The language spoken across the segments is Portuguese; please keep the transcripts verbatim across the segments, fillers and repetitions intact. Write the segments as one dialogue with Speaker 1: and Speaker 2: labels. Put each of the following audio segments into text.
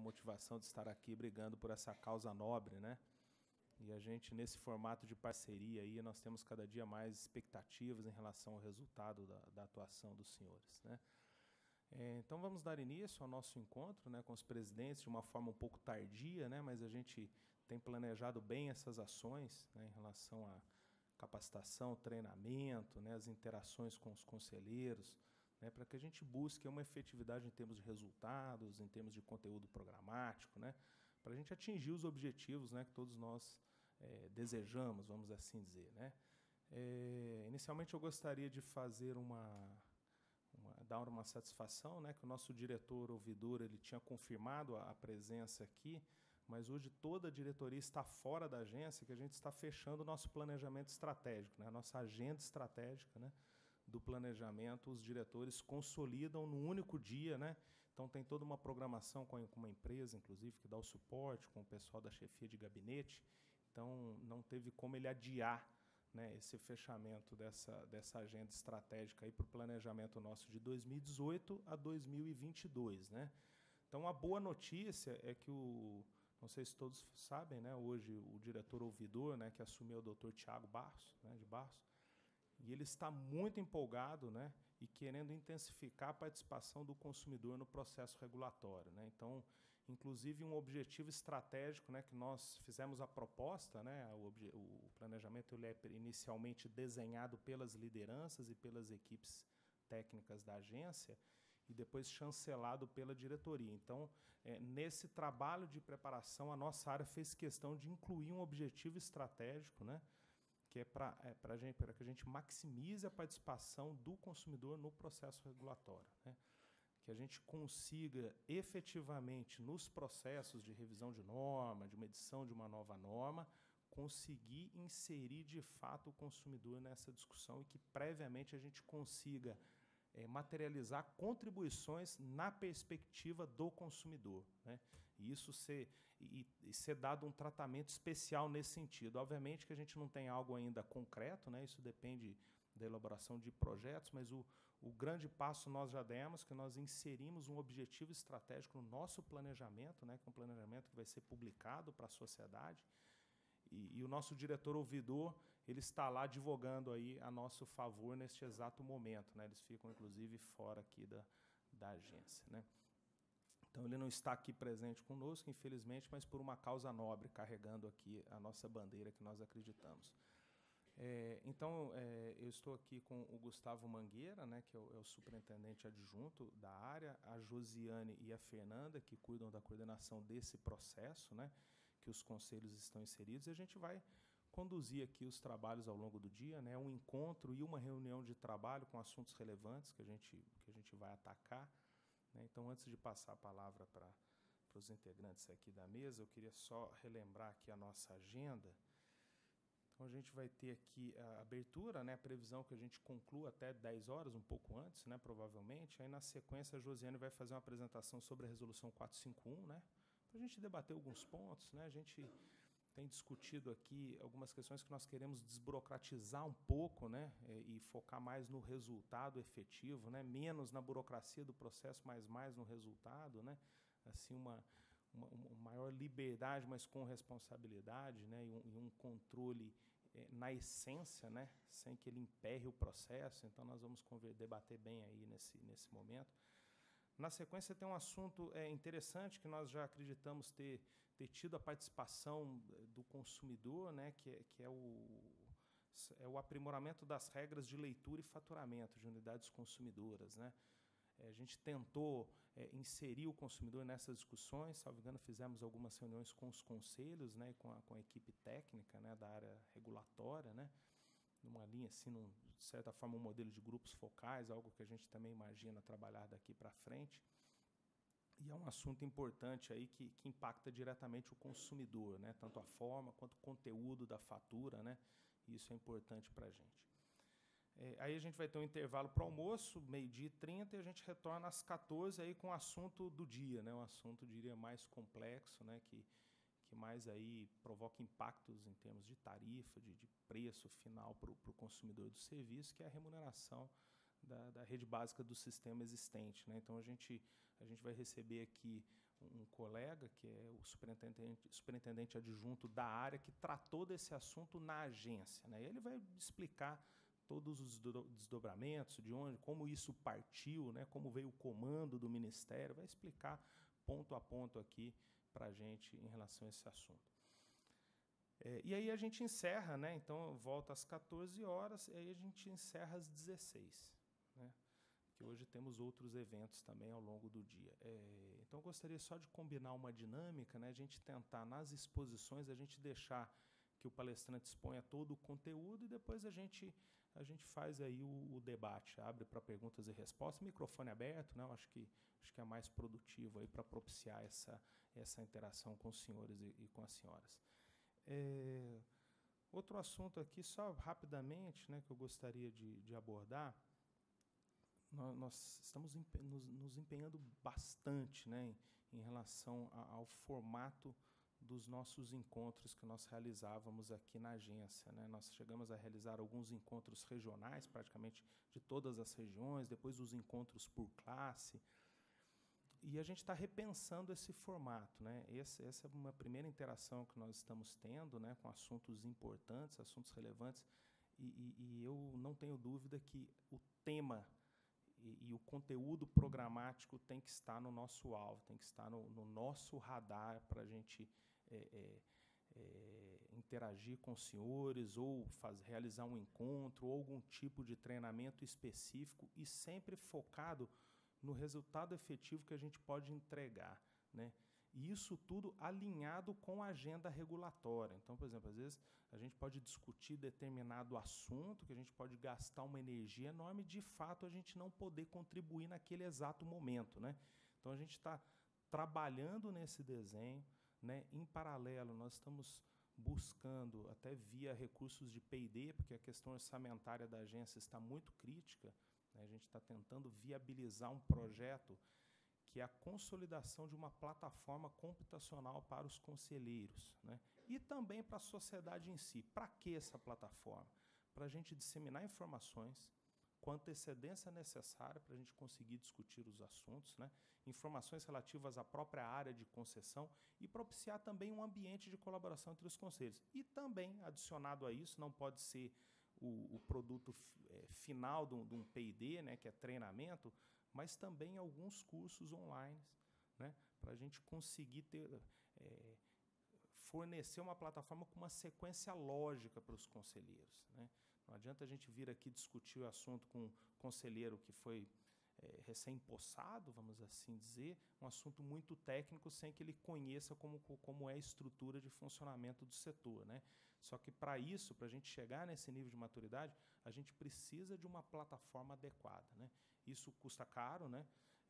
Speaker 1: motivação de estar aqui brigando por essa causa nobre, né? E a gente, nesse formato de parceria aí, nós temos cada dia mais expectativas em relação ao resultado da, da atuação dos senhores, né? É, então vamos dar início ao nosso encontro, né, com os presidentes de uma forma um pouco tardia, né, mas a gente tem planejado bem essas ações, né, em relação à capacitação, treinamento, né, as interações com os conselheiros, né, para que a gente busque uma efetividade em termos de resultados, em termos de conteúdo programático, né, para a gente atingir os objetivos, né, que todos nós é, desejamos, vamos assim dizer, né. É, inicialmente eu gostaria de fazer uma Uma, dar uma satisfação, né, que o nosso diretor ouvidor ele tinha confirmado a, a presença aqui, mas hoje toda a diretoria está fora da agência, que a gente está fechando o nosso planejamento estratégico, né, a nossa agenda estratégica, né, do planejamento, os diretores consolidam no único dia, né, então tem toda uma programação com, a, com uma empresa, inclusive, que dá o suporte, com o pessoal da chefia de gabinete, então não teve como ele adiar, né, esse fechamento dessa, dessa agenda estratégica para o planejamento nosso de dois mil e dezoito a dois mil e vinte e dois. Né? Então, a boa notícia é que, o, não sei se todos sabem, né, hoje o diretor ouvidor, né, que assumiu é o doutor Tiago Barros, né, de Barros, e ele está muito empolgado, né, e querendo intensificar a participação do consumidor no processo regulatório, né? Então, inclusive, um objetivo estratégico, né, que nós fizemos a proposta, né, o, o planejamento ele é inicialmente desenhado pelas lideranças e pelas equipes técnicas da agência e depois chancelado pela diretoria. Então, é, nesse trabalho de preparação, a nossa área fez questão de incluir um objetivo estratégico, né, que é para é para gente, para que a gente maximize a participação do consumidor no processo regulatório, né? Que a gente consiga efetivamente, nos processos de revisão de norma, de uma edição de uma nova norma, conseguir inserir de fato o consumidor nessa discussão e que previamente a gente consiga É, materializar contribuições na perspectiva do consumidor, né? E isso ser, e, e ser dado um tratamento especial nesse sentido. Obviamente que a gente não tem algo ainda concreto, né? Isso depende da elaboração de projetos, mas o, o grande passo nós já demos, que nós inserimos um objetivo estratégico no nosso planejamento, né? Que é um planejamento que vai ser publicado para a sociedade. E, e o nosso diretor ouvidor ele está lá advogando aí a nosso favor neste exato momento, né? Eles ficam, inclusive, fora aqui da, da agência, né? Então, ele não está aqui presente conosco, infelizmente, mas por uma causa nobre, carregando aqui a nossa bandeira que nós acreditamos. É, então, é, eu estou aqui com o Gustavo Mangueira, né, que é o, é o superintendente adjunto da área, a Josiane e a Fernanda, que cuidam da coordenação desse processo, né, que os conselhos estão inseridos, e a gente vai conduzir aqui os trabalhos ao longo do dia, né, um encontro e uma reunião de trabalho com assuntos relevantes que a gente, que a gente vai atacar, né. Então, antes de passar a palavra para os integrantes aqui da mesa, eu queria só relembrar aqui a nossa agenda. Então, a gente vai ter aqui a abertura, né, a previsão que a gente conclua até dez horas, um pouco antes, né, provavelmente. Aí, na sequência, a Josiane vai fazer uma apresentação sobre a Resolução quatrocentos e cinquenta e um, né, para a gente debater alguns pontos, né. A gente tem discutido aqui algumas questões que nós queremos desburocratizar um pouco, né, e focar mais no resultado efetivo, né, menos na burocracia do processo, mas mais no resultado, né, assim, uma, uma, uma maior liberdade, mas com responsabilidade, né, e um, e um controle é, na essência, né, sem que ele emperre o processo. Então, nós vamos conver, debater bem aí nesse, nesse momento. Na sequência, tem um assunto é, interessante que nós já acreditamos ter, ter tido a participação do consumidor, né, que, é, que é, o, é o aprimoramento das regras de leitura e faturamento de unidades consumidoras, né. É, a gente tentou é, inserir o consumidor nessas discussões, salvo engano, fizemos algumas reuniões com os conselhos, né, com, a, com a equipe técnica, né, da área regulatória, né, numa linha, assim, num, de certa forma, um modelo de grupos focais, algo que a gente também imagina trabalhar daqui para frente. E é um assunto importante aí que, que impacta diretamente o consumidor, né? Tanto a forma quanto o conteúdo da fatura, né? E isso é importante para a gente. É, aí a gente vai ter um intervalo para o almoço, meio-dia e trinta, e a gente retorna às quatorze aí com o assunto do dia, né? Um assunto, diria, mais complexo, né? Que, que mais aí provoca impactos em termos de tarifa, de, de preço final para o consumidor do serviço, que é a remuneração da, da rede básica do sistema existente, né? Então, a gente, a gente vai receber aqui um colega, que é o superintendente, superintendente adjunto da área, que tratou desse assunto na agência, né? Ele vai explicar todos os desdobramentos, de onde, como isso partiu, né? Como veio o comando do Ministério, vai explicar ponto a ponto aqui para a gente em relação a esse assunto. É, e aí a gente encerra, né? Então volta às quatorze horas, e aí a gente encerra às dezesseis, né? Que hoje temos outros eventos também ao longo do dia. É, então eu gostaria só de combinar uma dinâmica, né? A gente tentar nas exposições, a gente deixar que o palestrante exponha todo o conteúdo e depois a gente, a gente faz aí o, o debate, abre para perguntas e respostas, microfone aberto, né? Eu acho que, acho que é mais produtivo aí para propiciar essa, essa interação com os senhores e, e com as senhoras. É, outro assunto aqui, só rapidamente, né, que eu gostaria de, de abordar, nós, nós estamos empe nos, nos empenhando bastante, né, em, em relação a, ao formato dos nossos encontros que nós realizávamos aqui na agência, né? Nós chegamos a realizar alguns encontros regionais, praticamente de todas as regiões, depois os encontros por classe, e a gente está repensando esse formato, né? Esse, essa é uma primeira interação que nós estamos tendo, né, com assuntos importantes, assuntos relevantes, e, e, e eu não tenho dúvida que o tema e, e o conteúdo programático tem que estar no nosso alvo, tem que estar no, no nosso radar para a gente é, é, é, interagir com os senhores ou faz, realizar um encontro ou algum tipo de treinamento específico e sempre focado no resultado efetivo que a gente pode entregar, né? E isso tudo alinhado com a agenda regulatória. Então, por exemplo, às vezes a gente pode discutir determinado assunto, que a gente pode gastar uma energia enorme, de fato a gente não poder contribuir naquele exato momento, né? Então a gente está trabalhando nesse desenho, né? Em paralelo, nós estamos buscando, até via recursos de P e D, porque a questão orçamentária da agência está muito crítica, né? A gente está tentando viabilizar um projeto que é a consolidação de uma plataforma computacional para os conselheiros, né? E também para a sociedade em si. Para que essa plataforma? Para a gente disseminar informações com a antecedência necessária para a gente conseguir discutir os assuntos, né? Informações relativas à própria área de concessão e propiciar também um ambiente de colaboração entre os conselhos. E também, adicionado a isso, não pode ser o, o produto é, final de um, de um P e D, né, que é treinamento, mas também alguns cursos online, né, para a gente conseguir ter, é, fornecer uma plataforma com uma sequência lógica para os conselheiros, né? Não adianta a gente vir aqui discutir o assunto com um conselheiro que foi é, recém-possado, vamos assim dizer, um assunto muito técnico sem que ele conheça como, como é a estrutura de funcionamento do setor, né? Só que para isso, para a gente chegar nesse nível de maturidade, a gente precisa de uma plataforma adequada, né? Isso custa caro, né?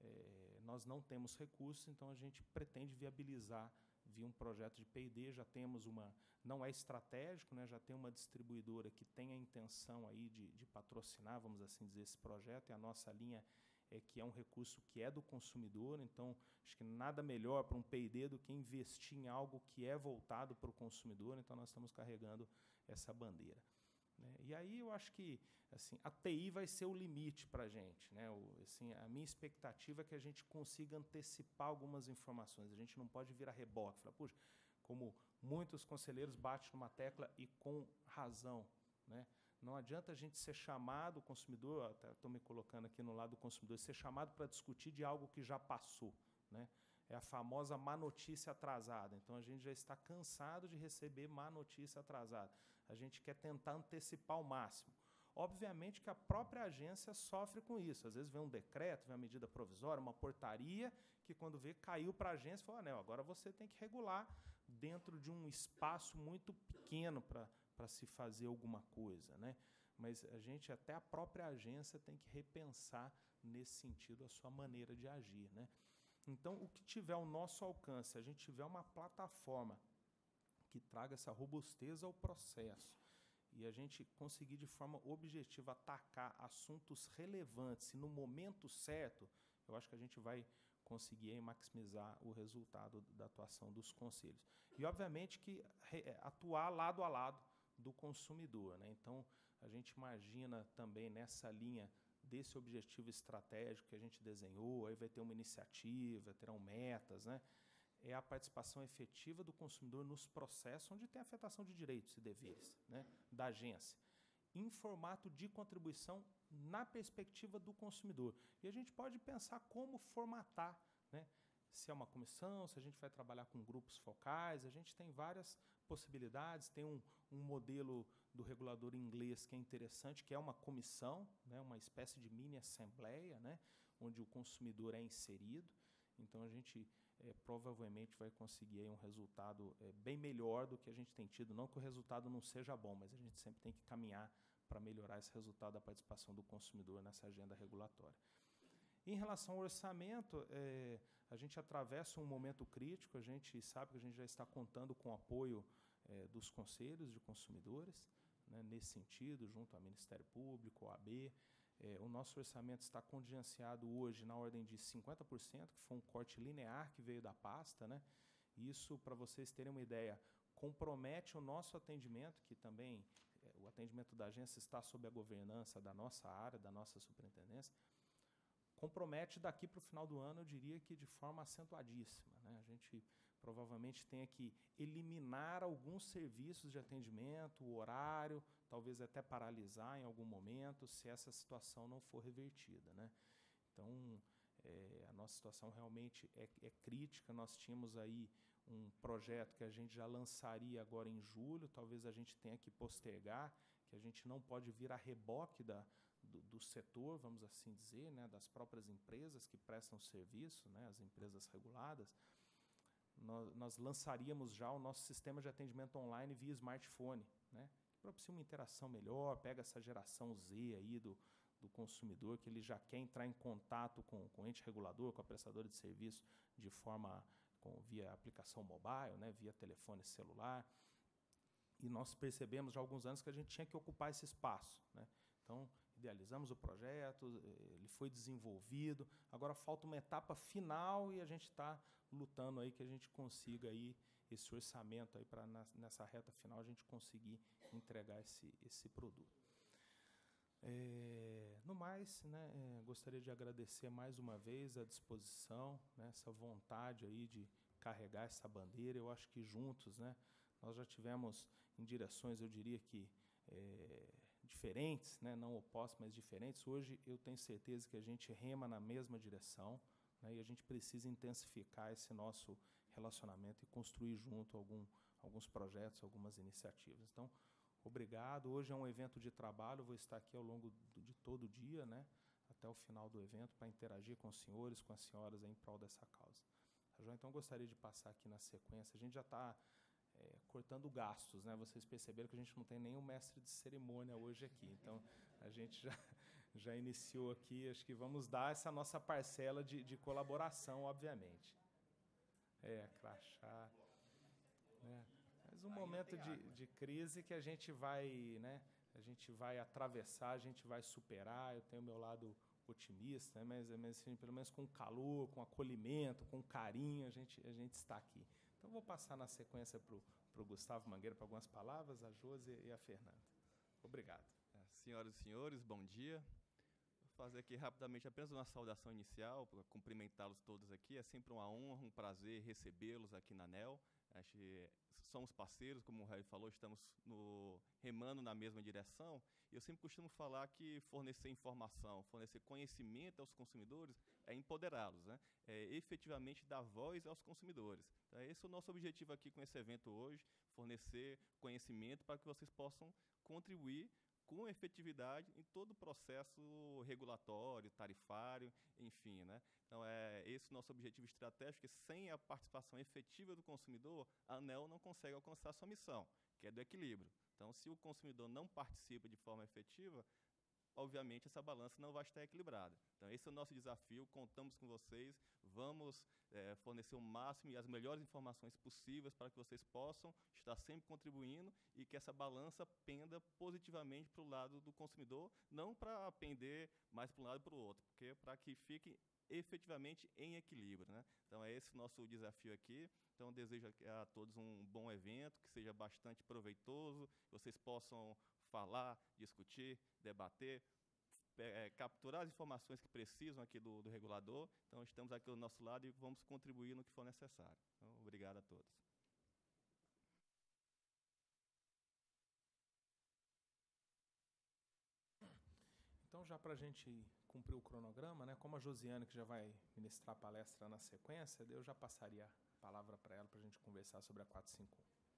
Speaker 1: É, nós não temos recursos, então a gente pretende viabilizar via um projeto de P e D, já temos uma, não é estratégico, né? Já tem uma distribuidora que tem a intenção aí de, de patrocinar, vamos assim dizer, esse projeto, e a nossa linha é que é um recurso que é do consumidor, então acho que nada melhor para um P e D do que investir em algo que é voltado para o consumidor, então nós estamos carregando essa bandeira, né? E aí eu acho que assim, a T I vai ser o limite para a gente, né? O, assim, a minha expectativa é que a gente consiga antecipar algumas informações, a gente não pode vir a reboque, falar, puxa, como muitos conselheiros batem numa tecla e com razão, né? Não adianta a gente ser chamado, o consumidor, estou me colocando aqui no lado do consumidor, ser chamado para discutir de algo que já passou, né? É a famosa má notícia atrasada. Então, a gente já está cansado de receber má notícia atrasada. A gente quer tentar antecipar ao máximo. Obviamente que a própria agência sofre com isso. Às vezes vem um decreto, vem uma medida provisória, uma portaria, que quando vê, caiu para a agência e fala, não, agora você tem que regular dentro de um espaço muito pequeno para para se fazer alguma coisa, né? Mas a gente, até a própria agência, tem que repensar nesse sentido a sua maneira de agir, né? Então, o que tiver ao nosso alcance, a gente tiver uma plataforma que traga essa robustez ao processo e a gente conseguir de forma objetiva atacar assuntos relevantes e no momento certo, eu acho que a gente vai conseguir aí maximizar o resultado da atuação dos conselhos. E, obviamente, que atuar lado a lado do consumidor, né? Então, a gente imagina também nessa linha desse objetivo estratégico que a gente desenhou, aí vai ter uma iniciativa, terão metas, né? é a participação efetiva do consumidor nos processos onde tem afetação de direitos e deveres, né, da agência, em formato de contribuição na perspectiva do consumidor. E a gente pode pensar como formatar, né, se é uma comissão, se a gente vai trabalhar com grupos focais, a gente tem várias possibilidades, tem um, um modelo do regulador inglês que é interessante, que é uma comissão, né, uma espécie de mini assembleia, né, onde o consumidor é inserido. Então, a gente é, provavelmente vai conseguir aí um resultado é, bem melhor do que a gente tem tido. Não que o resultado não seja bom, mas a gente sempre tem que caminhar para melhorar esse resultado da participação do consumidor nessa agenda regulatória. Em relação ao orçamento, é, a gente atravessa um momento crítico, a gente sabe que a gente já está contando com o apoio é, dos conselhos de consumidores, né, nesse sentido, junto ao Ministério Público, O A B. É, o nosso orçamento está contingenciado hoje na ordem de cinquenta por cento, que foi um corte linear que veio da pasta, né? Isso, para vocês terem uma ideia, compromete o nosso atendimento, que também, é, o atendimento da agência está sob a governança da nossa área, da nossa superintendência, compromete daqui para o final do ano, eu diria que de forma acentuadíssima, né? A gente provavelmente tenha que eliminar alguns serviços de atendimento, o horário, talvez até paralisar em algum momento, se essa situação não for revertida, né? Então, é, a nossa situação realmente é, é crítica. Nós tínhamos aí um projeto que a gente já lançaria agora em julho, talvez a gente tenha que postergar, que a gente não pode vir a reboque da, do, do setor, vamos assim dizer, né, das próprias empresas que prestam serviço, né, as empresas reguladas. Nós, nós lançaríamos já o nosso sistema de atendimento online via smartphone, né, que propicia uma interação melhor, pega essa geração Z aí do, do consumidor, que ele já quer entrar em contato com, com o ente regulador, com a prestadora de serviço, de forma com, via aplicação mobile, né, via telefone celular. E nós percebemos já há alguns anos que a gente tinha que ocupar esse espaço, né? Então, idealizamos o projeto, ele foi desenvolvido, agora falta uma etapa final e a gente está lutando aí que a gente consiga aí esse orçamento aí para nessa reta final a gente conseguir entregar esse, esse produto. É, no mais, né, é, gostaria de agradecer mais uma vez a disposição, né, essa vontade aí de carregar essa bandeira. Eu acho que juntos, né, nós já tivemos em direções, eu diria que é, diferentes, né, não opostas, mas diferentes. Hoje eu tenho certeza que a gente rema na mesma direção, né, e a gente precisa intensificar esse nosso relacionamento e construir junto algum, alguns projetos, algumas iniciativas. Então, obrigado. Hoje é um evento de trabalho, vou estar aqui ao longo do, de todo o dia, né, até o final do evento, para interagir com os senhores, com as senhoras em prol dessa causa. Então, gostaria de passar aqui na sequência. A gente já está é, cortando gastos, né? Vocês perceberam que a gente não tem nenhum mestre de cerimônia hoje aqui. Então, a gente já, já iniciou aqui. Acho que vamos dar essa nossa parcela de, de colaboração, obviamente. É, crachá. Né? Mas um momento de, de crise que a gente vai, né? A gente vai atravessar, a gente vai superar. Eu tenho o meu lado otimista, né? mas, mas assim, pelo menos com calor, com acolhimento, com carinho, a gente, a gente está aqui. Então, vou passar na sequência para o Gustavo Mangueira para algumas palavras, a Josi e a Fernanda. Obrigado.
Speaker 2: É, senhoras e senhores, bom dia. Vou fazer aqui rapidamente apenas uma saudação inicial, para cumprimentá-los todos aqui. É sempre uma honra, um prazer recebê-los aqui na ANEEL. Acho que somos parceiros, como o Raí falou, estamos no, remando na mesma direção. E eu sempre costumo falar que fornecer informação, fornecer conhecimento aos consumidores é empoderá-los, né? É efetivamente dar voz aos consumidores. Então, esse é o nosso objetivo aqui com esse evento hoje, fornecer conhecimento para que vocês possam contribuir com efetividade em todo o processo regulatório, tarifário, enfim, né? Então, é esse o nosso objetivo estratégico, que sem a participação efetiva do consumidor, a ANEEL não consegue alcançar a sua missão, que é do equilíbrio. Então, se o consumidor não participa de forma efetiva, obviamente essa balança não vai estar equilibrada. Então, esse é o nosso desafio, contamos com vocês, vamos é, fornecer o máximo e as melhores informações possíveis para que vocês possam estar sempre contribuindo e que essa balança penda positivamente para o lado do consumidor, não para pender mais para um lado e para o outro, porque para que fique efetivamente em equilíbrio, né? Então, é esse o nosso desafio aqui. Então, desejo a todos um bom evento, que seja bastante proveitoso, que vocês possam falar, discutir, debater, é, capturar as informações que precisam aqui do, do regulador. Então, estamos aqui do nosso lado e vamos contribuir no que for necessário. Então, obrigado a todos.
Speaker 1: Então, já para a gente cumprir o cronograma, né, como a Josiane, que já vai ministrar a palestra na sequência, eu já passaria a palavra para ela para a gente conversar sobre a quatrocentos e cinquenta e um.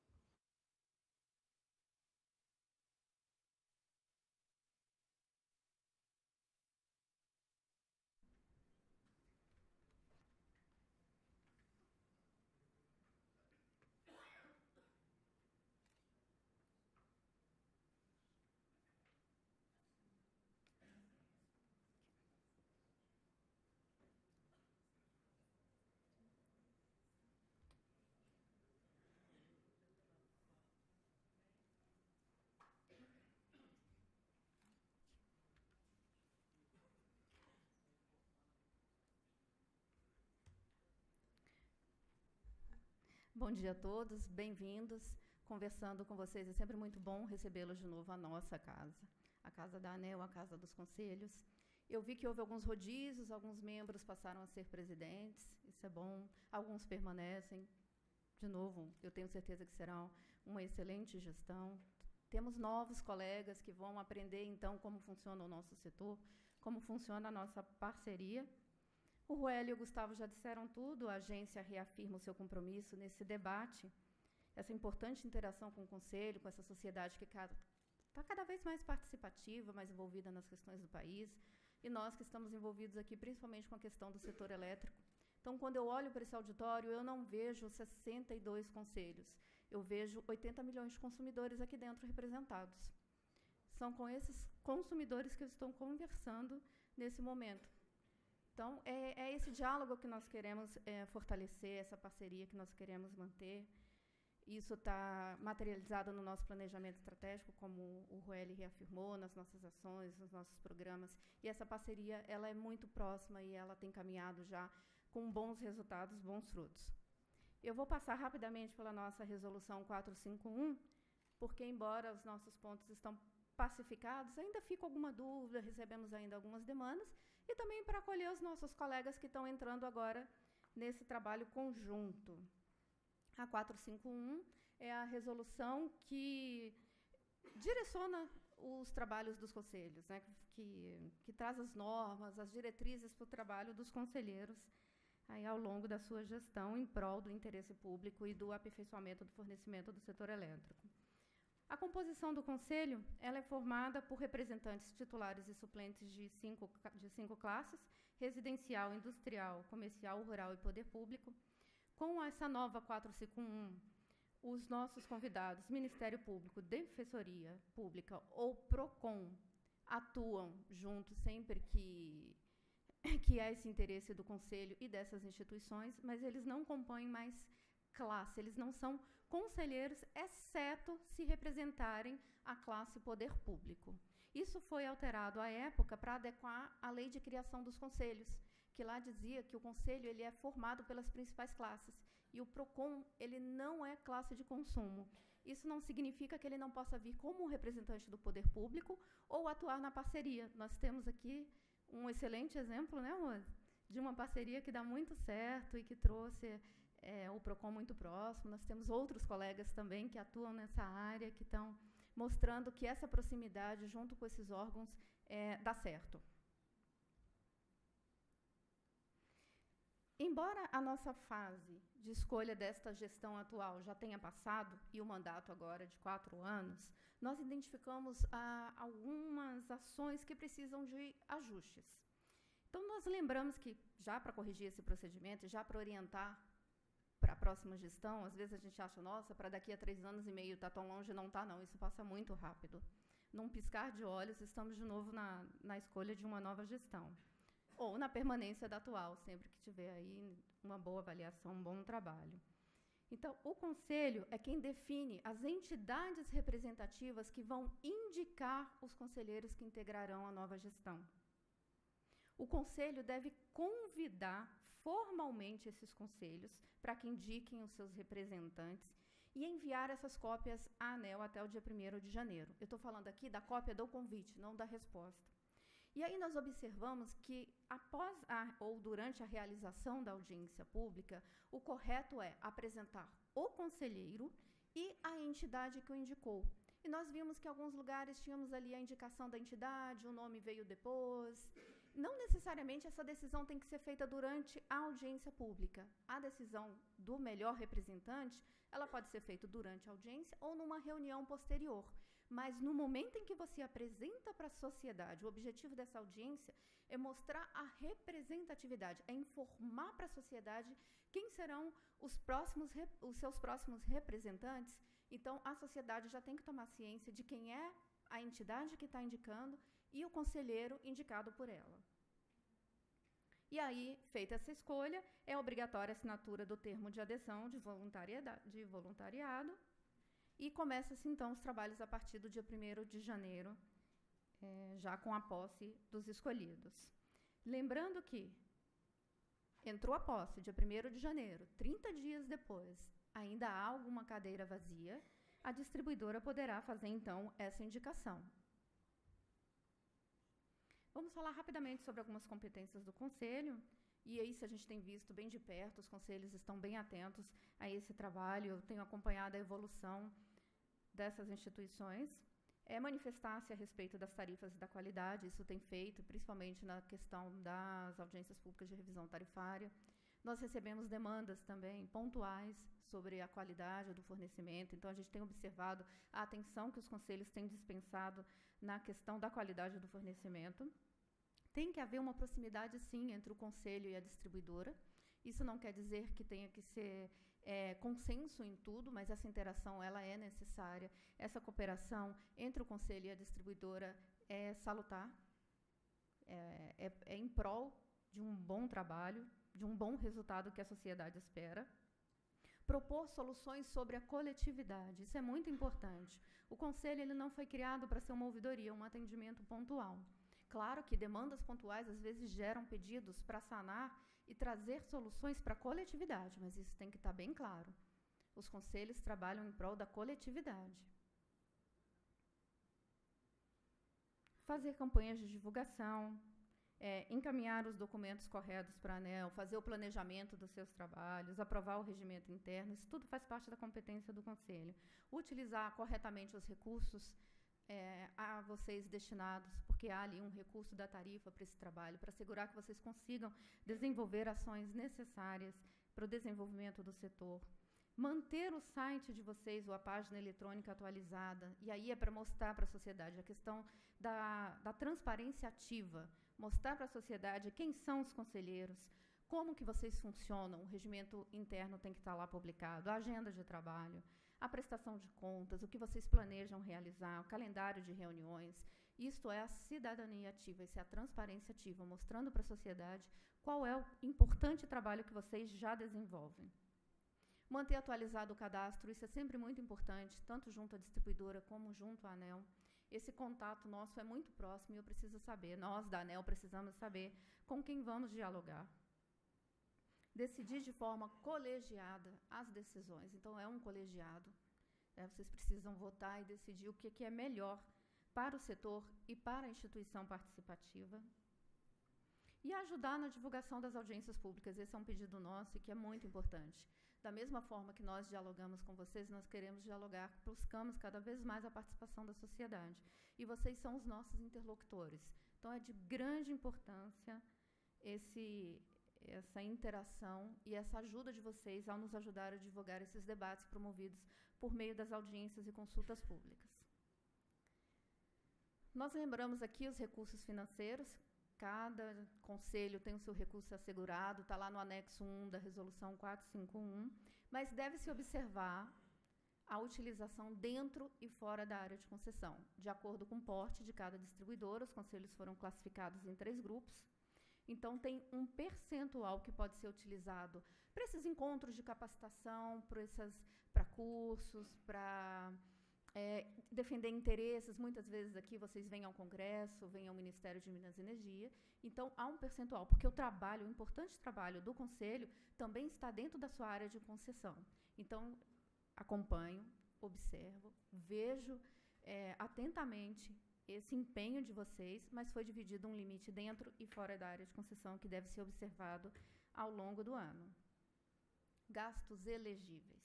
Speaker 3: Bom dia a todos, bem-vindos. Conversando com vocês, é sempre muito bom recebê-los de novo à nossa casa, a casa da ANEEL, a casa dos conselhos. Eu vi que houve alguns rodízios, alguns membros passaram a ser presidentes, isso é bom, alguns permanecem. De novo, eu tenho certeza que será uma excelente gestão. Temos novos colegas que vão aprender, então, como funciona o nosso setor, como funciona a nossa parceria. O Ruel e o Gustavo já disseram tudo, a agência reafirma o seu compromisso nesse debate, essa importante interação com o Conselho, com essa sociedade que está cada vez mais participativa, mais envolvida nas questões do país, e nós que estamos envolvidos aqui, principalmente com a questão do setor elétrico. Então, quando eu olho para esse auditório, eu não vejo sessenta e dois conselhos, eu vejo oitenta milhões de consumidores aqui dentro representados. São com esses consumidores que eu estou conversando nesse momento. Então, é, é esse diálogo que nós queremos é, fortalecer, essa parceria que nós queremos manter. Isso está materializado no nosso planejamento estratégico, como o Ruel reafirmou, nas nossas ações, nos nossos programas. E essa parceria ela é muito próxima e ela tem caminhado já com bons resultados, bons frutos. Eu vou passar rapidamente pela nossa resolução quatrocentos e cinquenta e um, porque, embora os nossos pontos estão pacificados, ainda fica alguma dúvida, recebemos ainda algumas demandas, e também para acolher os nossos colegas que estão entrando agora nesse trabalho conjunto. A quatrocentos e cinquenta e um é a resolução que direciona os trabalhos dos conselhos, né, que, que traz as normas, as diretrizes para o trabalho dos conselheiros aí, ao longo da sua gestão, em prol do interesse público e do aperfeiçoamento do fornecimento do setor elétrico. A composição do Conselho ela é formada por representantes titulares e suplentes de cinco, de cinco classes, residencial, industrial, comercial, rural e poder público. Com essa nova quatrocentos e cinquenta e um, os nossos convidados, Ministério Público, Defensoria Pública ou PROCON, atuam juntos sempre que, que há esse interesse do Conselho e dessas instituições, mas eles não compõem mais classe, eles não são conselheiros, exceto se representarem a classe poder público. Isso foi alterado à época para adequar a lei de criação dos conselhos, que lá dizia que o conselho ele é formado pelas principais classes, e o PROCON ele não é classe de consumo. Isso não significa que ele não possa vir como representante do poder público ou atuar na parceria. Nós temos aqui um excelente exemplo, né, Rose, de uma parceria que dá muito certo e que trouxe É, o PROCON muito próximo. Nós temos outros colegas também que atuam nessa área, que estão mostrando que essa proximidade, junto com esses órgãos, é, dá certo. Embora a nossa fase de escolha desta gestão atual já tenha passado, e o mandato agora é de quatro anos, nós identificamos ah, algumas ações que precisam de ajustes. Então, nós lembramos que, já para corrigir esse procedimento, já para orientar para a próxima gestão, às vezes a gente acha, nossa, para daqui a três anos e meio está tão longe, não está, não, isso passa muito rápido. Num piscar de olhos, estamos de novo na, na escolha de uma nova gestão, ou na permanência da atual, sempre que tiver aí uma boa avaliação, um bom trabalho. Então, o Conselho é quem define as entidades representativas que vão indicar os conselheiros que integrarão a nova gestão. O Conselho deve convidar formalmente esses conselhos para que indiquem os seus representantes e enviar essas cópias à ANEEL até o dia primeiro de janeiro. Eu estou falando aqui da cópia do convite, não da resposta. E aí nós observamos que, após a, ou durante a realização da audiência pública, o correto é apresentar o conselheiro e a entidade que o indicou. E nós vimos que em alguns lugares tínhamos ali a indicação da entidade, o nome veio depois. Não necessariamente essa decisão tem que ser feita durante a audiência pública. A decisão do melhor representante, ela pode ser feita durante a audiência ou numa reunião posterior. Mas no momento em que você apresenta para a sociedade, o objetivo dessa audiência é mostrar a representatividade, é informar para a sociedade quem serão os, próximos, os seus próximos representantes. Então, a sociedade já tem que tomar ciência de quem é a entidade que está indicando e o conselheiro indicado por ela. E aí, feita essa escolha, é obrigatória a assinatura do termo de adesão de, de voluntariado e começa-se, então, os trabalhos a partir do dia primeiro de janeiro, é, já com a posse dos escolhidos. Lembrando que entrou a posse dia primeiro de janeiro, trinta dias depois, ainda há alguma cadeira vazia, a distribuidora poderá fazer, então, essa indicação. Vamos falar rapidamente sobre algumas competências do Conselho, e aí, se a gente tem visto bem de perto, os conselhos estão bem atentos a esse trabalho, eu tenho acompanhado a evolução dessas instituições. É manifestar-se a respeito das tarifas e da qualidade, isso tem feito, principalmente na questão das audiências públicas de revisão tarifária. Nós recebemos demandas também pontuais sobre a qualidade do fornecimento, então a gente tem observado a atenção que os conselhos têm dispensado na questão da qualidade do fornecimento. Tem que haver uma proximidade, sim, entre o conselho e a distribuidora. Isso não quer dizer que tenha que ser é, consenso em tudo, mas essa interação ela é necessária. Essa cooperação entre o conselho e a distribuidora é salutar, é, é, é em prol de um bom trabalho, de um bom resultado que a sociedade espera. Propor soluções sobre a coletividade, isso é muito importante. O conselho ele não foi criado para ser uma ouvidoria, um atendimento pontual. Claro que demandas pontuais às vezes geram pedidos para sanar e trazer soluções para a coletividade, mas isso tem que estar bem claro. Os conselhos trabalham em prol da coletividade. Fazer campanhas de divulgação, É, encaminhar os documentos corretos para a ANEEL, fazer o planejamento dos seus trabalhos, aprovar o regimento interno, isso tudo faz parte da competência do Conselho. Utilizar corretamente os recursos é, a vocês destinados, porque há ali um recurso da tarifa para esse trabalho, para assegurar que vocês consigam desenvolver ações necessárias para o desenvolvimento do setor. Manter o site de vocês ou a página eletrônica atualizada, e aí é para mostrar para a sociedade a questão da, da transparência ativa, mostrar para a sociedade quem são os conselheiros, como que vocês funcionam, o regimento interno tem que estar lá publicado, a agenda de trabalho, a prestação de contas, o que vocês planejam realizar, o calendário de reuniões. Isto é a cidadania ativa, isso é a transparência ativa, mostrando para a sociedade qual é o importante trabalho que vocês já desenvolvem. Manter atualizado o cadastro, isso é sempre muito importante, tanto junto à distribuidora como junto à ANEEL. Esse contato nosso é muito próximo e eu preciso saber, nós da ANEEL precisamos saber com quem vamos dialogar. Decidir de forma colegiada as decisões, então é um colegiado, né? Vocês precisam votar e decidir o que, que é melhor para o setor e para a instituição participativa. E ajudar na divulgação das audiências públicas, esse é um pedido nosso e que é muito importante. Da mesma forma que nós dialogamos com vocês, nós queremos dialogar, buscamos cada vez mais a participação da sociedade. E vocês são os nossos interlocutores. Então, é de grande importância esse, essa interação e essa ajuda de vocês ao nos ajudar a divulgar esses debates promovidos por meio das audiências e consultas públicas. Nós lembramos aqui os recursos financeiros. Cada conselho tem o seu recurso assegurado, está lá no anexo um da resolução quatrocentos e cinquenta e um, mas deve-se observar a utilização dentro e fora da área de concessão, de acordo com o porte de cada distribuidora. Os conselhos foram classificados em três grupos, então tem um percentual que pode ser utilizado para esses encontros de capacitação, para cursos, para É, defender interesses. Muitas vezes aqui vocês vêm ao Congresso, vêm ao Ministério de Minas e Energia, então há um percentual, porque o trabalho, o importante trabalho do Conselho também está dentro da sua área de concessão. Então, acompanho, observo, vejo é, atentamente esse empenho de vocês, mas foi dividido um limite dentro e fora da área de concessão que deve ser observado ao longo do ano. Gastos elegíveis.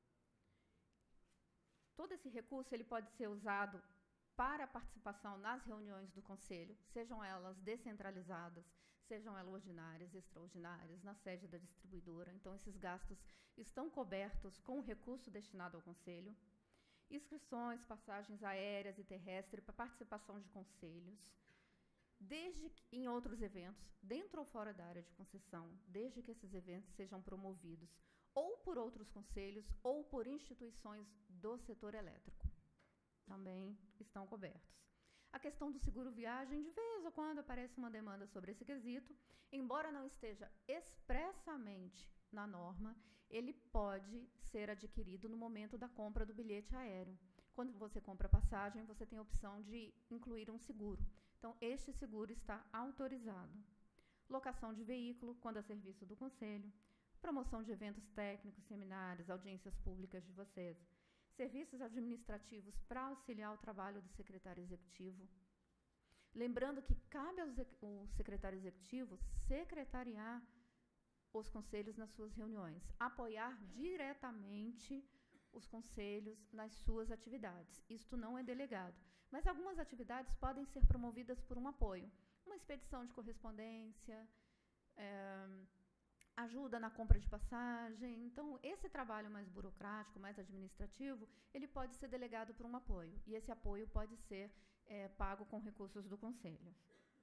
Speaker 3: Todo esse recurso ele pode ser usado para a participação nas reuniões do Conselho, sejam elas descentralizadas, sejam elas ordinárias, extraordinárias, na sede da distribuidora. Então, esses gastos estão cobertos com o recurso destinado ao Conselho. Inscrições, passagens aéreas e terrestres para participação de conselhos, desde que, em outros eventos, dentro ou fora da área de concessão, desde que esses eventos sejam promovidos ou por outros conselhos ou por instituições do setor elétrico. Também estão cobertos. A questão do seguro viagem, de vez ou quando aparece uma demanda sobre esse quesito, embora não esteja expressamente na norma, ele pode ser adquirido no momento da compra do bilhete aéreo. Quando você compra passagem, você tem a opção de incluir um seguro. Então, este seguro está autorizado. Locação de veículo, quando a serviço do Conselho. Promoção de eventos técnicos, seminários, audiências públicas de vocês. Serviços administrativos para auxiliar o trabalho do secretário executivo. Lembrando que cabe ao secretário executivo secretariar os conselhos nas suas reuniões, apoiar diretamente os conselhos nas suas atividades. Isto não é delegado, mas algumas atividades podem ser promovidas por um apoio. Uma expedição de correspondência, é, ajuda na compra de passagem. Então, esse trabalho mais burocrático, mais administrativo, ele pode ser delegado por um apoio, e esse apoio pode ser é, pago com recursos do conselho.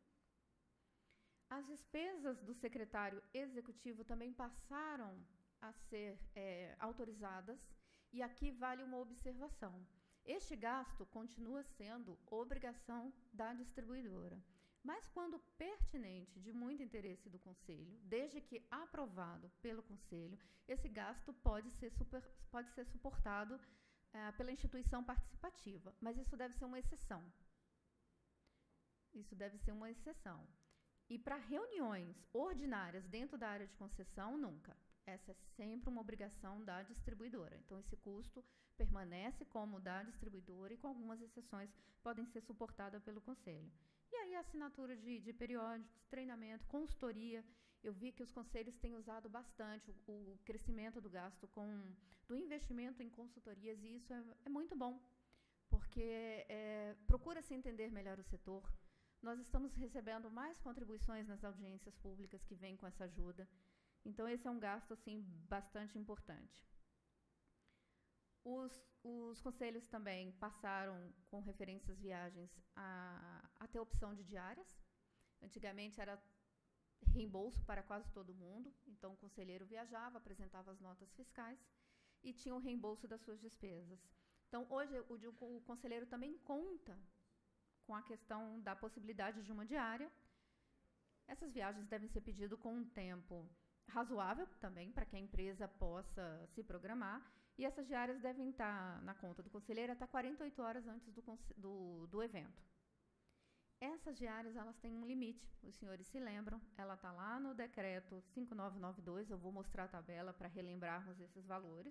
Speaker 3: As despesas do secretário executivo também passaram a ser é, autorizadas, e aqui vale uma observação. Este gasto continua sendo obrigação da distribuidora, mas quando pertinente, de muito interesse do Conselho, desde que aprovado pelo Conselho, esse gasto pode ser, super, pode ser suportado é, pela instituição participativa, mas isso deve ser uma exceção. Isso deve ser uma exceção. E para reuniões ordinárias dentro da área de concessão, nunca. Essa é sempre uma obrigação da distribuidora. Então, esse custo permanece como da distribuidora e, com algumas exceções, podem ser suportadas pelo Conselho. E aí, a assinatura de, de periódicos, treinamento, consultoria. Eu vi que os conselhos têm usado bastante o, o crescimento do gasto com, do investimento em consultorias, e isso é, é muito bom, porque é, procura-se entender melhor o setor. Nós estamos recebendo mais contribuições nas audiências públicas que vêm com essa ajuda. Então, esse é um gasto, assim, bastante importante. Os, os conselhos também passaram, com referências às viagens, a, a ter opção de diárias. Antigamente, era reembolso para quase todo mundo. Então, o conselheiro viajava, apresentava as notas fiscais e tinha o reembolso das suas despesas. Então, hoje, o, o conselheiro também conta com a questão da possibilidade de uma diária. Essas viagens devem ser pedidas com um tempo razoável também, para que a empresa possa se programar, e essas diárias devem estar na conta do conselheiro até quarenta e oito horas antes do, do, do evento. Essas diárias, elas têm um limite, os senhores se lembram, ela está lá no decreto cinco mil novecentos e noventa e dois, eu vou mostrar a tabela para relembrarmos esses valores.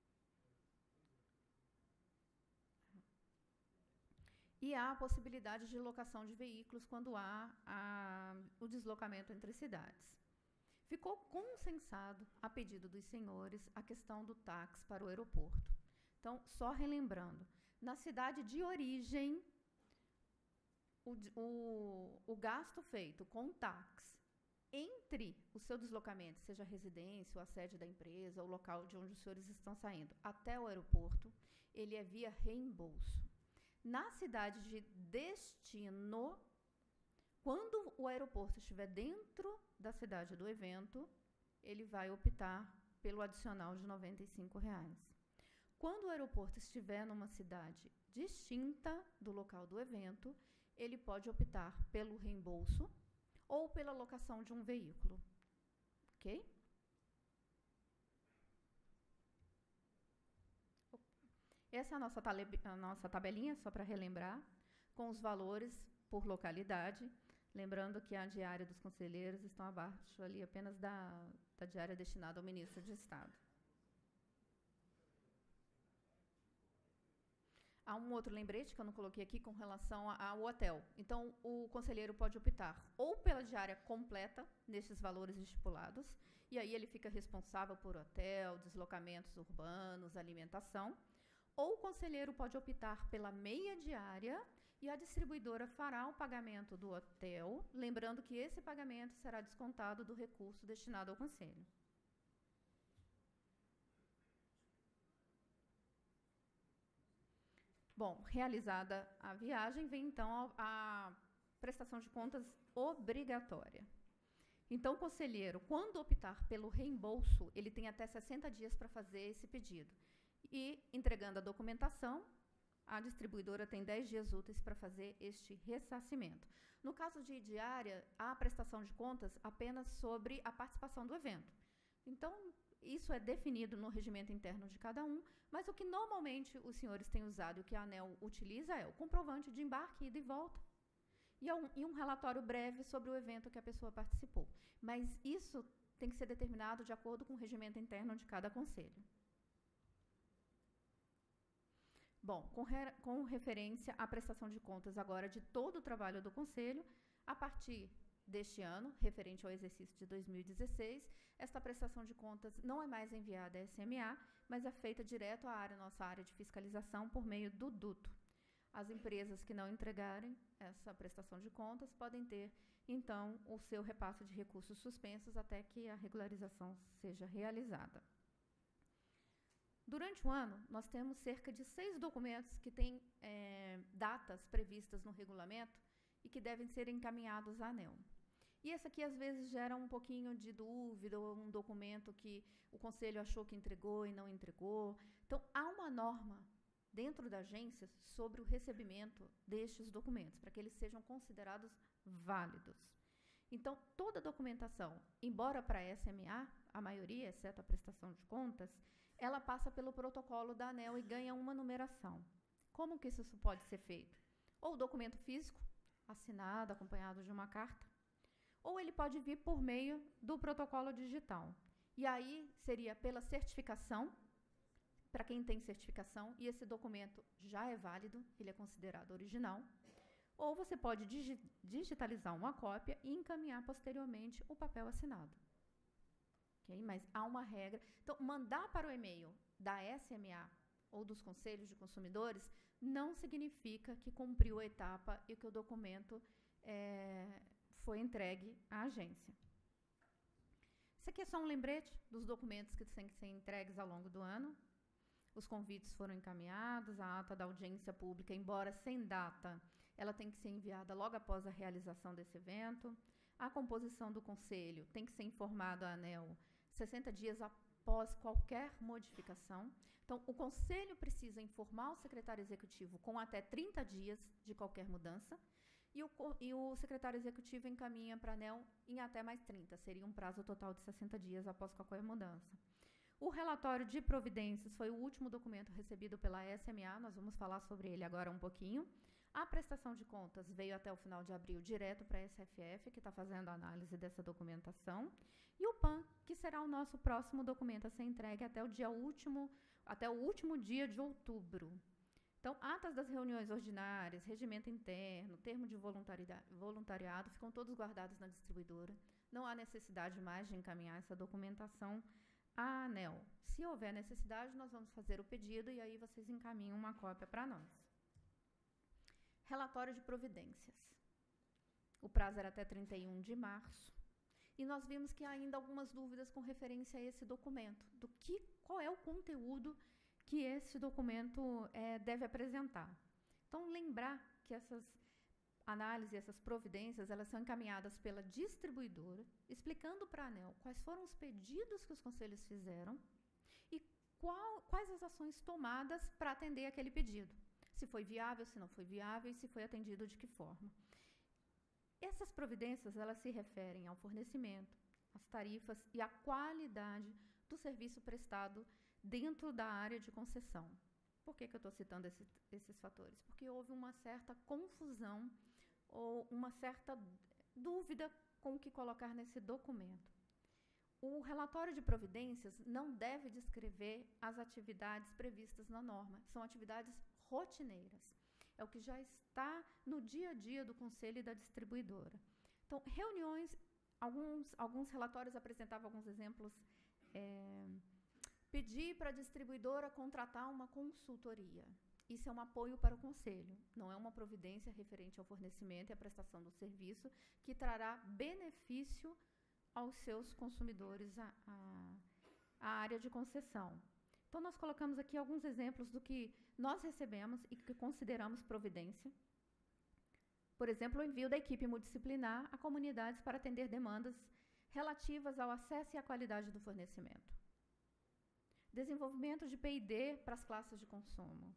Speaker 3: E há a possibilidade de locação de veículos quando há a, o deslocamento entre cidades. Ficou consensado, a pedido dos senhores, a questão do táxi para o aeroporto. Então, só relembrando, na cidade de origem, o, o, o gasto feito com táxi entre o seu deslocamento, seja a residência, ou a sede da empresa, o local de onde os senhores estão saindo, até o aeroporto, ele é via reembolso. Na cidade de destino, quando o aeroporto estiver dentro da cidade do evento, ele vai optar pelo adicional de noventa e cinco reais. Quando o aeroporto estiver numa cidade distinta do local do evento, ele pode optar pelo reembolso ou pela locação de um veículo. Ok? Essa é a nossa, a nossa tabelinha, só para relembrar, com os valores por localidade. Lembrando que a diária dos conselheiros estão abaixo ali apenas da, da diária destinada ao ministro de Estado. Há um outro lembrete que eu não coloquei aqui com relação ao hotel. Então, o conselheiro pode optar ou pela diária completa, nesses valores estipulados, e aí ele fica responsável por hotel, deslocamentos urbanos, alimentação, ou o conselheiro pode optar pela meia diária e a distribuidora fará o pagamento do hotel, lembrando que esse pagamento será descontado do recurso destinado ao conselho. Bom, realizada a viagem, vem então a, a prestação de contas obrigatória. Então, o conselheiro, quando optar pelo reembolso, ele tem até sessenta dias para fazer esse pedido. E, entregando a documentação, a distribuidora tem dez dias úteis para fazer este ressarcimento. No caso de diária, há prestação de contas apenas sobre a participação do evento. Então, isso é definido no regimento interno de cada um, mas o que normalmente os senhores têm usado e o que a ANEEL utiliza é o comprovante de embarque, ida e volta, e um, e um relatório breve sobre o evento que a pessoa participou. Mas isso tem que ser determinado de acordo com o regimento interno de cada conselho. Bom, com, re, com referência à prestação de contas agora de todo o trabalho do conselho, a partir deste ano, referente ao exercício de dois mil e dezesseis, esta prestação de contas não é mais enviada à S M A, mas é feita direto à área, nossa área de fiscalização, por meio do duto. As empresas que não entregarem essa prestação de contas podem ter, então, o seu repasse de recursos suspensos até que a regularização seja realizada. Durante o ano, nós temos cerca de seis documentos que têm é, datas previstas no regulamento e que devem ser encaminhados à ANEEL. E esse aqui, às vezes, gera um pouquinho de dúvida, ou um documento que o conselho achou que entregou e não entregou. Então, há uma norma dentro da agência sobre o recebimento destes documentos, para que eles sejam considerados válidos. Então, toda a documentação, embora para a S M A, a maioria, exceto a prestação de contas, ela passa pelo protocolo da ANEEL e ganha uma numeração. Como que isso pode ser feito? Ou documento físico, assinado, acompanhado de uma carta, ou ele pode vir por meio do protocolo digital. E aí seria pela certificação, para quem tem certificação, e esse documento já é válido, ele é considerado original, ou você pode digi digitalizar uma cópia e encaminhar posteriormente o papel assinado. Okay? Mas há uma regra. Então, mandar para o e-mail da S M A ou dos conselhos de consumidores não significa que cumpriu a etapa e que o documento é, foi entregue à agência. Isso aqui é só um lembrete dos documentos que têm que ser entregues ao longo do ano. Os convites foram encaminhados, a ata da audiência pública, embora sem data, ela tem que ser enviada logo após a realização desse evento. A composição do conselho tem que ser informada à ANEEL sessenta dias após qualquer modificação. Então, o conselho precisa informar o secretário executivo com até trinta dias de qualquer mudança, e o, e o secretário executivo encaminha para a ANEEL em até mais trinta, seria um prazo total de sessenta dias após qualquer mudança. O relatório de providências foi o último documento recebido pela S M A, nós vamos falar sobre ele agora um pouquinho. A prestação de contas veio até o final de abril direto para a S F F, que está fazendo a análise dessa documentação. E o P A N, que será o nosso próximo documento a ser entregue até o dia último, até o último dia de outubro. Então, atas das reuniões ordinárias, regimento interno, termo de voluntariado, ficam todos guardados na distribuidora. Não há necessidade mais de encaminhar essa documentação à ANEEL. Se houver necessidade, nós vamos fazer o pedido e aí vocês encaminham uma cópia para nós. Relatório de providências. O prazo era até trinta e um de março. E nós vimos que há ainda algumas dúvidas com referência a esse documento. Do que, qual é o conteúdo que esse documento é, deve apresentar. Então, lembrar que essas análises, essas providências, elas são encaminhadas pela distribuidora, explicando para a ANEEL quais foram os pedidos que os conselhos fizeram e qual, quais as ações tomadas para atender aquele pedido. Se foi viável, se não foi viável e se foi atendido de que forma. Essas providências, elas se referem ao fornecimento, às tarifas e à qualidade do serviço prestado dentro da área de concessão. Por que que eu estou citando esse, esses fatores? Porque houve uma certa confusão ou uma certa dúvida com o que colocar nesse documento. O relatório de providências não deve descrever as atividades previstas na norma. São atividades rotineiras. É o que já está no dia a dia do conselho e da distribuidora. Então, reuniões, alguns, alguns relatórios apresentavam alguns exemplos. É, pedir para a distribuidora contratar uma consultoria. Isso é um apoio para o conselho, não é uma providência referente ao fornecimento e à prestação do serviço que trará benefício aos seus consumidores, a, a, a área de concessão. Então, nós colocamos aqui alguns exemplos do que nós recebemos e que consideramos providência. Por exemplo, o envio da equipe multidisciplinar a comunidades para atender demandas relativas ao acesso e à qualidade do fornecimento. Desenvolvimento de P e D para as classes de consumo.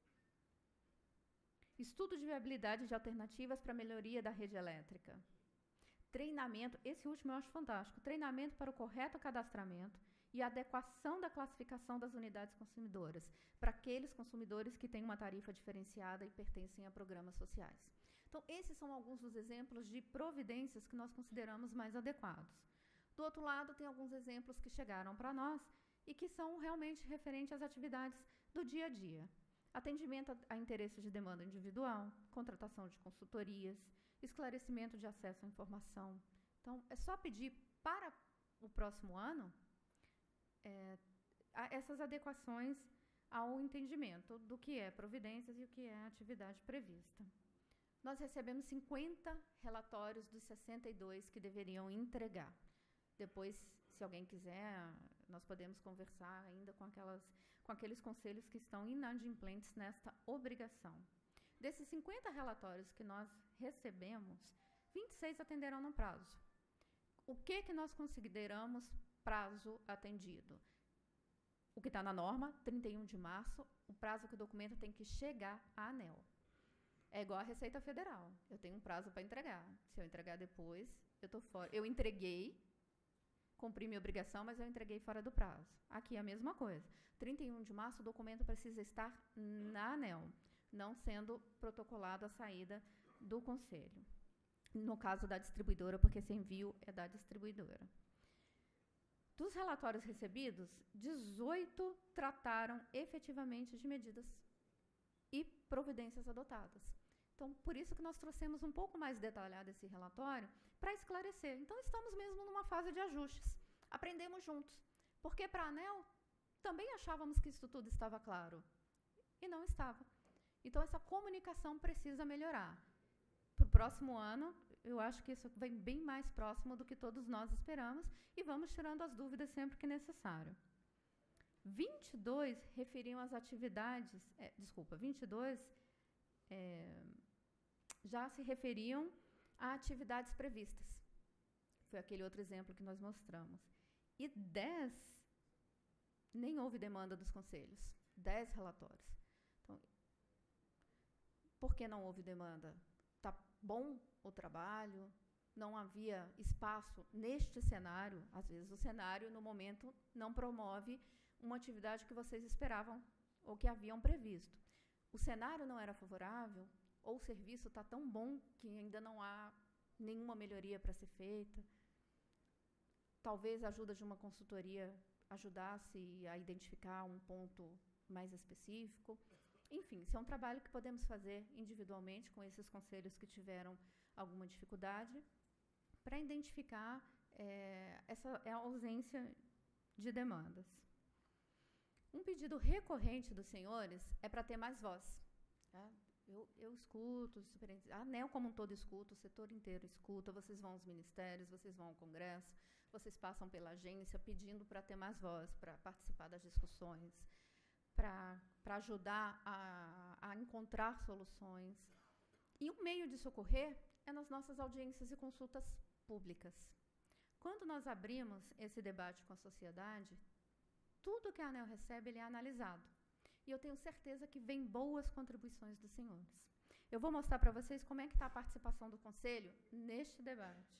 Speaker 3: Estudo de viabilidade de alternativas para a melhoria da rede elétrica. Treinamento, esse último eu acho fantástico, treinamento para o correto cadastramento e adequação da classificação das unidades consumidoras para aqueles consumidores que têm uma tarifa diferenciada e pertencem a programas sociais. Então, esses são alguns dos exemplos de providências que nós consideramos mais adequados. Do outro lado, tem alguns exemplos que chegaram para nós e que são realmente referentes às atividades do dia a dia. Atendimento a, a interesses de demanda individual, contratação de consultorias, esclarecimento de acesso à informação. Então, é só pedir para o próximo ano é, essas adequações ao entendimento do que é providências e o que é atividade prevista. Nós recebemos cinquenta relatórios dos sessenta e dois que deveriam entregar. Depois, se alguém quiser, nós podemos conversar ainda com, aquelas, com aqueles conselhos que estão inadimplentes nesta obrigação. Desses cinquenta relatórios que nós recebemos, vinte e seis atenderam no prazo. O que, que nós consideramos prazo atendido? O que está na norma, trinta e um de março, o prazo que o documento tem que chegar à ANEEL. É igual à Receita Federal. Eu tenho um prazo para entregar. Se eu entregar depois, eu estou fora. Eu entreguei, cumpri minha obrigação, mas eu entreguei fora do prazo. Aqui é a mesma coisa. trinta e um de março, o documento precisa estar na ANEEL, não sendo protocolado a saída do conselho. No caso da distribuidora, porque esse envio é da distribuidora. Dos relatórios recebidos, dezoito trataram efetivamente de medidas e providências adotadas. Então, por isso que nós trouxemos um pouco mais detalhado esse relatório para esclarecer. Então, estamos mesmo numa fase de ajustes. Aprendemos juntos. Porque para a ANEEL, também achávamos que isso tudo estava claro. E não estava. Então, essa comunicação precisa melhorar. Para o próximo ano, eu acho que isso vem bem mais próximo do que todos nós esperamos e vamos tirando as dúvidas sempre que necessário. vinte e dois referiam às atividades, é, desculpa, vinte e dois é, já se referiam a atividades previstas. Foi aquele outro exemplo que nós mostramos. E dez, nem houve demanda dos conselhos. dez relatórios. Então, por que não houve demanda? Está bom o trabalho? Não havia espaço neste cenário? Às vezes o cenário, no momento, não promove uma atividade que vocês esperavam ou que haviam previsto. O cenário não era favorável, ou o serviço está tão bom que ainda não há nenhuma melhoria para ser feita. Talvez a ajuda de uma consultoria ajudasse a identificar um ponto mais específico. Enfim, isso é um trabalho que podemos fazer individualmente com esses conselhos que tiveram alguma dificuldade para identificar é, essa é a ausência de demandas. Um pedido recorrente dos senhores é para ter mais voz. Tá? Eu, eu escuto, a ANEEL como um todo escuta, o setor inteiro escuta, vocês vão aos ministérios, vocês vão ao Congresso, vocês passam pela agência pedindo para ter mais voz, para participar das discussões, para ajudar a, a encontrar soluções. E um meio de socorrer é nas nossas audiências e consultas públicas. Quando nós abrimos esse debate com a sociedade, tudo que a ANEEL recebe, ele é analisado. E eu tenho certeza que vem boas contribuições dos senhores. Eu vou mostrar para vocês como é que está a participação do Conselho neste debate.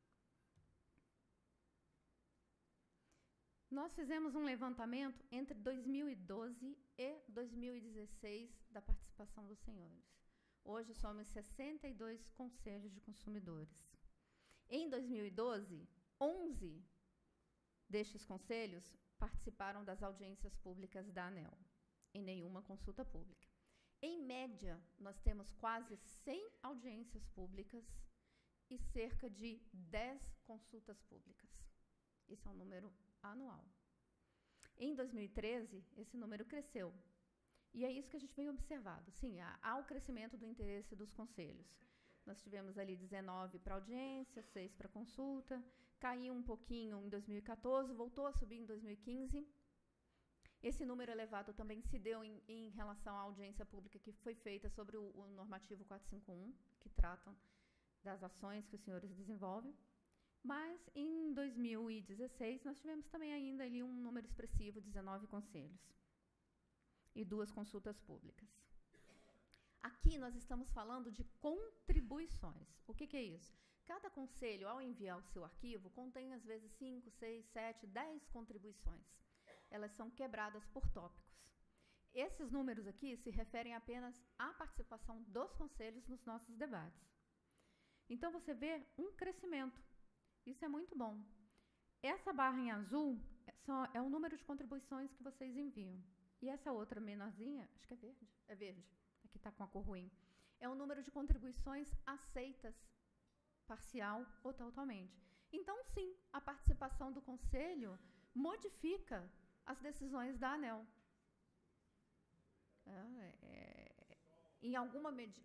Speaker 3: Nós fizemos um levantamento entre dois mil e doze e dois mil e dezesseis da participação dos senhores. Hoje somos sessenta e dois conselhos de consumidores. Em dois mil e doze, onze destes conselhos participaram das audiências públicas da ANEEL, em nenhuma consulta pública. Em média, nós temos quase cem audiências públicas e cerca de dez consultas públicas. Esse é um número anual. Em dois mil e treze, esse número cresceu. E é isso que a gente vem observado. Sim, há, há o crescimento do interesse dos conselhos. Nós tivemos ali dezenove para audiência, seis para consulta, caiu um pouquinho em dois mil e quatorze, voltou a subir em dois mil e quinze. Esse número elevado também se deu em, em relação à audiência pública que foi feita sobre o, o normativo quatrocentos e cinquenta e um, que tratam das ações que os senhores desenvolvem. Mas, em dois mil e dezesseis, nós tivemos também ainda ali um número expressivo, dezenove conselhos e duas consultas públicas. Aqui nós estamos falando de contribuições. O que, que é isso? Cada conselho, ao enviar o seu arquivo, contém, às vezes, cinco, seis, sete, dez contribuições. Elas são quebradas por tópicos. Esses números aqui se referem apenas à participação dos conselhos nos nossos debates. Então, você vê um crescimento. Isso é muito bom. Essa barra em azul é, só, é o número de contribuições que vocês enviam. E essa outra menorzinha, acho que é verde, é verde, aqui está com a cor ruim, é o número de contribuições aceitas, parcial ou totalmente. Então, sim, a participação do conselho modifica as decisões da ANEEL. É, é, em alguma medida.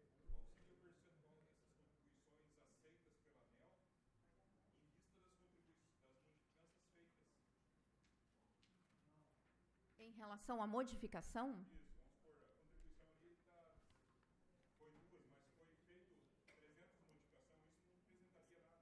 Speaker 3: Em relação à modificação?
Speaker 4: Isso, vamos supor, a contribuição ali tá, foi duas, mas foi feito trezentas modificações, isso não representaria nada.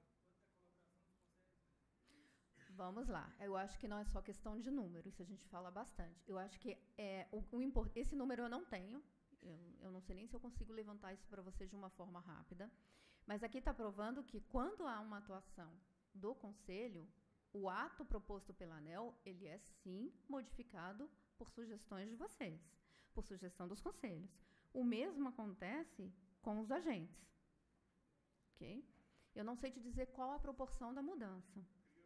Speaker 3: Vamos lá, eu acho que não é só questão de número, isso a gente fala bastante. Eu acho que é, o, o import, esse número eu não tenho, eu, eu não sei nem se eu consigo levantar isso para vocês de uma forma rápida, mas aqui está provando que quando há uma atuação do conselho, o ato proposto pela ANEEL, ele é sim modificado por sugestões de vocês, por sugestão dos conselhos. O mesmo acontece com os agentes. Ok? Eu não sei te dizer qual a proporção da mudança.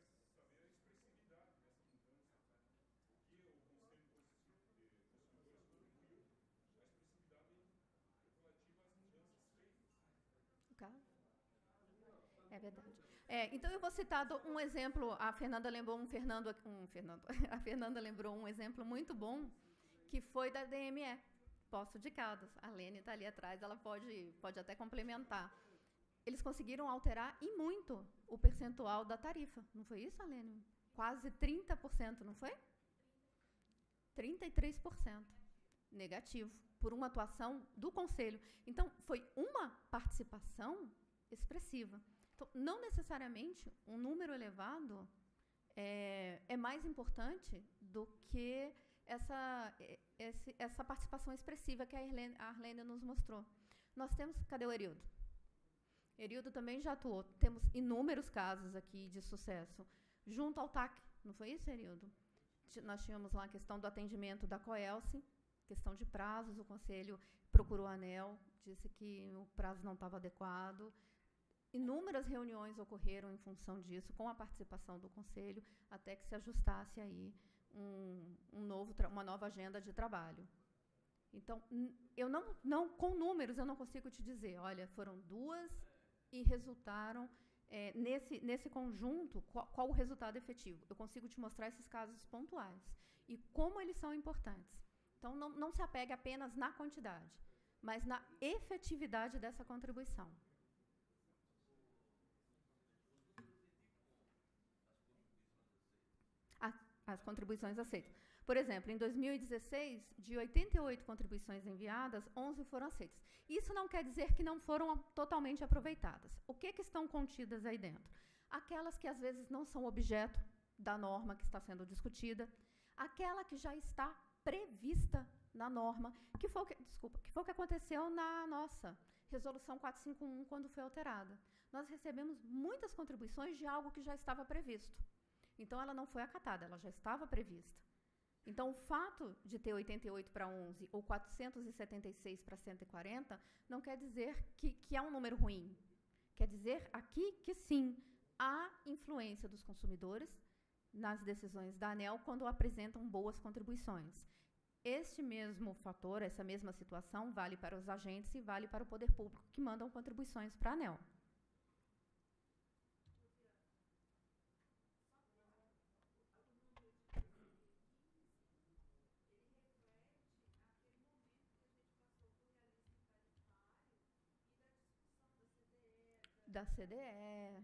Speaker 3: É verdade. É, então eu vou citar um exemplo. A Fernanda lembrou um Fernando, um Fernando. A Fernanda lembrou um exemplo muito bom que foi da D M E, Poço de Caldas. A Lene está ali atrás, ela pode, pode até complementar. Eles conseguiram alterar e muito o percentual da tarifa. Não foi isso, Lene? Quase trinta por cento, não foi? trinta e três por cento negativo, por uma atuação do conselho. Então, foi uma participação expressiva. Então, não necessariamente um número elevado é, é mais importante do que essa, esse, essa participação expressiva que a Arlene, a Arlene nos mostrou. Nós temos... Cadê o Erildo? Erildo também já atuou. Temos inúmeros casos aqui de sucesso. Junto ao T A C, não foi isso, Erildo? Nós tínhamos lá a questão do atendimento da COELSE, questão de prazos, o conselho procurou a ANEEL, disse que o prazo não estava adequado. Inúmeras reuniões ocorreram em função disso, com a participação do conselho, até que se ajustasse aí um, um novo, uma nova agenda de trabalho. Então, eu não, não, com números, eu não consigo te dizer, olha, foram duas e resultaram, é, nesse, nesse conjunto, qual, qual o resultado efetivo. Eu consigo te mostrar esses casos pontuais e como eles são importantes. Então, não, não se apegue apenas na quantidade, mas na efetividade dessa contribuição. As contribuições aceitas. Por exemplo, em dois mil e dezesseis, de oitenta e oito contribuições enviadas, onze foram aceitas. Isso não quer dizer que não foram totalmente aproveitadas. O que, que estão contidas aí dentro? Aquelas que às vezes não são objeto da norma que está sendo discutida, aquela que já está prevista na norma, que foi o que, desculpa, que foi o que aconteceu na nossa Resolução quatrocentos e cinquenta e um, quando foi alterada. Nós recebemos muitas contribuições de algo que já estava previsto. Então, ela não foi acatada, ela já estava prevista. Então, o fato de ter oitenta e oito para onze ou quatrocentos e setenta e seis para cento e quarenta não quer dizer que, que é um número ruim. Quer dizer aqui que, sim, há influência dos consumidores nas decisões da ANEEL quando apresentam boas contribuições. Este mesmo fator, essa mesma situação, vale para os agentes e vale para o poder público que mandam contribuições para a ANEEL. Da C D E.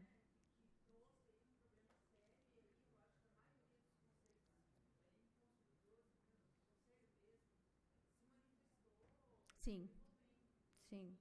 Speaker 3: Sim, sim.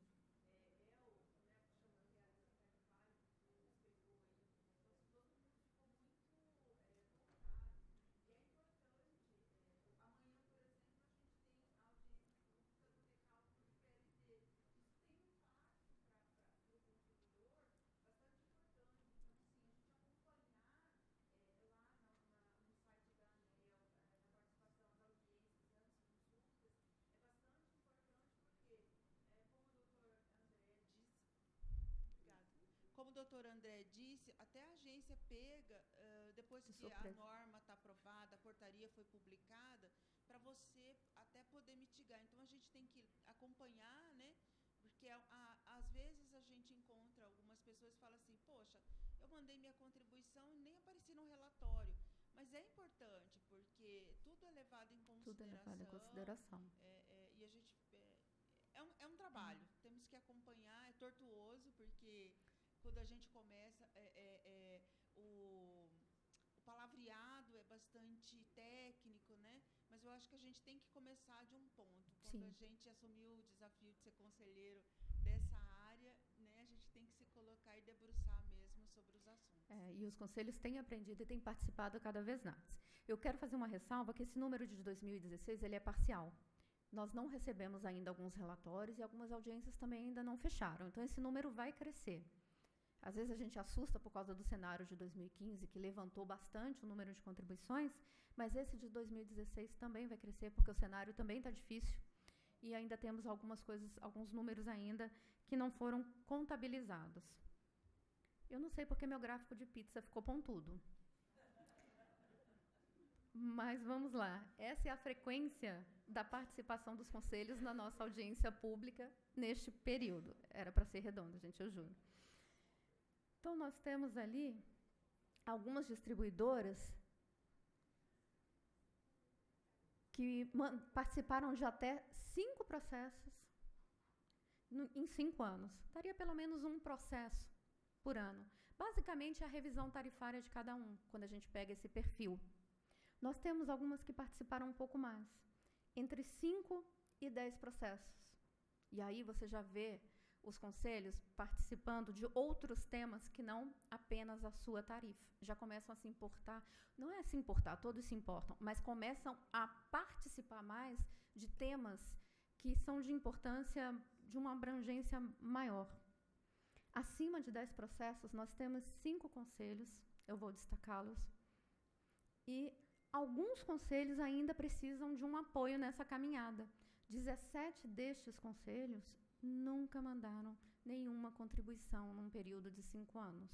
Speaker 5: Como o doutor André disse, até a agência pega, uh, depois
Speaker 3: De
Speaker 5: que
Speaker 3: surpresa.
Speaker 5: a norma está aprovada, a portaria foi publicada, para você até poder mitigar. Então, a gente tem que acompanhar, né? Porque, a, a, às vezes, a gente encontra algumas pessoas que falam assim, poxa, eu mandei minha contribuição e nem apareci no relatório. Mas é importante, porque tudo é levado em consideração.
Speaker 3: Tudo é levado em consideração.
Speaker 5: É, é, e a gente... É, é, um, é um trabalho. Hum. Temos que acompanhar. É tortuoso, porque... Quando a gente começa, é, é, é, o, o palavreado é bastante técnico, né? Mas eu acho que a gente tem que começar de um ponto. Quando Sim. a gente assumiu o desafio de ser conselheiro dessa área, né, a gente tem que se colocar e debruçar mesmo sobre os assuntos.
Speaker 3: É, e os conselhos têm aprendido e têm participado cada vez mais. Eu quero fazer uma ressalva que esse número de dois mil e dezesseis ele é parcial. Nós não recebemos ainda alguns relatórios e algumas audiências também ainda não fecharam. Então, esse número vai crescer. Às vezes a gente assusta por causa do cenário de dois mil e quinze, que levantou bastante o número de contribuições, mas esse de dois mil e dezesseis também vai crescer, porque o cenário também está difícil. E ainda temos algumas coisas, alguns números ainda que não foram contabilizados. Eu não sei porque meu gráfico de pizza ficou pontudo. Mas vamos lá. Essa é a frequência da participação dos conselhos na nossa audiência pública neste período. Era para ser redondo, gente, eu juro. Então, nós temos ali algumas distribuidoras que participaram de até cinco processos no, em cinco anos. Daria pelo menos um processo por ano. Basicamente, a revisão tarifária de cada um, quando a gente pega esse perfil. Nós temos algumas que participaram um pouco mais, entre cinco e dez processos. E aí você já vê os conselhos participando de outros temas que não apenas a sua tarifa. Já começam a se importar, não é se importar, todos se importam, mas começam a participar mais de temas que são de importância, de uma abrangência maior. Acima de dez processos, nós temos cinco conselhos, eu vou destacá-los, e alguns conselhos ainda precisam de um apoio nessa caminhada. dezessete destes conselhos nunca mandaram nenhuma contribuição num período de cinco anos.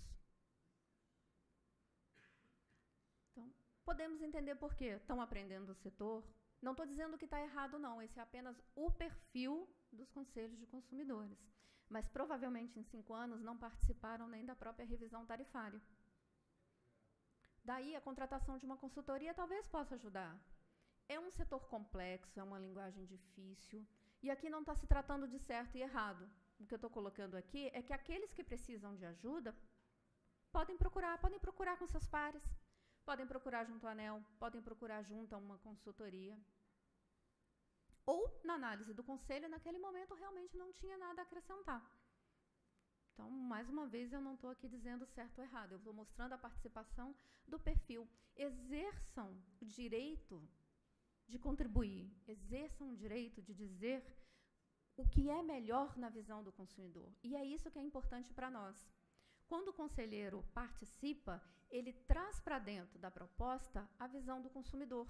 Speaker 3: Então, podemos entender por quê. Estão aprendendo o setor. Não estou dizendo que está errado, não. Esse é apenas o perfil dos conselhos de consumidores. Mas, provavelmente, em cinco anos, não participaram nem da própria revisão tarifária. Daí, a contratação de uma consultoria talvez possa ajudar. É um setor complexo, é uma linguagem difícil. E aqui não está se tratando de certo e errado. O que eu estou colocando aqui é que aqueles que precisam de ajuda podem procurar, podem procurar com seus pares, podem procurar junto à ANEEL, podem procurar junto a uma consultoria. Ou, na análise do conselho, naquele momento realmente não tinha nada a acrescentar. Então, mais uma vez, eu não estou aqui dizendo certo ou errado, eu estou mostrando a participação do perfil. Exerçam o direito de contribuir, exerçam o direito de dizer o que é melhor na visão do consumidor. E é isso que é importante para nós. Quando o conselheiro participa, ele traz para dentro da proposta a visão do consumidor.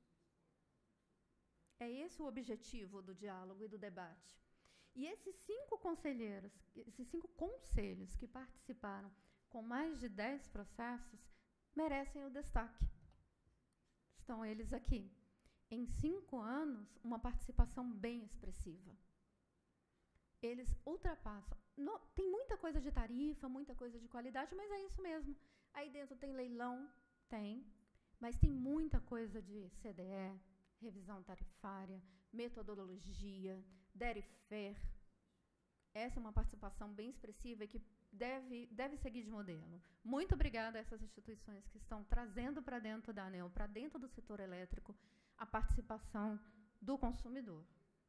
Speaker 3: É esse o objetivo do diálogo e do debate. E esses cinco conselheiros, esses cinco conselhos que participaram com mais de dez processos, merecem o destaque. Estão eles aqui. em cinco anos, uma participação bem expressiva. Eles ultrapassam. No, tem muita coisa de tarifa, muita coisa de qualidade, mas é isso mesmo. Aí dentro tem leilão, tem, mas tem muita coisa de C D E, revisão tarifária, metodologia, DERIFER. Essa é uma participação bem expressiva e que deve, deve seguir de modelo. Muito obrigada a essas instituições que estão trazendo para dentro da ANEEL, para dentro do setor elétrico, a participação do consumidor.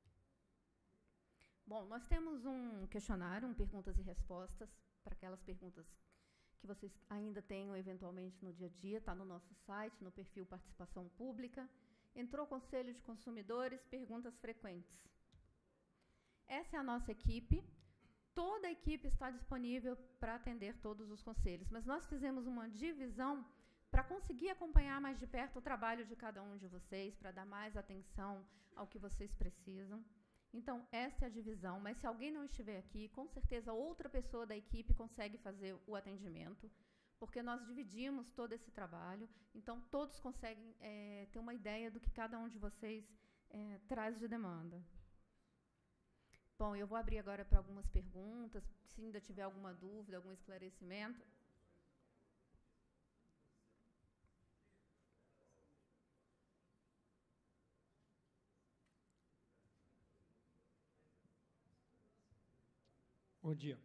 Speaker 3: Bom, nós temos um questionário, um perguntas e respostas, para aquelas perguntas que vocês ainda tenham eventualmente no dia a dia, está no nosso site, no perfil Participação Pública. Entrou o Conselho de Consumidores, perguntas frequentes. Essa é a nossa equipe. Toda a equipe está disponível para atender todos os conselhos, mas nós fizemos uma divisão para conseguir acompanhar mais de perto o trabalho de cada um de vocês, para dar mais atenção ao que vocês precisam. Então, essa é a divisão, mas se alguém não estiver aqui, com certeza outra pessoa da equipe consegue fazer o atendimento, porque nós dividimos todo esse trabalho, então todos conseguem é, ter uma ideia do que cada um de vocês é, traz de demanda. Bom, eu vou abrir agora para algumas perguntas, se ainda tiver alguma dúvida, algum esclarecimento.
Speaker 6: Bom dia.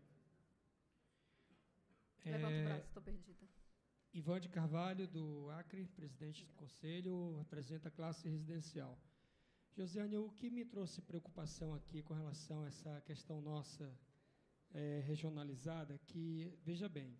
Speaker 3: Levanta
Speaker 6: é,
Speaker 3: o braço, estou perdida.
Speaker 6: Ivan de Carvalho, do Acre, presidente do Conselho, representa a classe residencial. Josiane, o que me trouxe preocupação aqui com relação a essa questão nossa é, regionalizada, que, veja bem,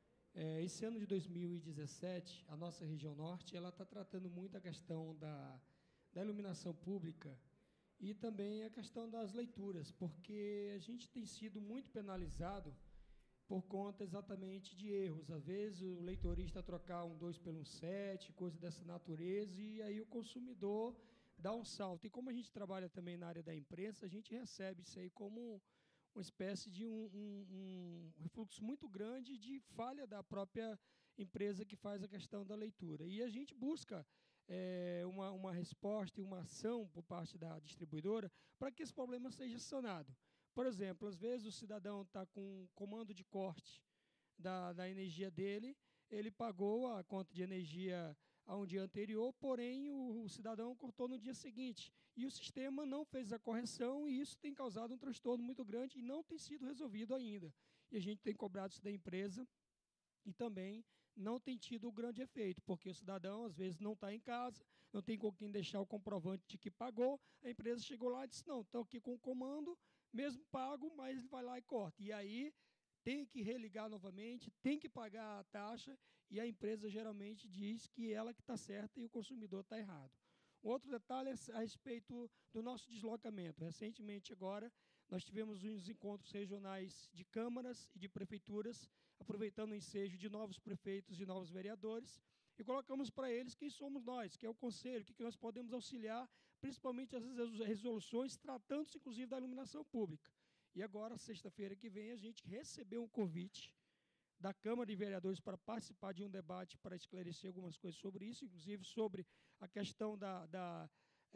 Speaker 6: é, esse ano de dois mil e dezessete, a nossa região norte, ela está tratando muito a questão da, da iluminação pública e também a questão das leituras, porque a gente tem sido muito penalizado por conta exatamente de erros. Às vezes o leitorista trocar um dois pelo um sete, coisa dessa natureza, e aí o consumidor dá um salto. E como a gente trabalha também na área da imprensa, a gente recebe isso aí como uma espécie de um, um, um refluxo muito grande de falha da própria empresa que faz a questão da leitura. E a gente busca é, uma, uma resposta e uma ação por parte da distribuidora para que esse problema seja sanado. Por exemplo, às vezes o cidadão está com um comando de corte da, da energia dele, ele pagou a conta de energia a um dia anterior, porém o, o cidadão cortou no dia seguinte. E o sistema não fez a correção e isso tem causado um transtorno muito grande e não tem sido resolvido ainda. E a gente tem cobrado isso da empresa e também não tem tido o grande efeito, porque o cidadão às vezes não está em casa, não tem com quem deixar o comprovante de que pagou, a empresa chegou lá e disse, não, estou aqui com o comando, mesmo pago, mas ele vai lá e corta. E aí tem que religar novamente, tem que pagar a taxa, e a empresa geralmente diz que ela que está certa e o consumidor está errado. Um outro detalhe é a respeito do nosso deslocamento. Recentemente agora, nós tivemos uns encontros regionais de câmaras e de prefeituras, aproveitando o ensejo de novos prefeitos e novos vereadores, e colocamos para eles quem somos nós, que é o Conselho, o que, que nós podemos auxiliar, principalmente as resoluções, tratando-se inclusive da iluminação pública. E agora, sexta-feira que vem, a gente recebeu um convite da Câmara de Vereadores para participar de um debate para esclarecer algumas coisas sobre isso, inclusive sobre a questão da, da,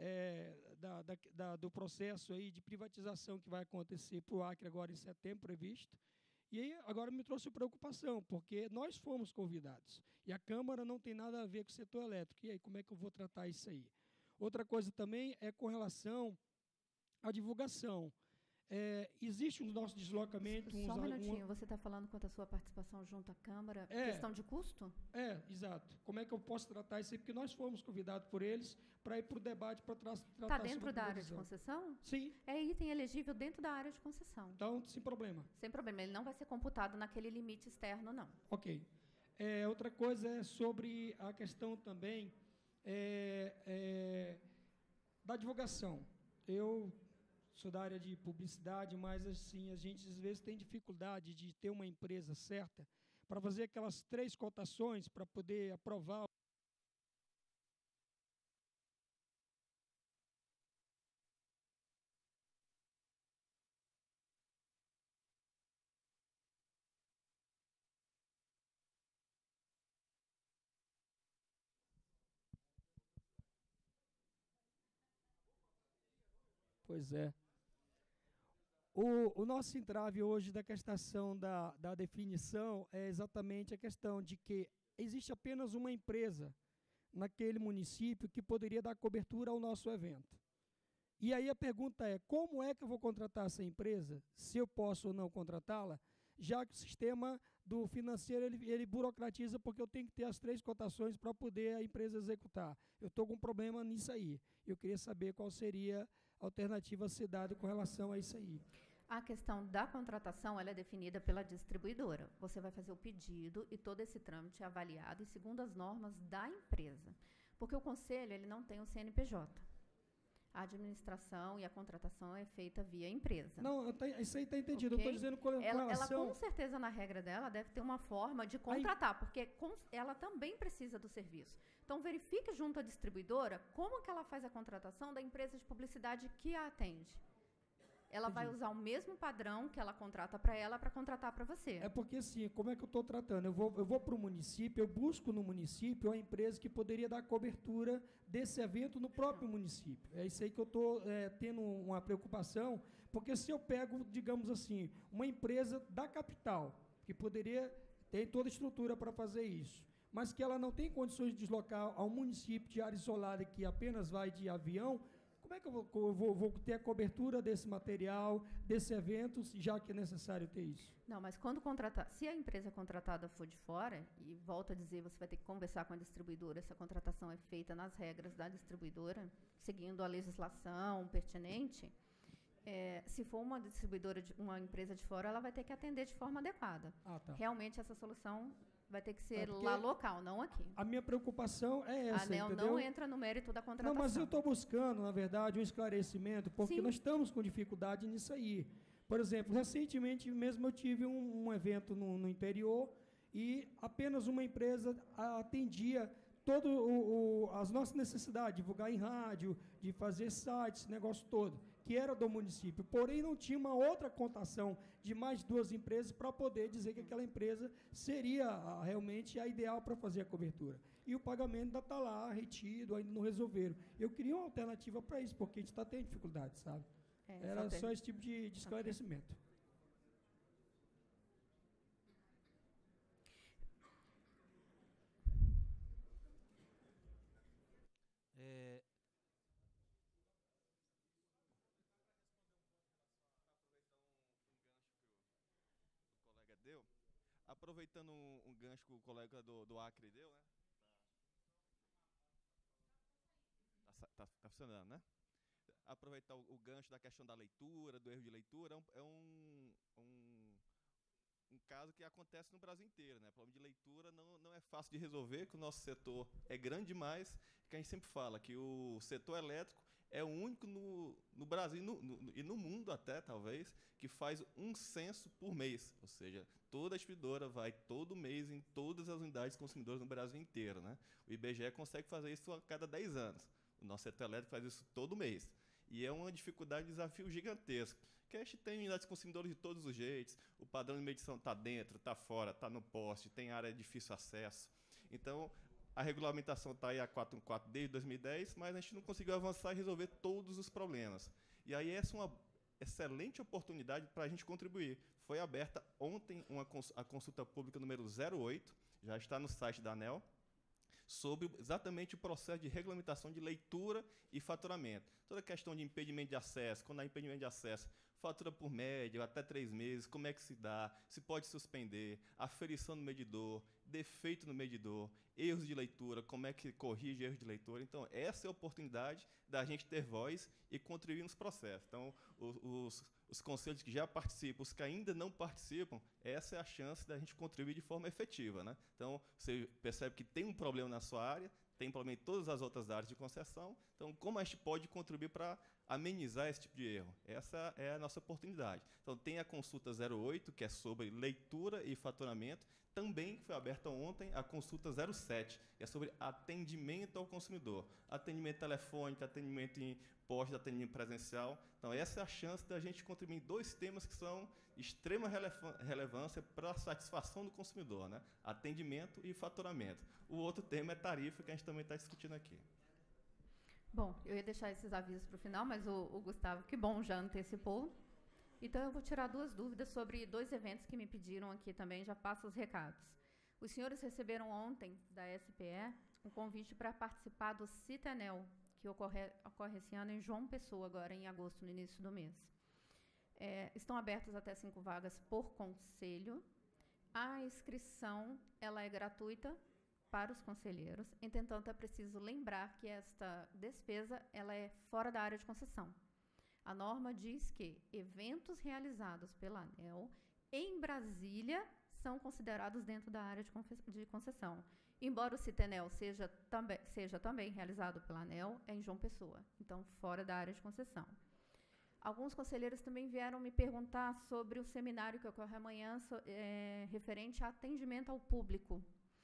Speaker 6: é, da, da, da, do processo aí de privatização que vai acontecer para o Acre agora em setembro previsto. E aí agora me trouxe preocupação, porque nós fomos convidados e a Câmara não tem nada a ver com o setor elétrico. E aí como é que eu vou tratar isso aí? Outra coisa também é com relação à divulgação. É, existe um nosso deslocamento...
Speaker 3: Só um
Speaker 6: uns,
Speaker 3: minutinho,
Speaker 6: um,
Speaker 3: você está falando quanto à sua participação junto à Câmara,
Speaker 6: é,
Speaker 3: questão de custo?
Speaker 6: É, exato. Como é que eu posso tratar isso aí? Porque nós fomos convidados por eles para ir para o debate para tra tratar
Speaker 3: Está dentro da área de concessão?
Speaker 6: Sim.
Speaker 3: É item elegível dentro da área de concessão.
Speaker 6: Então, sem problema.
Speaker 3: Sem problema, ele não vai ser computado naquele limite externo, não.
Speaker 6: Ok. É, outra coisa é sobre a questão também é, é, da divulgação. Eu sou da área de publicidade, mas assim, a gente às vezes tem dificuldade de ter uma empresa certa para fazer aquelas três cotações para poder aprovar Pois é. O, o nosso entrave hoje da questão da, da definição é exatamente a questão de que existe apenas uma empresa naquele município que poderia dar cobertura ao nosso evento. E aí a pergunta é, como é que eu vou contratar essa empresa, se eu posso ou não contratá-la, já que o sistema do financeiro, ele, ele burocratiza, porque eu tenho que ter as três cotações para poder a empresa executar. Eu estou com um problema nisso aí. Eu queria saber qual seria a alternativa a ser dada com relação a isso aí.
Speaker 3: A questão da contratação, ela é definida pela distribuidora. Você vai fazer o pedido e todo esse trâmite é avaliado e segundo as normas da empresa. Porque o conselho, ele não tem o C N P J. A administração e a contratação é feita via empresa.
Speaker 6: Não, eu te, isso aí está entendido.
Speaker 3: Okay?
Speaker 6: Eu estou dizendo com, com
Speaker 3: ela,
Speaker 6: relação...
Speaker 3: ela, com certeza, na regra dela, deve ter uma forma de contratar, aí, porque com, ela também precisa do serviço. Então, verifique junto à distribuidora como que ela faz a contratação da empresa de publicidade que a atende. Ela
Speaker 6: Entendi.
Speaker 3: vai usar o mesmo padrão que ela contrata para ela para contratar para você.
Speaker 6: É porque, assim, como é que eu estou tratando? Eu vou, eu vou para o município, eu busco no município uma empresa que poderia dar cobertura desse evento no próprio município. É isso aí que eu estou é, tendo uma preocupação, porque se eu pego, digamos assim, uma empresa da capital, que poderia ter toda a estrutura para fazer isso, mas que ela não tem condições de deslocar ao município de área isolada que apenas vai de avião, como é que eu vou, eu vou, vou ter a cobertura desse material, desse evento, já que é necessário ter isso?
Speaker 3: Não, mas quando contratar, se a empresa contratada for de fora, e volto a dizer, você vai ter que conversar com a distribuidora, essa contratação é feita nas regras da distribuidora, seguindo a legislação pertinente, é, se for uma distribuidora, de, uma empresa de fora, ela vai ter que atender de forma adequada.
Speaker 6: Ah, tá.
Speaker 3: Realmente, essa solução vai ter que ser
Speaker 6: é
Speaker 3: lá local, não aqui.
Speaker 6: A minha preocupação é essa,
Speaker 3: a ANEEL
Speaker 6: entendeu?
Speaker 3: não entra no mérito da contratação.
Speaker 6: Não, mas eu estou buscando, na verdade, um esclarecimento, porque
Speaker 3: Sim.
Speaker 6: nós estamos com dificuldade nisso aí. Por exemplo, recentemente mesmo eu tive um, um evento no, no interior e apenas uma empresa atendia todas as nossas necessidades, divulgar em rádio, de fazer sites, esse negócio todo, que era do município. Porém, não tinha uma outra contação de mais duas empresas para poder dizer que aquela empresa seria a, realmente a ideal para fazer a cobertura. E o pagamento ainda está lá, retido, ainda não resolveram. Eu queria uma alternativa para isso, porque a gente está tendo dificuldade, sabe?
Speaker 3: É,
Speaker 6: Era
Speaker 3: só,
Speaker 6: só esse tipo de, de esclarecimento.
Speaker 1: É,
Speaker 2: Deu. Aproveitando um, um gancho que o colega do, do Acre deu, né? Tá, tá, tá funcionando, né? Aproveitar o, o gancho da questão da leitura, do erro de leitura, é um, um, um caso que acontece no Brasil inteiro, né? O problema de leitura não, não é fácil de resolver, que o nosso setor é grande demais, que a gente sempre fala que o setor elétrico é o único no, no Brasil no, no, e no mundo até, talvez, que faz um censo por mês. Ou seja, toda a distribuidora vai todo mês em todas as unidades consumidoras no Brasil inteiro, né? O I B G E consegue fazer isso a cada dez anos. O nosso setor elétrico faz isso todo mês. E é uma dificuldade, um desafio gigantesco. Porque a gente tem unidades consumidoras de todos os jeitos, o padrão de medição está dentro, está fora, está no poste, tem área de difícil acesso. Então, a regulamentação está aí a quatrocentos e quatorze desde dois mil e dez, mas a gente não conseguiu avançar e resolver todos os problemas. E aí essa é uma excelente oportunidade para a gente contribuir. Foi aberta ontem uma, a consulta pública número zero oito, já está no site da ANEEL, sobre exatamente o processo de regulamentação de leitura e faturamento. Toda a questão de impedimento de acesso, quando há impedimento de acesso, fatura por média, até três meses, como é que se dá, se pode suspender, aferição no medidor, defeito no medidor, erros de leitura, como é que corrige erros de leitura. Então, essa é a oportunidade da gente ter voz e contribuir nos processos. Então, os, os, os conselhos que já participam, os que ainda não participam, essa é a chance da gente contribuir de forma efetiva, né? Então, você percebe que tem um problema na sua área, tem problema em todas as outras áreas de concessão. Então, como a gente pode contribuir para amenizar esse tipo de erro? Essa é a nossa oportunidade. Então, tem a consulta zero oito, que é sobre leitura e faturamento. Também foi aberta ontem a consulta zero sete, que é sobre atendimento ao consumidor. Atendimento telefônico, atendimento em posto, atendimento presencial. Então, essa é a chance da gente contribuir em dois temas que são de extrema relevância para a satisfação do consumidor, né? Atendimento e faturamento. O outro tema é tarifa, que a gente também está discutindo aqui.
Speaker 3: Bom, eu ia deixar esses avisos para o final, mas o, o Gustavo, que bom, já antecipou. Então, eu vou tirar duas dúvidas sobre dois eventos que me pediram aqui também, já passo os recados. Os senhores receberam ontem, da S P E, um convite para participar do CITENEL, que ocorre, ocorre esse ano em João Pessoa, agora em agosto, no início do mês. É, estão abertas até cinco vagas por conselho. A inscrição ela é gratuita para os conselheiros. Entretanto, é preciso lembrar que esta despesa ela é fora da área de concessão. A norma diz que eventos realizados pela ANEEL em Brasília são considerados dentro da área de concessão. Embora o CITENEL seja também, seja também realizado pela ANEEL, é em João Pessoa, então fora da área de concessão. Alguns conselheiros também vieram me perguntar sobre o seminário que ocorre amanhã, é, referente a atendimento ao público.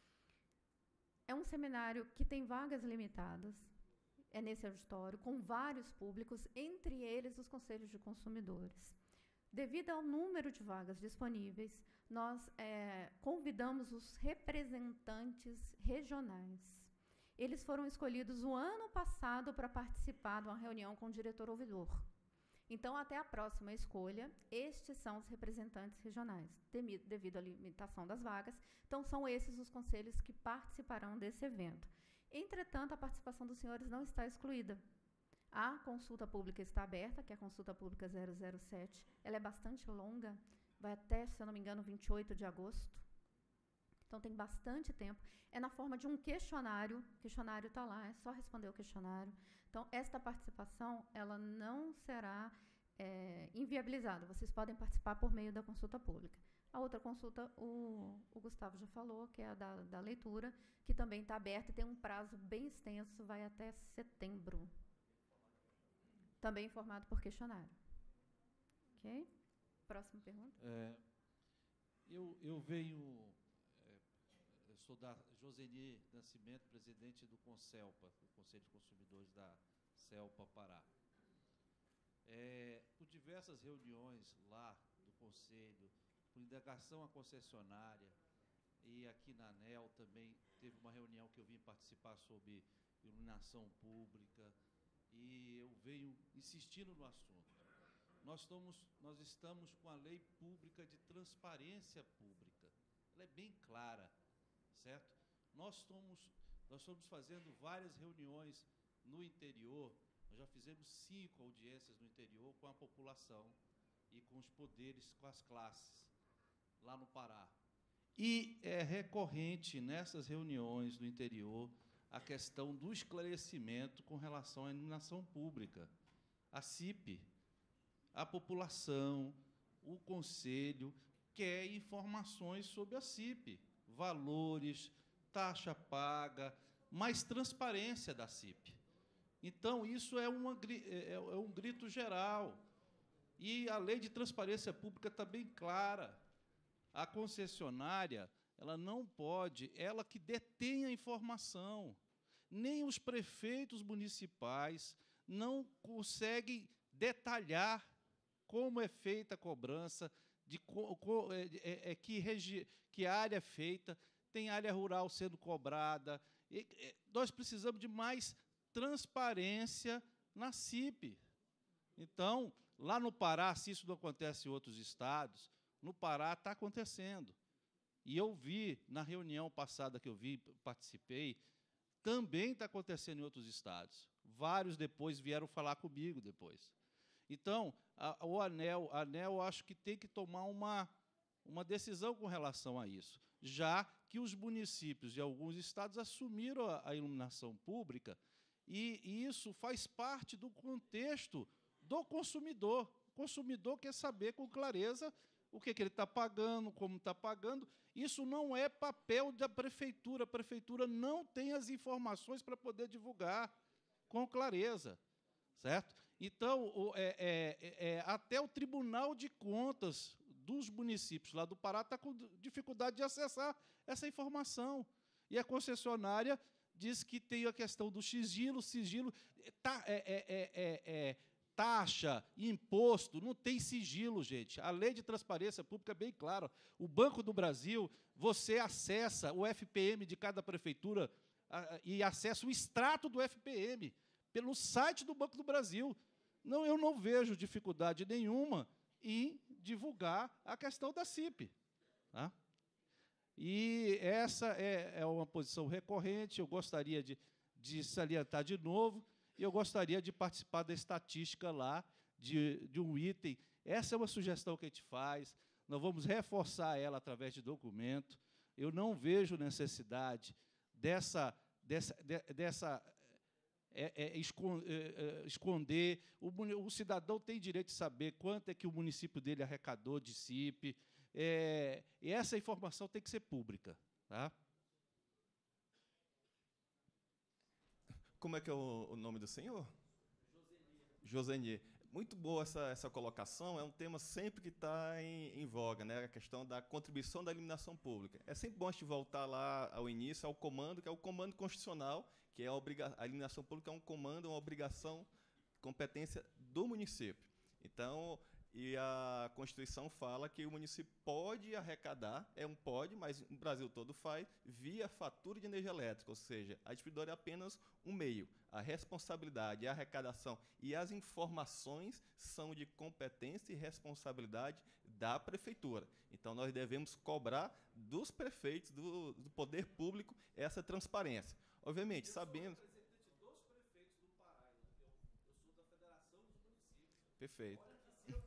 Speaker 3: É um seminário que tem vagas limitadas, é nesse auditório, com vários públicos, entre eles os conselhos de consumidores. Devido ao número de vagas disponíveis, nós é, convidamos os representantes regionais. Eles foram escolhidos o ano passado para participar de uma reunião com o diretor ouvidor. Então, até a próxima escolha, estes são os representantes regionais, devido à limitação das vagas. Então, são esses os conselhos que participarão desse evento. Entretanto, a participação dos senhores não está excluída. A consulta pública está aberta, que é a consulta pública zero zero sete. Ela é bastante longa, vai até, se eu não me engano, vinte e oito de agosto. Então, tem bastante tempo. É na forma de um questionário. O questionário está lá, é só responder o questionário. Então, esta participação ela não será é, inviabilizada. Vocês podem participar por meio da consulta pública. A outra consulta, o, o Gustavo já falou, que é a da, da leitura, que também está aberta e tem um prazo bem extenso, vai até setembro. Também informado por questionário. Ok? Próxima pergunta.
Speaker 7: É, eu, eu venho... Eu sou da Joseni Nascimento, presidente do CONCELPA, do Conselho de Consumidores da CELPA Pará. É, por diversas reuniões lá do Conselho, por indagação à concessionária, e aqui na ANEEL também teve uma reunião que eu vim participar sobre iluminação pública, e eu venho insistindo no assunto. Nós estamos, nós estamos com a Lei Pública de Transparência Pública. Ela é bem clara. Certo? Nós estamos, nós estamos fazendo várias reuniões no interior, nós já fizemos cinco audiências no interior com a população e com os poderes, com as classes, lá no Pará. E é recorrente nessas reuniões do interior a questão do esclarecimento com relação à iluminação pública. A C I P, a população, o Conselho, quer informações sobre a C I P. Valores, taxa paga, mais transparência da C I P. Então, isso é, uma, é, é um grito geral. E a lei de transparência pública está bem clara. A concessionária, ela não pode, ela que detém a informação. Nem os prefeitos municipais não conseguem detalhar como é feita a cobrança, de co, co, é, é, que, regi, que área é feita, tem área rural sendo cobrada. E, é, nós precisamos de mais transparência na C I P. Então, lá no Pará, se isso não acontece em outros estados, no Pará está acontecendo. E eu vi, na reunião passada que eu vi, participei, também está acontecendo em outros estados. Vários depois vieram falar comigo depois. Então, a, o ANEEL, a ANEEL, acho que tem que tomar uma, uma decisão com relação a isso, já que os municípios de alguns estados assumiram a, a iluminação pública, e, e isso faz parte do contexto do consumidor. O consumidor quer saber com clareza o que, que ele está pagando, como está pagando. Isso não é papel da prefeitura. A prefeitura não tem as informações para poder divulgar com clareza, certo? Então, o, é, é, é, até o Tribunal de Contas dos municípios lá do Pará está com dificuldade de acessar essa informação. E a concessionária diz que tem a questão do sigilo, sigilo, tá, é, é, é, é, é, taxa, imposto, não tem sigilo, gente. A lei de transparência pública é bem clara. O Banco do Brasil, você acessa o F P M de cada prefeitura a, e acessa o extrato do F P M. pelo site do Banco do Brasil. Não, eu não vejo dificuldade nenhuma em divulgar a questão da C I P. Tá? E essa é, é uma posição recorrente, eu gostaria de, de salientar de novo, e eu gostaria de participar da estatística lá, de, de um item. Essa é uma sugestão que a gente faz, nós vamos reforçar ela através de documento. Eu não vejo necessidade dessa, dessa, de, dessa é, é, esconder. O, o cidadão tem direito de saber quanto é que o município dele arrecadou de C I P. É, e essa informação tem que ser pública. Tá?
Speaker 2: Como é que é o, o nome do senhor? Josenier. Muito boa essa, essa colocação, é um tema sempre que está em, em voga, né? A questão da contribuição da iluminação pública. É sempre bom a gente voltar lá ao início, ao comando, que é o comando constitucional, que é a, obriga a iluminação pública é um comando, uma obrigação, competência do município. Então, e a Constituição fala que o município pode arrecadar, é um pode, mas o Brasil todo faz, via fatura de energia elétrica, ou seja, a distribuidora é apenas um meio. A responsabilidade, a arrecadação e as informações são de competência e responsabilidade da prefeitura. Então, nós devemos cobrar dos prefeitos, do, do poder público, essa transparência. Obviamente, sabendo... Eu sou representante dos prefeitos do Pará, eu, eu sou da Federação dos Municípios. Perfeito.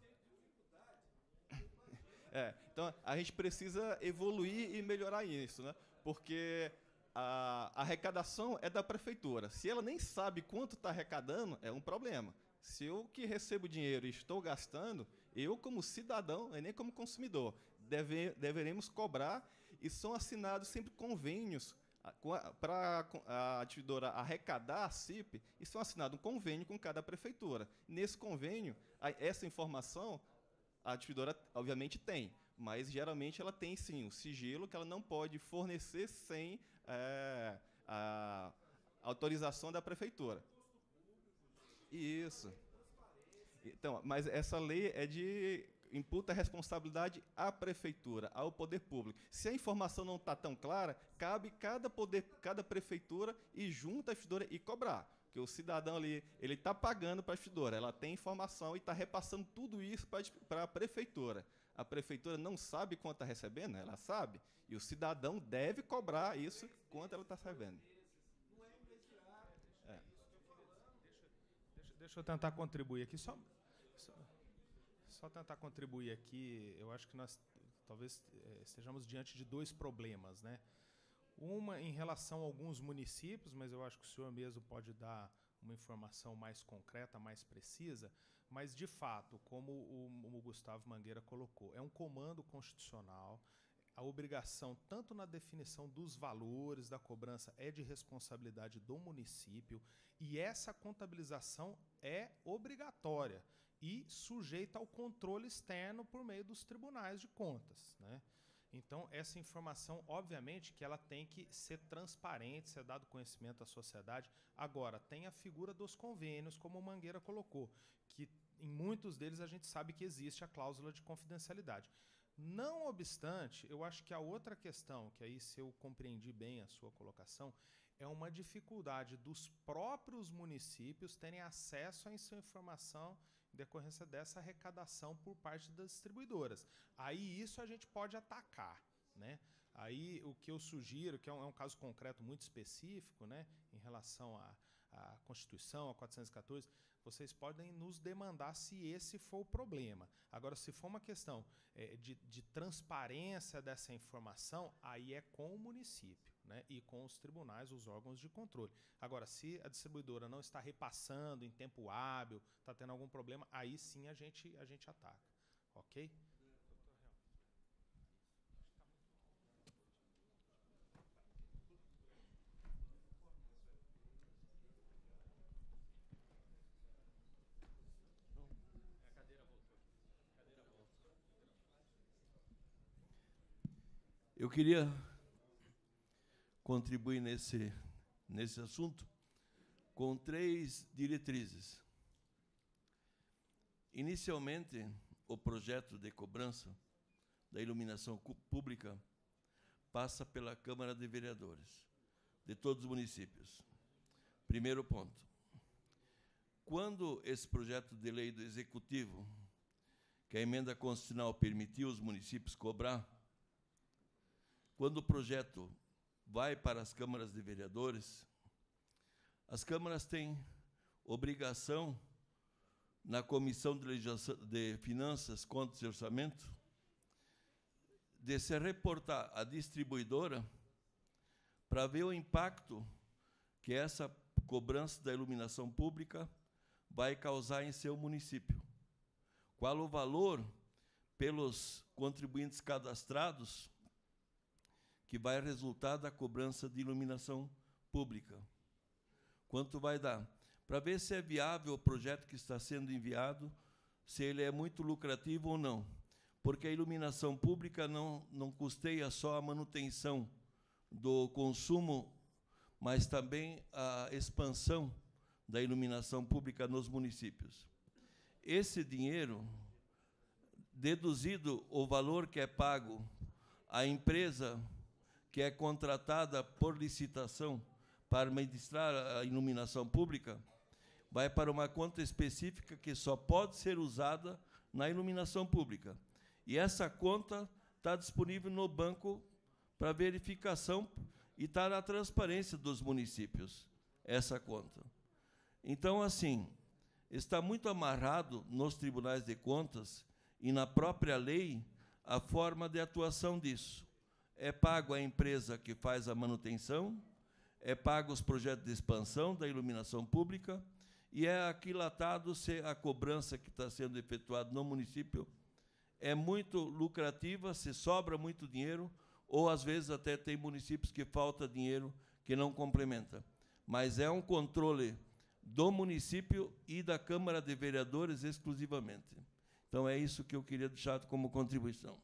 Speaker 2: É, então, a gente precisa evoluir e melhorar isso, né? Porque a arrecadação é da prefeitura. Se ela nem sabe quanto está arrecadando, é um problema. Se eu que recebo dinheiro e estou gastando, eu, como cidadão, e nem como consumidor, deve, deveremos cobrar, e são assinados sempre convênios para a distribuidora arrecadar a C I P, e são assinados um convênio com cada prefeitura. Nesse convênio, a, essa informação... a distribuidora, obviamente, tem, mas, geralmente, ela tem, sim, o sigilo que ela não pode fornecer sem é, a autorização da prefeitura. Isso. Então, mas essa lei é de... imputa a responsabilidade à prefeitura, ao poder público. Se a informação não está tão clara, cabe cada, poder, cada prefeitura ir junto à distribuidora e cobrar. Porque o cidadão ali, ele está pagando para a distribuidora, ela tem informação e está repassando tudo isso para a prefeitura. A prefeitura não sabe quanto está recebendo, ela sabe, e o cidadão deve cobrar isso quanto ela está recebendo. É.
Speaker 1: Deixa, deixa eu tentar contribuir aqui, só, só, só tentar contribuir aqui. Eu acho que nós talvez é, estejamos diante de dois problemas, né? Uma em relação a alguns municípios, mas eu acho que o senhor mesmo pode dar uma informação mais concreta, mais precisa, mas, de fato, como o, o Gustavo Mangueira colocou, é um comando constitucional, a obrigação, tanto na definição dos valores da cobrança, é de responsabilidade do município, e essa contabilização é obrigatória e sujeita ao controle externo por meio dos tribunais de contas, né? Então, essa informação, obviamente, que ela tem que ser transparente, ser dado conhecimento à sociedade. Agora, tem a figura dos convênios, como o Mangueira colocou, que em muitos deles a gente sabe que existe a cláusula de confidencialidade. Não obstante, eu acho que a outra questão, que aí, se eu compreendi bem a sua colocação, é uma dificuldade dos próprios municípios terem acesso a essa informação em decorrência dessa arrecadação por parte das distribuidoras. Aí isso a gente pode atacar, né? Aí o que eu sugiro, que é um, é um caso concreto muito específico, né, em relação à, à Constituição, a quatrocentos e quatorze, vocês podem nos demandar se esse for o problema. Agora, se for uma questão é, de, de transparência dessa informação, aí é com o município, né, e com os tribunais, os órgãos de controle. Agora, se a distribuidora não está repassando em tempo hábil, está tendo algum problema, aí sim a gente, a gente ataca. Ok?
Speaker 8: Eu queria contribuir nesse, nesse assunto com três diretrizes. Inicialmente, o projeto de cobrança da iluminação pública passa pela Câmara de Vereadores de todos os municípios. Primeiro ponto. quando esse projeto de lei do Executivo, que a emenda constitucional permitiu os municípios cobrar, quando o projeto vai para as câmaras de vereadores, as câmaras têm obrigação, na Comissão de, Legislação, de Finanças, Contas e Orçamento, de se reportar à distribuidora para ver o impacto que essa cobrança da iluminação pública vai causar em seu município. Qual o valor pelos contribuintes cadastrados que vai resultar da cobrança de iluminação pública. Quanto vai dar? Para ver se é viável o projeto que está sendo enviado, se ele é muito lucrativo ou não. Porque a iluminação pública não, não custeia só a manutenção do consumo, mas também a expansão da iluminação pública nos municípios. Esse dinheiro, deduzido o valor que é pago à empresa que é contratada por licitação para administrar a iluminação pública, vai para uma conta específica que só pode ser usada na iluminação pública. E essa conta está disponível no banco para verificação e está na transparência dos municípios, essa conta. Então, assim, está muito amarrado nos tribunais de contas e na própria lei a forma de atuação disso. É pago à empresa que faz a manutenção, é pago os projetos de expansão da iluminação pública e é aquilatado se a cobrança que está sendo efetuada no município é muito lucrativa, se sobra muito dinheiro, ou, às vezes, até tem municípios que falta dinheiro que não complementa. Mas é um controle do município e da Câmara de Vereadores exclusivamente. Então, é isso que eu queria deixar como contribuição.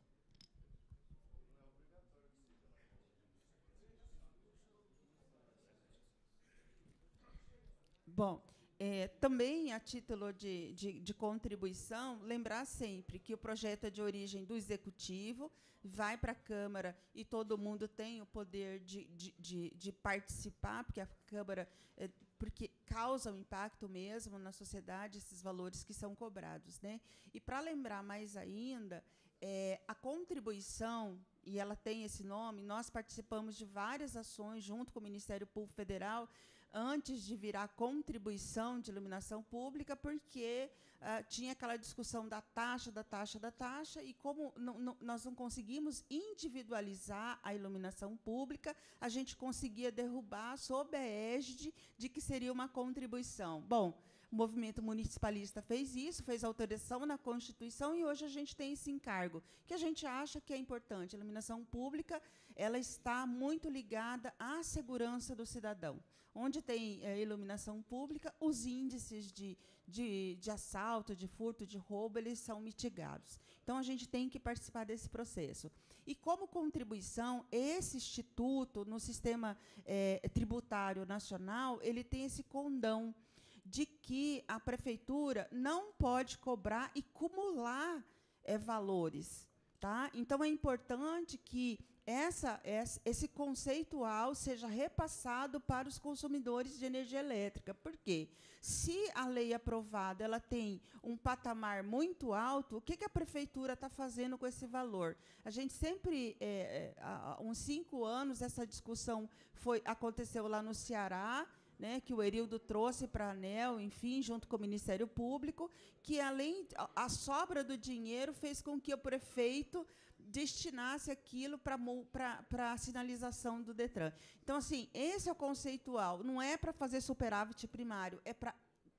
Speaker 5: Bom, é, também, a título de, de, de contribuição, lembrar sempre que o projeto é de origem do Executivo, vai para a Câmara e todo mundo tem o poder de, de, de, de participar, porque a Câmara é, porque causa um impacto mesmo na sociedade, esses valores que são cobrados, né? E, para lembrar mais ainda, é, a contribuição, e ela tem esse nome, nós participamos de várias ações junto com o Ministério Público Federal, antes de virar contribuição de iluminação pública, porque ah, tinha aquela discussão da taxa, da taxa, da taxa, e como não, não, nós não conseguimos individualizar a iluminação pública, a gente conseguia derrubar sob a égide de que seria uma contribuição. Bom, o movimento municipalista fez isso, fez alteração na Constituição, e hoje a gente tem esse encargo, que a gente acha que é importante. A iluminação pública, ela está muito ligada à segurança do cidadão. Onde tem é, iluminação pública, os índices de, de, de assalto, de furto, de roubo, eles são mitigados. Então, a gente tem que participar desse processo. E, como contribuição, esse instituto, no sistema é, tributário nacional, ele tem esse condão de que a prefeitura não pode cobrar e cumular é, valores. Tá? Então, é importante que Essa, esse conceitual seja repassado para os consumidores de energia elétrica. Por quê? Se a lei aprovada ela tem um patamar muito alto, o que, que a prefeitura está fazendo com esse valor? A gente sempre, é, há uns cinco anos, essa discussão foi, aconteceu lá no Ceará, né, que o Erildo trouxe para a ANEEL, enfim, junto com o Ministério Público, que, além, a, a sobra do dinheiro fez com que o prefeito destinasse aquilo para a sinalização do DETRAN. Então, assim, esse é o conceitual. Não é para fazer superávit primário, é para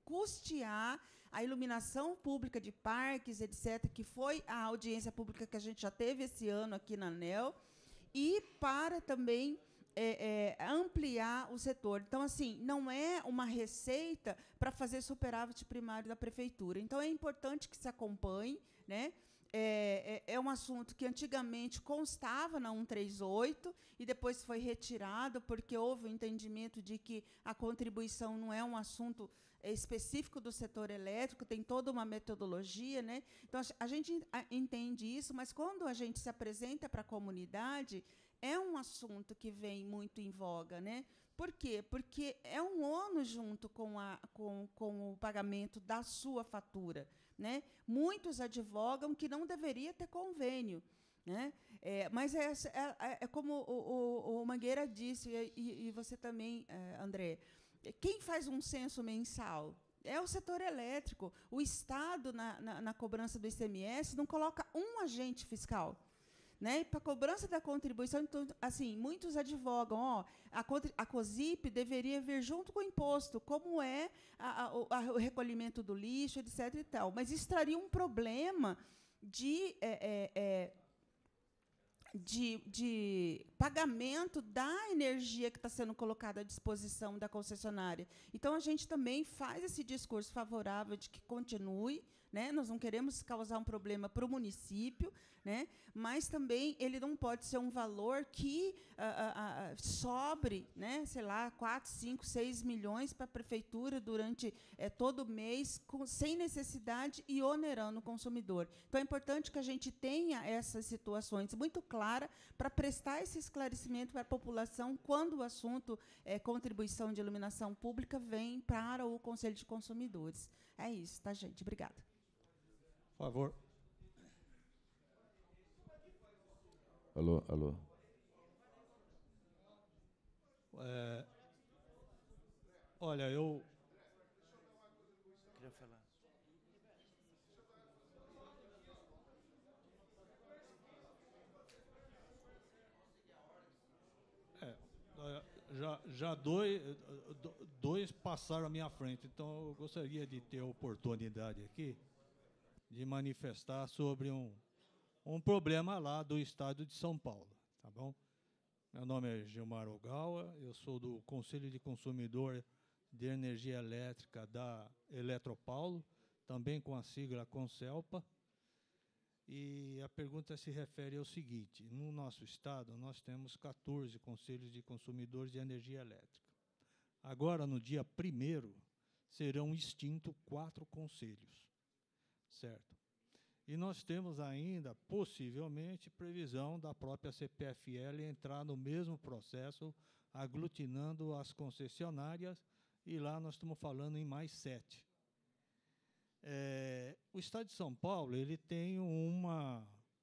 Speaker 5: custear a iluminação pública de parques, etcétera, que foi a audiência pública que a gente já teve esse ano aqui na ANEEL, e para também é, é, ampliar o setor. Então, assim, não é uma receita para fazer superávit primário da prefeitura. Então, é importante que se acompanhe, né? É, é, é um assunto que antigamente constava na cento e trinta e oito e depois foi retirado, porque houve o entendimento de que a contribuição não é um assunto é, específico do setor elétrico, tem toda uma metodologia, né? Então, a gente entende isso, mas quando a gente se apresenta para a comunidade, é um assunto que vem muito em voga, né? Por quê? Porque é um ônus junto com, a, com, com o pagamento da sua fatura, né? Muitos advogam que não deveria ter convênio, né? É, mas é, é, é como o, o, o Mangueira disse, e, e você também, é, André, quem faz um censo mensal? É o setor elétrico. O Estado, na, na, na cobrança do I C M S, não coloca um agente fiscal. Né? Para a cobrança da contribuição, então, assim, muitos advogam, ó, a, a COSIP deveria vir junto com o imposto, como é a, a, a, o recolhimento do lixo, etc. E tal. Mas isso traria um problema de, é, é, de, de pagamento da energia que está sendo colocada à disposição da concessionária. Então, a gente também faz esse discurso favorável de que continue, né? Nós não queremos causar um problema para o município, né? Mas também ele não pode ser um valor que ah, ah, sobre, né, sei lá, quatro, cinco, seis milhões para a prefeitura durante eh, todo o mês, com, sem necessidade e onerando o consumidor. Então, é importante que a gente tenha essas situações muito claras para prestar esse esclarecimento para a população quando o assunto é, contribuição de iluminação pública vem para o Conselho de Consumidores. É isso, tá, gente? Obrigada.
Speaker 9: Por favor.
Speaker 10: Alô, alô.
Speaker 9: É, olha, eu...
Speaker 10: Queria falar.
Speaker 9: É, já, já dois, dois passaram à minha frente, então eu gostaria de ter a oportunidade aqui de manifestar sobre um, um problema lá do estado de São Paulo, tá bom? Meu nome é Gilmar Ogawa, eu sou do Conselho de Consumidor de Energia Elétrica da Eletropaulo, também com a sigla Concelpa. E a pergunta se refere ao seguinte: no nosso estado nós temos quatorze conselhos de consumidores de energia elétrica. Agora, no dia primeiro, serão extintos quatro conselhos, certo? E nós temos ainda, possivelmente, previsão da própria C P F L entrar no mesmo processo, aglutinando as concessionárias, e lá nós estamos falando em mais sete. É, o Estado de São Paulo ele tem uma,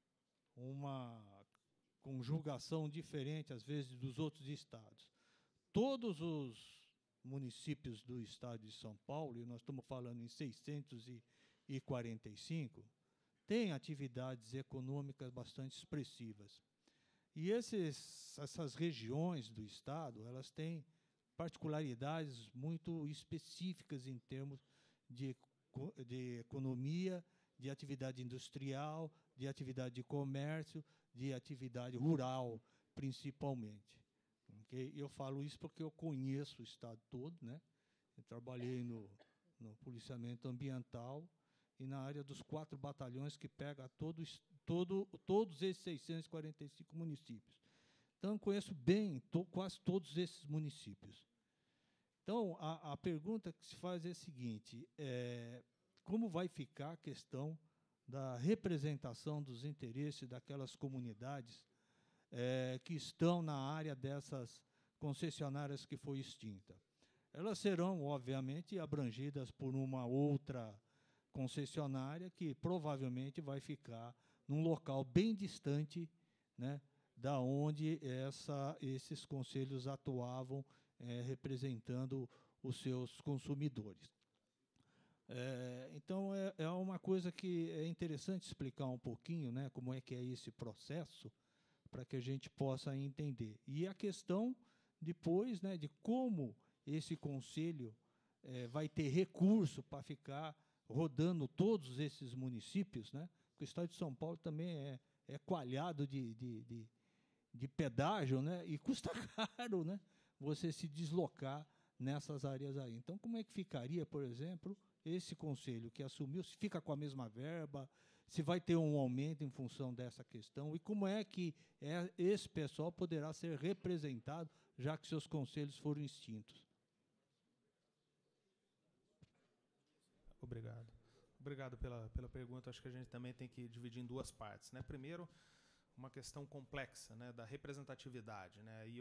Speaker 9: uma conjugação diferente, às vezes, dos outros estados. Todos os municípios do Estado de São Paulo, e nós estamos falando em seiscentos e quarenta e cinco, têm atividades econômicas bastante expressivas. E esses, essas regiões do Estado, elas têm particularidades muito específicas em termos de, de economia, de atividade industrial, de atividade de comércio, de atividade rural, principalmente. Okay? Eu falo isso porque eu conheço o Estado todo, né? Eu trabalhei no, no policiamento ambiental, e na área dos quatro batalhões que pega todos, todo, todos esses seiscentos e quarenta e cinco municípios. Então, eu conheço bem to, quase todos esses municípios. Então, a, a pergunta que se faz é a seguinte: é, como vai ficar a questão da representação dos interesses daquelas comunidades é, que estão na área dessas concessionárias que foi extinta? Elas serão, obviamente, abrangidas por uma outra concessionária que provavelmente vai ficar num local bem distante, né, da onde essa, esses conselhos atuavam é, representando os seus consumidores. É, então, é, é uma coisa que é interessante explicar um pouquinho, né, como é que é esse processo, para que a gente possa entender. E a questão, depois, né, de como esse conselho é, vai ter recurso para ficar rodando todos esses municípios, né? Porque o Estado de São Paulo também é, é coalhado de, de, de, de pedágio, né? E custa caro, né, você se deslocar nessas áreas aí. Então, como é que ficaria, por exemplo, esse conselho que assumiu, se fica com a mesma verba, se vai ter um aumento em função dessa questão, e como é que é, esse pessoal poderá ser representado, já que seus conselhos foram extintos?
Speaker 1: Obrigado. Obrigado pela, pela pergunta. Acho que a gente também tem que dividir em duas partes, né? Primeiro, uma questão complexa, né, da representatividade, né? E eu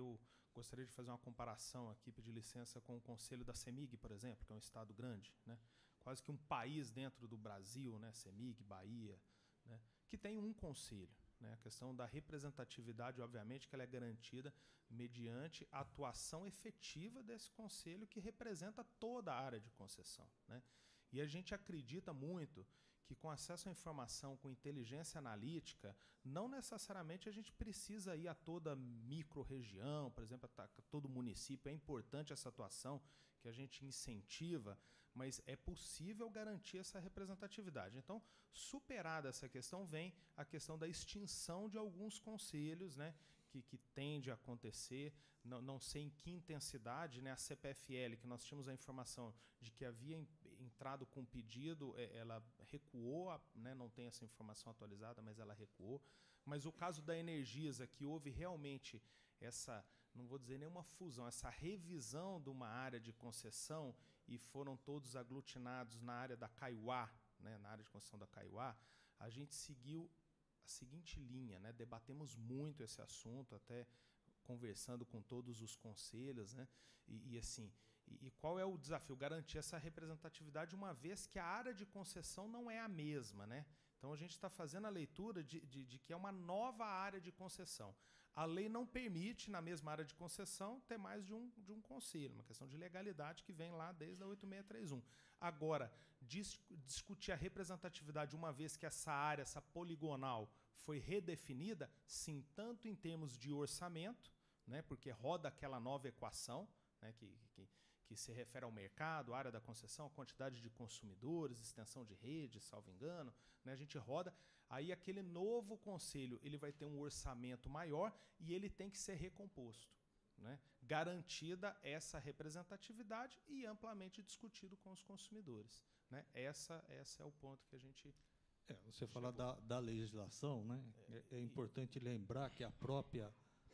Speaker 1: gostaria de fazer uma comparação aqui, pedir licença, com o conselho da CEMIG, por exemplo, que é um estado grande, né? Quase que um país dentro do Brasil, né? CEMIG, Bahia, né? Que tem um conselho. Né? A questão da representatividade, obviamente, que ela é garantida mediante a atuação efetiva desse conselho que representa toda a área de concessão. Né? E a gente acredita muito que com acesso à informação, com inteligência analítica, não necessariamente a gente precisa ir a toda micro-região, por exemplo, a todo município. É importante essa atuação que a gente incentiva, mas é possível garantir essa representatividade. Então, superada essa questão, vem a questão da extinção de alguns conselhos, né, que, que tende a acontecer, não, não sei em que intensidade, né, a C P F L, que nós tínhamos a informação de que havia entrado com pedido, ela recuou, né, não tem essa informação atualizada, mas ela recuou. Mas o caso da Energisa, que houve realmente essa, não vou dizer nenhuma fusão, essa revisão de uma área de concessão, e foram todos aglutinados na área da Kaiowá, né, na área de concessão da Kaiowá, a gente seguiu a seguinte linha, né, debatemos muito esse assunto, até conversando com todos os conselhos, né, e, e assim, e, e qual é o desafio? Garantir essa representatividade, uma vez que a área de concessão não é a mesma, né? Então a gente está fazendo a leitura de, de, de que é uma nova área de concessão. A lei não permite, na mesma área de concessão, ter mais de um, de um conselho, uma questão de legalidade que vem lá desde a oito seis três um. Agora, dis, discutir a representatividade, uma vez que essa área, essa poligonal, foi redefinida, sim, tanto em termos de orçamento, né, porque roda aquela nova equação, né, que, que, que se refere ao mercado, área da concessão, quantidade de consumidores, extensão de rede, salvo engano, né, a gente roda. Aí aquele novo conselho ele vai ter um orçamento maior e ele tem que ser recomposto, né? Garantida essa representatividade e amplamente discutido com os consumidores, né? Essa, essa é o ponto que a gente...
Speaker 9: É, você fala da, da legislação, né? É, é importante lembrar que a própria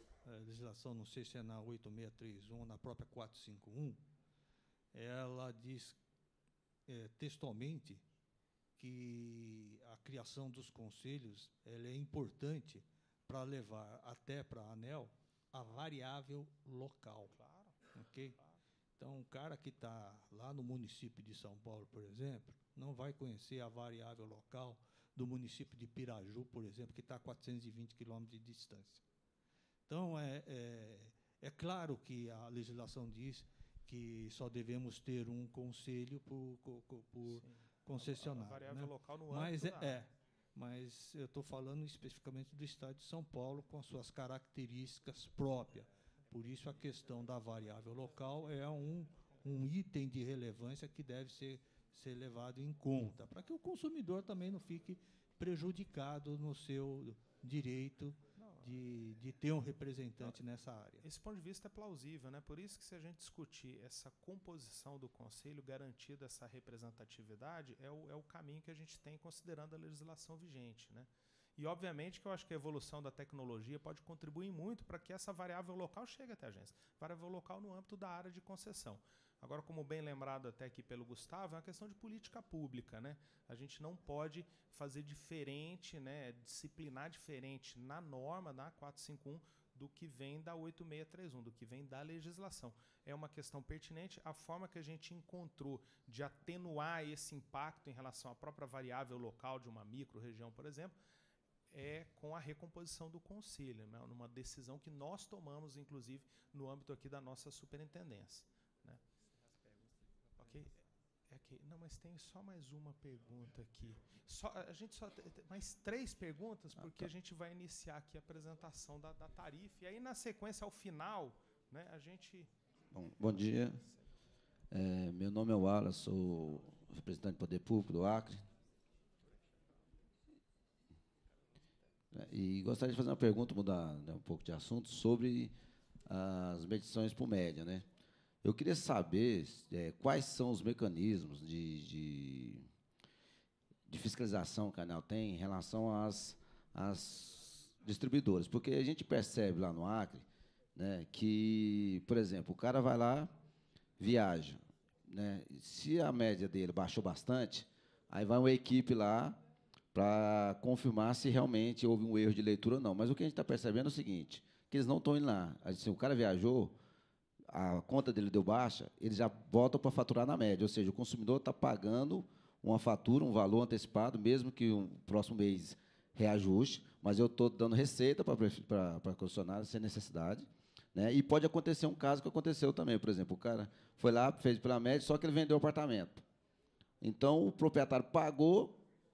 Speaker 9: a legislação, não sei se é na oito seis três um ou na própria quatrocentos e cinquenta e um, ela diz é, textualmente que a criação dos conselhos ela é importante para levar até para a ANEEL a variável local.
Speaker 1: Claro.
Speaker 9: Okay? Claro. Então, um cara que está lá no município de São Paulo, por exemplo, não vai conhecer a variável local do município de Piraju, por exemplo, que está a quatrocentos e vinte quilômetros de distância. Então, é, é, é claro que a legislação diz que só devemos ter um conselho por, por, por concessionário.
Speaker 1: A variável
Speaker 9: né?
Speaker 1: local no
Speaker 9: mas
Speaker 1: âmbito
Speaker 9: é,
Speaker 1: da...
Speaker 9: é, mas eu estou falando especificamente do estado de São Paulo, com as suas características próprias. Por isso, a questão da variável local é um, um item de relevância que deve ser, ser levado em conta, para que o consumidor também não fique prejudicado no seu direito de, de ter um representante não, nessa área.
Speaker 1: Esse ponto de vista é plausível, né? Por isso que, se a gente discutir essa composição do conselho, garantida essa representatividade, é o, é o caminho que a gente tem considerando a legislação vigente, né? E, obviamente, que eu acho que a evolução da tecnologia pode contribuir muito para que essa variável local chegue até a agência. Variável local no âmbito da área de concessão. Agora, como bem lembrado até aqui pelo Gustavo, é uma questão de política pública, né? A gente não pode fazer diferente, né, disciplinar diferente na norma, na quatrocentos e cinquenta e um, do que vem da oito seis três um, do que vem da legislação. É uma questão pertinente. A forma que a gente encontrou de atenuar esse impacto em relação à própria variável local de uma micro-região, por exemplo, é com a recomposição do conselho, né, numa decisão que nós tomamos, inclusive, no âmbito aqui da nossa superintendência. Né? Ok? É que, não, mas tem só mais uma pergunta aqui. Só, a gente só tem mais três perguntas, porque a gente vai iniciar aqui a apresentação da, da tarifa. E aí, na sequência, ao final, né, a gente...
Speaker 11: Bom, bom dia. É, meu nome é Wallace, sou representante do Poder Público do Acre. E gostaria de fazer uma pergunta, mudar, né, um pouco de assunto, sobre as medições por média, né? Eu queria saber é, quais são os mecanismos de, de, de fiscalização que a ANEEL tem em relação às, às distribuidoras, porque a gente percebe lá no Acre, né, que, por exemplo, o cara vai lá, viaja, né, se a média dele baixou bastante, aí vai uma equipe lá para confirmar se realmente houve um erro de leitura ou não. Mas o que a gente está percebendo é o seguinte: que eles não estão indo lá. Assim, o cara viajou, a conta dele deu baixa, ele já volta para faturar na média, ou seja, o consumidor está pagando uma fatura, um valor antecipado, mesmo que o próximo mês reajuste, mas eu estou dando receita para a concessionária sem necessidade. Né? E pode acontecer um caso que aconteceu também, por exemplo, o cara foi lá, fez pela média, só que ele vendeu o apartamento. Então, o proprietário pagou,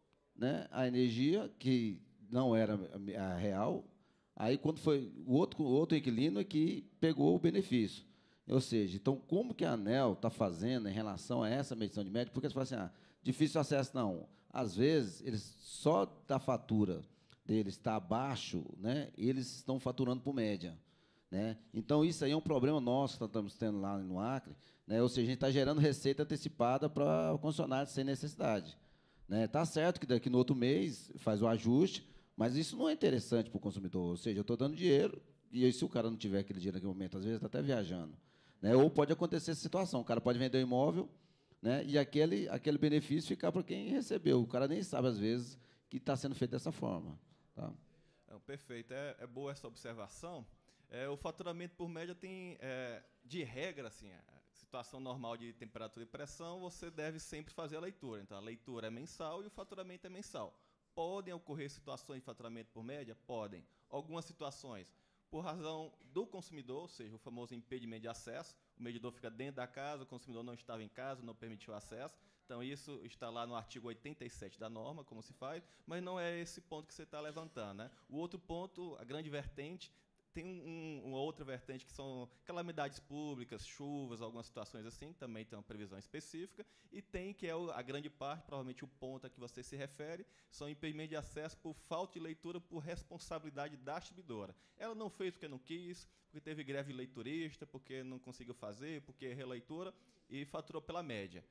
Speaker 11: né, a energia, que não era a real, aí, quando foi o outro, o outro inquilino é que pegou o benefício. Ou seja, então, como que a ANEEL está fazendo em relação a essa medição de média? Porque eles falam assim, ah, difícil acesso, não. Às vezes, eles só da fatura deles está abaixo, né, eles estão faturando por média. Né? Então, isso aí é um problema nosso que nós estamos tendo lá no Acre, né? Ou seja, a gente está gerando receita antecipada para o concessionário sem necessidade. Né? Tá certo que daqui no outro mês faz o ajuste, mas isso não é interessante para o consumidor. Ou seja, eu estou dando dinheiro, e aí, se o cara não tiver aquele dinheiro naquele momento, às vezes está até viajando. Né? Ou pode acontecer essa situação, o cara pode vender o imóvel, né, e aquele, aquele benefício ficar para quem recebeu. O cara nem sabe, às vezes, que está sendo feito dessa forma. Tá?
Speaker 2: É, perfeito. É, é boa essa observação. É, o faturamento por média tem, é, de regra, assim, a situação normal de temperatura e pressão, você deve sempre fazer a leitura. Então, a leitura é mensal e o faturamento é mensal. Podem ocorrer situações de faturamento por média? Podem. Algumas situações, por razão do consumidor, ou seja, o famoso impedimento de acesso, o medidor fica dentro da casa, o consumidor não estava em casa, não permitiu acesso. Então, isso está lá no artigo oitenta e sete da norma, como se faz, mas não é esse ponto que você está levantando. Né? O outro ponto, a grande vertente, tem um, uma outra vertente que são calamidades públicas, chuvas, algumas situações assim, também tem uma previsão específica, e tem, que é a grande parte, provavelmente o ponto a que você se refere, são impedimentos de acesso por falta de leitura por responsabilidade da distribuidora. Ela não fez porque não quis, porque teve greve leiturista, porque não conseguiu fazer, porque é releitura, e faturou pela média.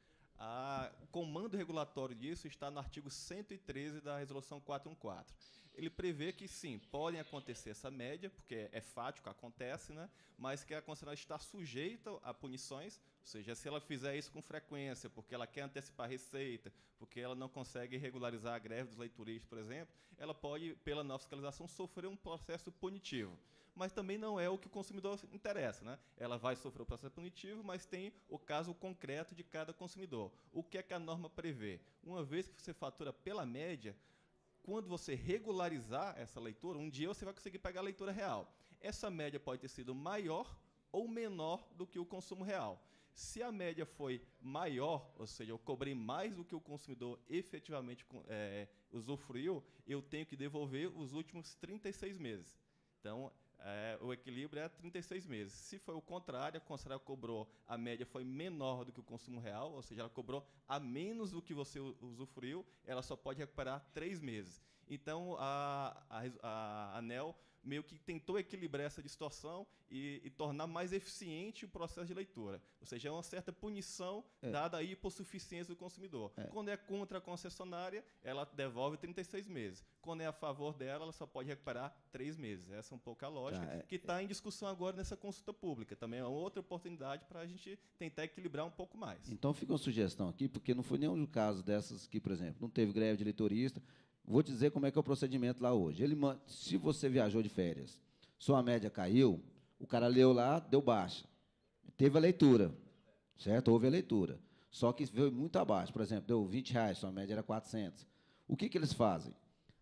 Speaker 2: A, o comando regulatório disso está no artigo cento e treze da Resolução quatrocentos e quatorze. Ele prevê que, sim, podem acontecer essa média, porque é fático, acontece, né? Mas que a concessionária está sujeita a punições, ou seja, se ela fizer isso com frequência, porque ela quer antecipar a receita, porque ela não consegue regularizar a greve dos leituristas, por exemplo, ela pode, pela nova fiscalização, sofrer um processo punitivo. Mas também não é o que o consumidor interessa. Né? Ela vai sofrer o processo punitivo, mas tem o caso concreto de cada consumidor. O que é que a norma prevê? Uma vez que você fatura pela média, quando você regularizar essa leitura, um dia você vai conseguir pegar a leitura real. Essa média pode ter sido maior ou menor do que o consumo real. Se a média foi maior, ou seja, eu cobrei mais do que o consumidor efetivamente é, usufruiu, eu tenho que devolver os últimos trinta e seis meses. Então, é, o equilíbrio é trinta e seis meses. Se foi o contrário, a concessionária cobrou, a média foi menor do que o consumo real, ou seja, ela cobrou a menos do que você usufruiu, ela só pode recuperar três meses. Então, a, a, a ANEEL meio que tentou equilibrar essa distorção e, e tornar mais eficiente o processo de leitura. Ou seja, é uma certa punição é. dada a hipossuficiência do consumidor. É. Quando é contra a concessionária, ela devolve trinta e seis meses. Quando é a favor dela, ela só pode recuperar três meses. Essa é um pouco a lógica, tá, é, que está em discussão agora nessa consulta pública. Também é outra oportunidade para a gente tentar equilibrar um pouco mais.
Speaker 11: Então, fica uma sugestão aqui, porque não foi nenhum caso dessas que, por exemplo, não teve greve de leitorista. Vou dizer como é que é o procedimento lá hoje. Ele, se você viajou de férias, sua média caiu, o cara leu lá, deu baixa. Teve a leitura, certo? Houve a leitura. Só que veio muito abaixo. Por exemplo, deu vinte reais, sua média era quatrocentos. O que, que eles fazem?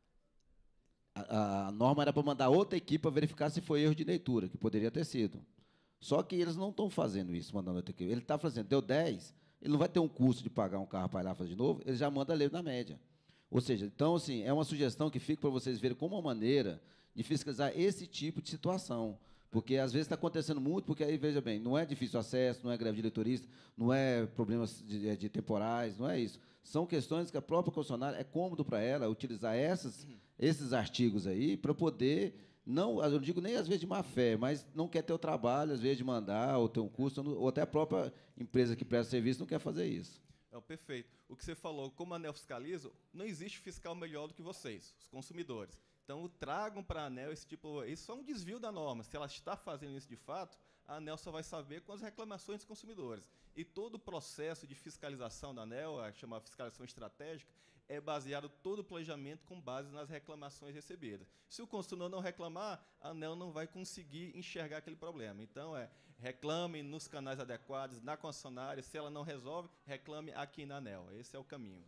Speaker 11: A, a norma era para mandar outra equipe para verificar se foi erro de leitura, que poderia ter sido. Só que eles não estão fazendo isso, mandando outra equipe. Ele está fazendo, deu dez, ele não vai ter um custo de pagar um carro para ir lá fazer de novo, ele já manda ler na média. Ou seja, então, assim, é uma sugestão que fica para vocês verem como uma maneira de fiscalizar esse tipo de situação. Porque, às vezes, está acontecendo muito, porque aí, veja bem, não é difícil acesso, não é greve de leitorista, não é problemas de, de temporais, não é isso. São questões que a própria concessionária, é cômodo para ela utilizar essas, esses artigos aí para poder, não, eu não digo nem às vezes de má fé, mas não quer ter o trabalho, às vezes, de mandar, ou ter um custo, ou até a própria empresa que presta serviço não quer fazer isso.
Speaker 2: É, perfeito. O que você falou, como a ANEEL fiscaliza, não existe fiscal melhor do que vocês, os consumidores. Então, tragam para a ANEEL esse tipo... Isso é um desvio da norma. Se ela está fazendo isso de fato, a ANEEL só vai saber com as reclamações dos consumidores. E todo o processo de fiscalização da ANEEL, a chamada fiscalização estratégica, é baseado todo o planejamento com base nas reclamações recebidas. Se o consumidor não reclamar, a ANEEL não vai conseguir enxergar aquele problema. Então, é, reclame nos canais adequados, na concessionária. Se ela não resolve, reclame aqui na ANEEL. Esse é o caminho.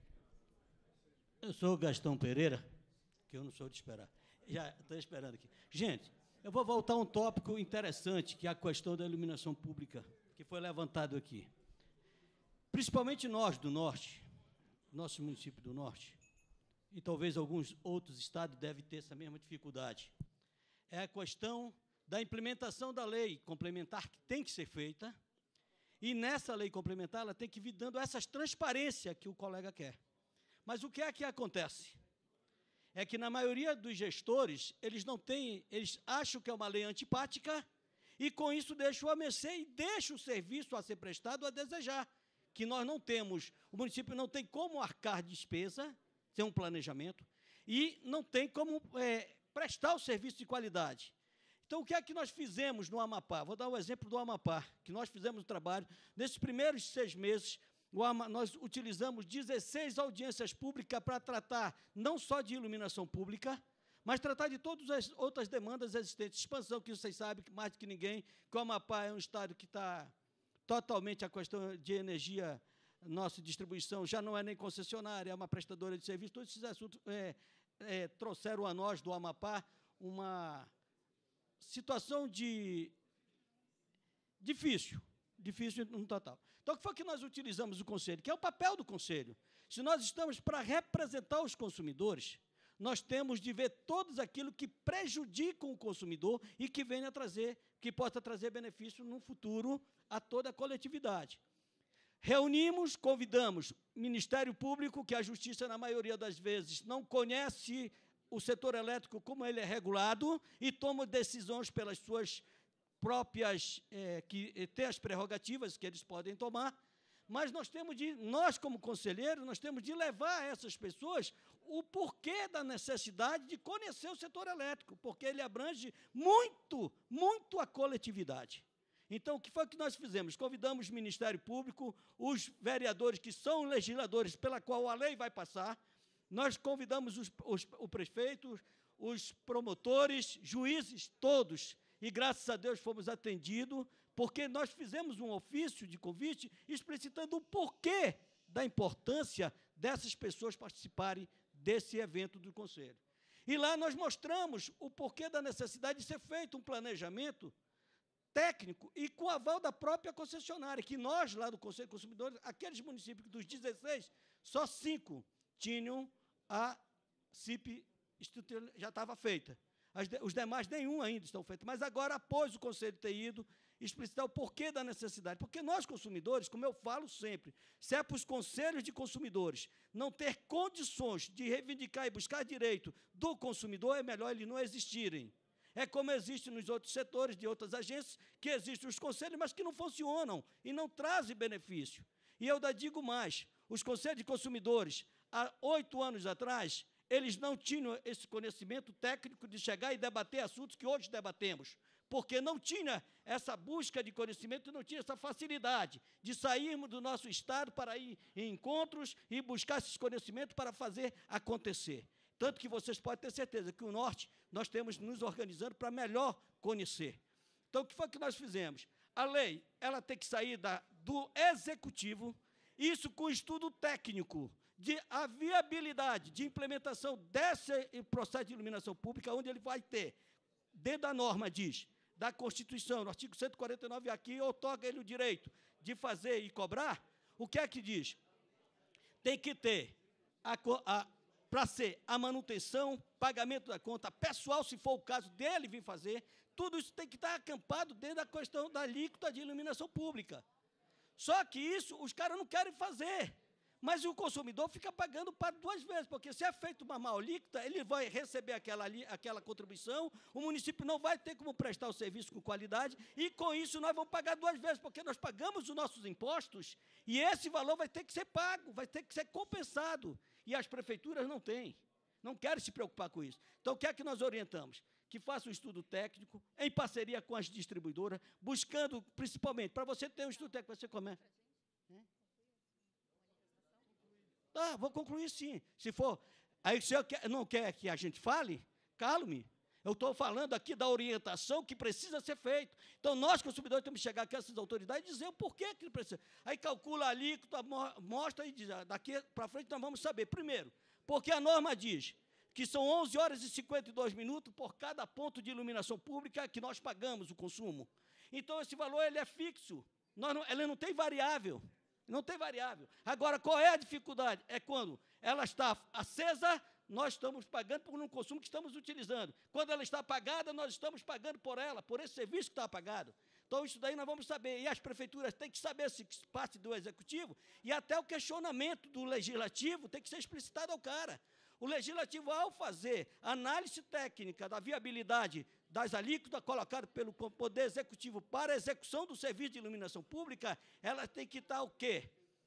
Speaker 12: Eu sou o Gastão Pereira, que eu não sou de esperar. Já estou esperando aqui. Gente, eu vou voltar a um tópico interessante, que é a questão da iluminação pública, que foi levantado aqui. Principalmente nós do Norte, nosso município do Norte, e talvez alguns outros estados devem ter essa mesma dificuldade. É a questão da implementação da lei complementar que tem que ser feita, e nessa lei complementar ela tem que vir dando essas transparências que o colega quer. Mas o que é que acontece? É que, na maioria dos gestores, eles não têm, eles acham que é uma lei antipática, e, com isso, deixam a mercê e deixam o serviço a ser prestado a desejar, que nós não temos, o município não tem como arcar despesa, sem um planejamento, e não tem como é, prestar o serviço de qualidade. Então, o que é que nós fizemos no Amapá? Vou dar o exemplo do Amapá, que nós fizemos o trabalho, nesses primeiros seis meses, nós utilizamos dezesseis audiências públicas para tratar não só de iluminação pública, mas tratar de todas as outras demandas existentes. Expansão, que vocês sabem, mais do que ninguém, que o Amapá é um estado que está totalmente a questão de energia, nossa distribuição já não é nem concessionária, é uma prestadora de serviço. Todos esses assuntos é, é, trouxeram a nós, do Amapá, uma situação de difícil, difícil no total. Então, o que foi que nós utilizamos o Conselho? Que é o papel do Conselho. Se nós estamos para representar os consumidores, nós temos de ver todos aquilo que prejudicam o consumidor e que venha a trazer, que possa trazer benefício no futuro a toda a coletividade. Reunimos, convidamos o Ministério Público, que a Justiça, na maioria das vezes, não conhece o setor elétrico como ele é regulado e toma decisões pelas suas próprias, é, que tem as prerrogativas que eles podem tomar, mas nós temos de, nós como conselheiros, nós temos de levar a essas pessoas o porquê da necessidade de conhecer o setor elétrico, porque ele abrange muito, muito a coletividade. Então, o que foi que nós fizemos? Convidamos o Ministério Público, os vereadores que são legisladores pela qual a lei vai passar, nós convidamos os, os, o prefeito, os promotores, juízes, todos, e, graças a Deus, fomos atendidos, porque nós fizemos um ofício de convite explicitando o porquê da importância dessas pessoas participarem desse evento do Conselho. E lá nós mostramos o porquê da necessidade de ser feito um planejamento técnico e com aval da própria concessionária, que nós, lá do Conselho de Consumidores, aqueles municípios dos dezesseis, só cinco tinham a C I P já estava feita. As de, os demais, nenhum ainda estão feitos. Mas agora, após o Conselho ter ido, explicitar o porquê da necessidade. Porque nós, consumidores, como eu falo sempre, se é para os conselhos de consumidores não ter condições de reivindicar e buscar direito do consumidor, é melhor eles não existirem. É como existe nos outros setores de outras agências, que existem os conselhos, mas que não funcionam e não trazem benefício. E eu ainda digo mais, os conselhos de consumidores, há oito anos atrás, eles não tinham esse conhecimento técnico de chegar e debater assuntos que hoje debatemos, porque não tinha essa busca de conhecimento, não tinha essa facilidade de sairmos do nosso estado para ir em encontros e buscar esses conhecimentos para fazer acontecer. Tanto que vocês podem ter certeza que o Norte, nós temos nos organizando para melhor conhecer. Então, o que foi que nós fizemos? A lei, ela tem que sair da, do executivo, isso com estudo técnico, de a viabilidade de implementação desse processo de iluminação pública, onde ele vai ter, dentro da norma, diz, da Constituição, no artigo cento e quarenta e nove, aqui, outorga ele o direito de fazer e cobrar, o que é que diz? Tem que ter, para ser a manutenção, pagamento da conta, pessoal, se for o caso dele vir fazer, tudo isso tem que estar acampado dentro da questão da alíquota de iluminação pública. Só que isso os caras não querem fazer. Mas o consumidor fica pagando para duas vezes, porque se é feito uma má alíquota, ele vai receber aquela, aquela contribuição, o município não vai ter como prestar o serviço com qualidade, e com isso nós vamos pagar duas vezes, porque nós pagamos os nossos impostos, e esse valor vai ter que ser pago, vai ter que ser compensado, e as prefeituras não têm, não querem se preocupar com isso. Então, o que é que nós orientamos? Que faça um estudo técnico, em parceria com as distribuidoras, buscando, principalmente, para você ter um estudo técnico, você começa... Tá, vou concluir sim. Se for. Aí, se eu quer, não quer que a gente fale, calo-me. Eu estou falando aqui da orientação que precisa ser feito. Então, nós, consumidores, temos que chegar aqui a essas autoridades e dizer o porquê que precisa. Aí calcula a alíquota, mostra e diz, daqui para frente nós vamos saber. Primeiro, porque a norma diz que são onze horas e cinquenta e dois minutos por cada ponto de iluminação pública que nós pagamos o consumo. Então, esse valor ele é fixo. Nós não, ele não tem variável. Não tem variável. Agora, qual é a dificuldade? É quando ela está acesa, nós estamos pagando por um consumo que estamos utilizando. Quando ela está apagada, nós estamos pagando por ela, por esse serviço que está apagado. Então, isso daí nós vamos saber. E as prefeituras têm que saber se parte do executivo e até o questionamento do legislativo tem que ser explicitado ao cara. O legislativo, ao fazer análise técnica da viabilidade das alíquotas colocadas pelo Poder Executivo para a execução do serviço de iluminação pública, ela tem que estar o quê?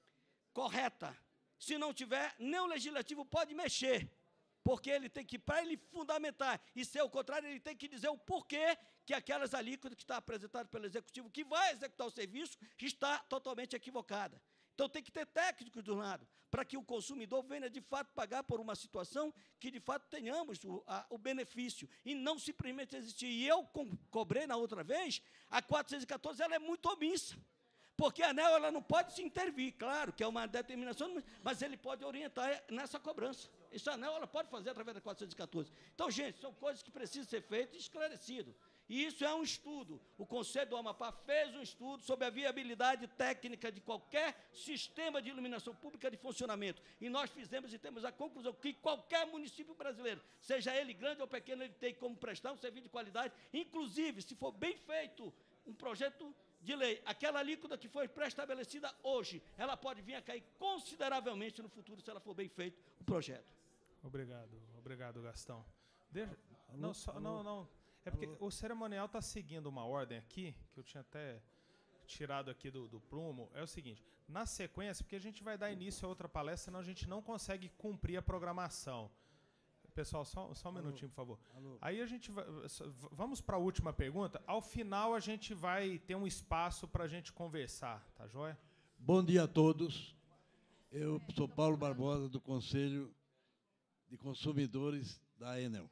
Speaker 12: Correta. Se não tiver, nem o legislativo pode mexer, porque ele tem que, para ele fundamentar e ser o contrário, ele tem que dizer o porquê que aquelas alíquotas que está apresentadas pelo Executivo, que vai executar o serviço, está totalmente equivocada. Então, tem que ter técnicos do lado, para que o consumidor venha, de fato, pagar por uma situação que, de fato, tenhamos o, a, o benefício, e não simplesmente existir. E eu co cobrei na outra vez, a quatrocentos e quatorze, ela é muito omissa, porque a ANEEL ela não pode se intervir, claro, que é uma determinação, mas ele pode orientar nessa cobrança. Isso a ANEEL ela pode fazer através da quatrocentos e quatorze. Então, gente, são coisas que precisam ser feitas e esclarecidas. E isso é um estudo. O Conselho do Amapá fez um estudo sobre a viabilidade técnica de qualquer sistema de iluminação pública de funcionamento. E nós fizemos e temos a conclusão que qualquer município brasileiro, seja ele grande ou pequeno, ele tem como prestar um serviço de qualidade, inclusive, se for bem feito um projeto de lei, aquela alíquota que foi pré-estabelecida hoje, ela pode vir a cair consideravelmente no futuro, se ela for bem feito o projeto.
Speaker 1: Obrigado, obrigado, Gastão. Deixa,
Speaker 9: Alô,
Speaker 1: não, só,
Speaker 9: alô,
Speaker 1: não, não. É porque
Speaker 9: alô.
Speaker 1: o cerimonial está seguindo uma ordem aqui, que eu tinha até tirado aqui do, do prumo. É o seguinte, na sequência, porque a gente vai dar início a outra palestra, senão a gente não consegue cumprir a programação. Pessoal, só, só um
Speaker 9: Alô,
Speaker 1: minutinho, por favor.
Speaker 9: alô.
Speaker 1: Aí a gente vai, vamos para a última pergunta. Ao final, a gente vai ter um espaço para a gente conversar, tá joia?
Speaker 9: Bom dia a todos. Eu sou Paulo Barbosa, do Conselho de Consumidores da Enel.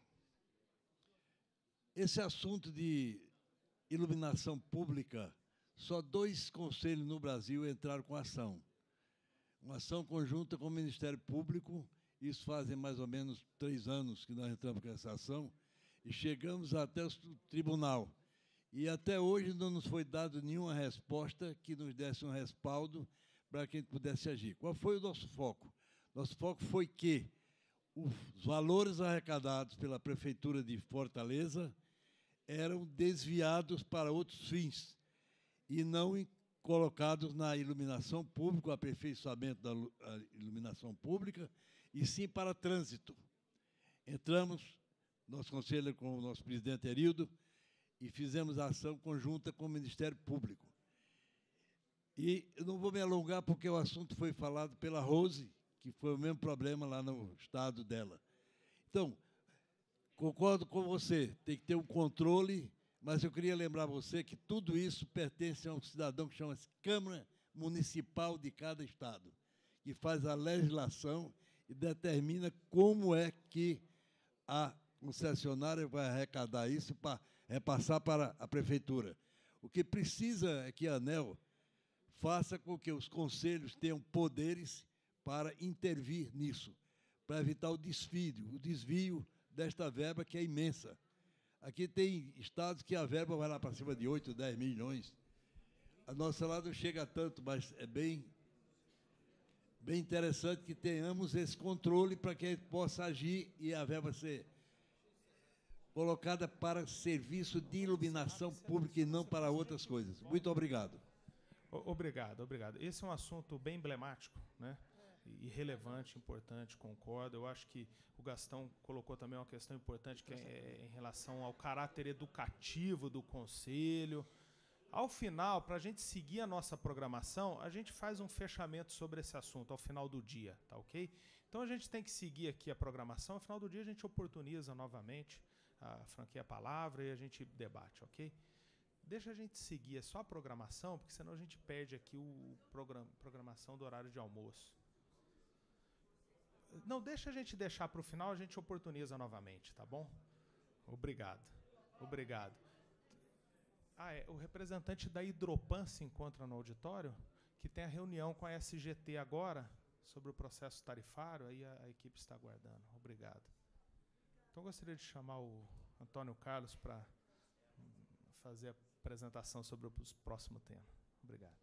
Speaker 9: Esse assunto de iluminação pública, só dois conselhos no Brasil entraram com ação. Uma ação conjunta com o Ministério Público, isso fazem mais ou menos três anos que nós entramos com essa ação, e chegamos até o tribunal. E até hoje não nos foi dado nenhuma resposta que nos desse um respaldo para que a gente pudesse agir. Qual foi o nosso foco? Nosso foco foi que os valores arrecadados pela Prefeitura de Fortaleza eram desviados para outros fins e não colocados na iluminação pública, o aperfeiçoamento da iluminação pública, e sim para trânsito. Entramos, nosso conselho com o nosso presidente Herildo, e fizemos a ação conjunta com o Ministério Público. E eu não vou me alongar, porque o assunto foi falado pela Rose, que foi o mesmo problema lá no estado dela. Então, concordo com você, tem que ter um controle, mas eu queria lembrar você que tudo isso pertence a um cidadão que chama-se Câmara Municipal de cada estado, que faz a legislação e determina como é que a concessionária vai arrecadar isso para repassar para a prefeitura. O que precisa é que a ANEEL faça com que os conselhos tenham poderes para intervir nisso, para evitar o desvio, o desvio desta verba que é imensa. Aqui tem estados que a verba vai lá para cima de oito, dez milhões. A nossa lá não chega a tanto, mas é bem, bem interessante que tenhamos esse controle para que a gente possa agir e a verba ser colocada para serviço de iluminação pública e não para outras coisas. Muito obrigado.
Speaker 1: Obrigado, obrigado. Esse é um assunto bem emblemático, né? E relevante, importante, concordo. Eu acho que o Gastão colocou também uma questão importante que é em relação ao caráter educativo do Conselho. Ao final, para a gente seguir a nossa programação, a gente faz um fechamento sobre esse assunto ao final do dia, tá ok? Então a gente tem que seguir aqui a programação, ao final do dia a gente oportuniza novamente a franquia a palavra e a gente debate, ok? Deixa a gente seguir, é só a programação, porque senão a gente perde aqui o program, programação do horário de almoço. Não, deixa a gente deixar para o final, a gente oportuniza novamente, tá bom? Obrigado. Obrigado. Ah, é, o representante da Hidropan se encontra no auditório, que tem a reunião com a S G T agora, sobre o processo tarifário, aí a, a equipe está aguardando. Obrigado. Então, eu gostaria de chamar o Antônio Carlos para fazer a apresentação sobre o próximo tema. Obrigado.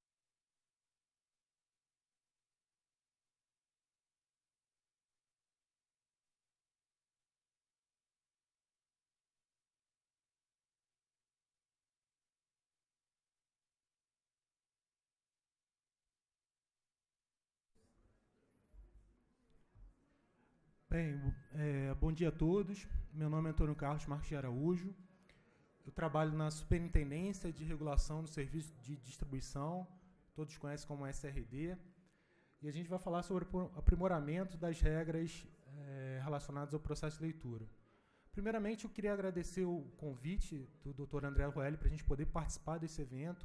Speaker 13: Bem, é, bom dia a todos. Meu nome é Antônio Carlos Marques de Araújo. Eu trabalho na Superintendência de Regulação do Serviço de Distribuição, todos conhecem como S R D, e a gente vai falar sobre o aprimoramento das regras é, relacionadas ao processo de leitura. Primeiramente, eu queria agradecer o convite do doutor André Roelli para a gente poder participar desse evento.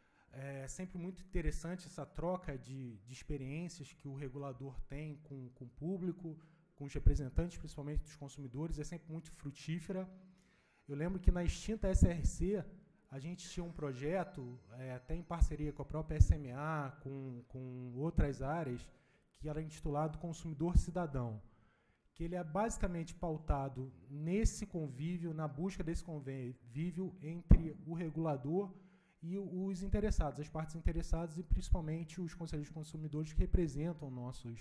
Speaker 13: É sempre muito interessante essa troca de, de experiências que o regulador tem com, com o público, com os representantes, principalmente dos consumidores, é sempre muito frutífera. Eu lembro que na extinta S R C, a gente tinha um projeto, é, até em parceria com a própria S M A, com, com outras áreas, que era intitulado Consumidor Cidadão, que ele é basicamente pautado nesse convívio, na busca desse convívio entre o regulador e os interessados, as partes interessadas e principalmente os conselhos de consumidores que representam nossos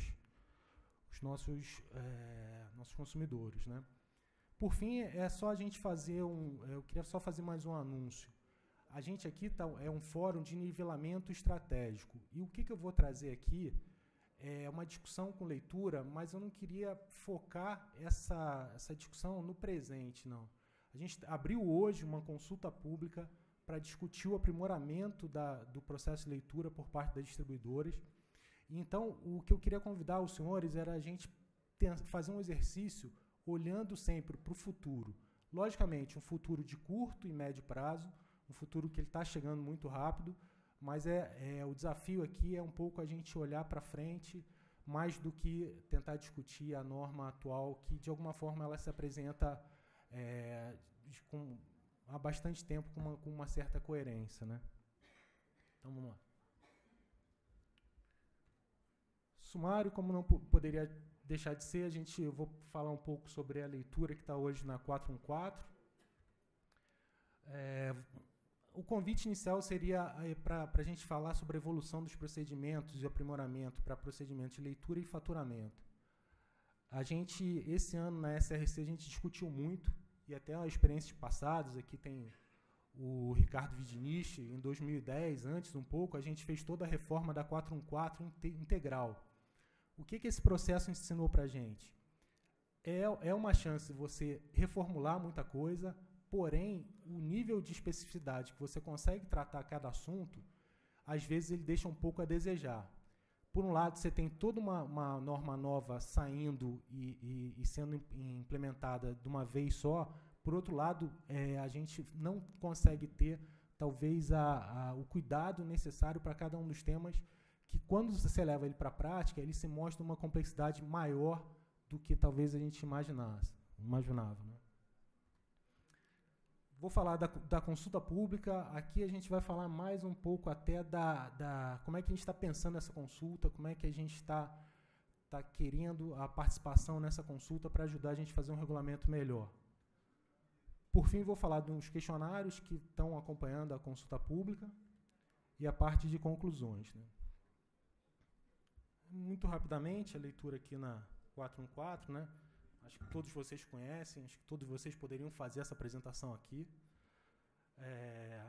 Speaker 13: os nossos, é, nossos consumidores, né? Por fim, é só a gente fazer um... Eu queria só fazer mais um anúncio. A gente aqui tá, é um fórum de nivelamento estratégico. E o que, que eu vou trazer aqui é uma discussão com leitura, mas eu não queria focar essa, essa discussão no presente, não. A gente abriu hoje uma consulta pública para discutir o aprimoramento da, do processo de leitura por parte das distribuidoras. Então, o que eu queria convidar os senhores era a gente ter, fazer um exercício olhando sempre para o futuro. Logicamente, um futuro de curto e médio prazo, um futuro que ele está chegando muito rápido, mas é, é, o desafio aqui é um pouco a gente olhar para frente, mais do que tentar discutir a norma atual, que, de alguma forma, ela se apresenta é, com, há bastante tempo com uma, com uma certa coerência, né? Então, vamos lá. Sumário, como não poderia deixar de ser, a gente, eu vou falar um pouco sobre a leitura que está hoje na quatrocentos e quatorze. É, o convite inicial seria é, para a gente falar sobre a evolução dos procedimentos e aprimoramento para procedimentos de leitura e faturamento. A gente, esse ano na S R C, a gente discutiu muito, e até as experiências passadas, aqui tem o Ricardo Vidinich, em dois mil e dez, antes um pouco, a gente fez toda a reforma da quatrocentos e quatorze integral. O que, que esse processo ensinou para a gente? É, é uma chance de você reformular muita coisa, porém, o nível de especificidade que você consegue tratar cada assunto, às vezes ele deixa um pouco a desejar. Por um lado, você tem toda uma, uma norma nova saindo e, e, e sendo implementada de uma vez só. Por outro lado, é, a gente não consegue ter, talvez, a, a, o cuidado necessário para cada um dos temas, que quando você leva ele para a prática, ele se mostra uma complexidade maior do que talvez a gente imaginasse, imaginava. Né? Vou falar da, da consulta pública. Aqui a gente vai falar mais um pouco até da, da como é que a gente está pensando nessa consulta, como é que a gente está tá querendo a participação nessa consulta para ajudar a gente a fazer um regulamento melhor. Por fim, vou falar dos questionários que estão acompanhando a consulta pública e a parte de conclusões. Né? Muito rapidamente, a leitura aqui na quatrocentos e quatorze, né? Acho que todos vocês conhecem, acho que todos vocês poderiam fazer essa apresentação aqui. É,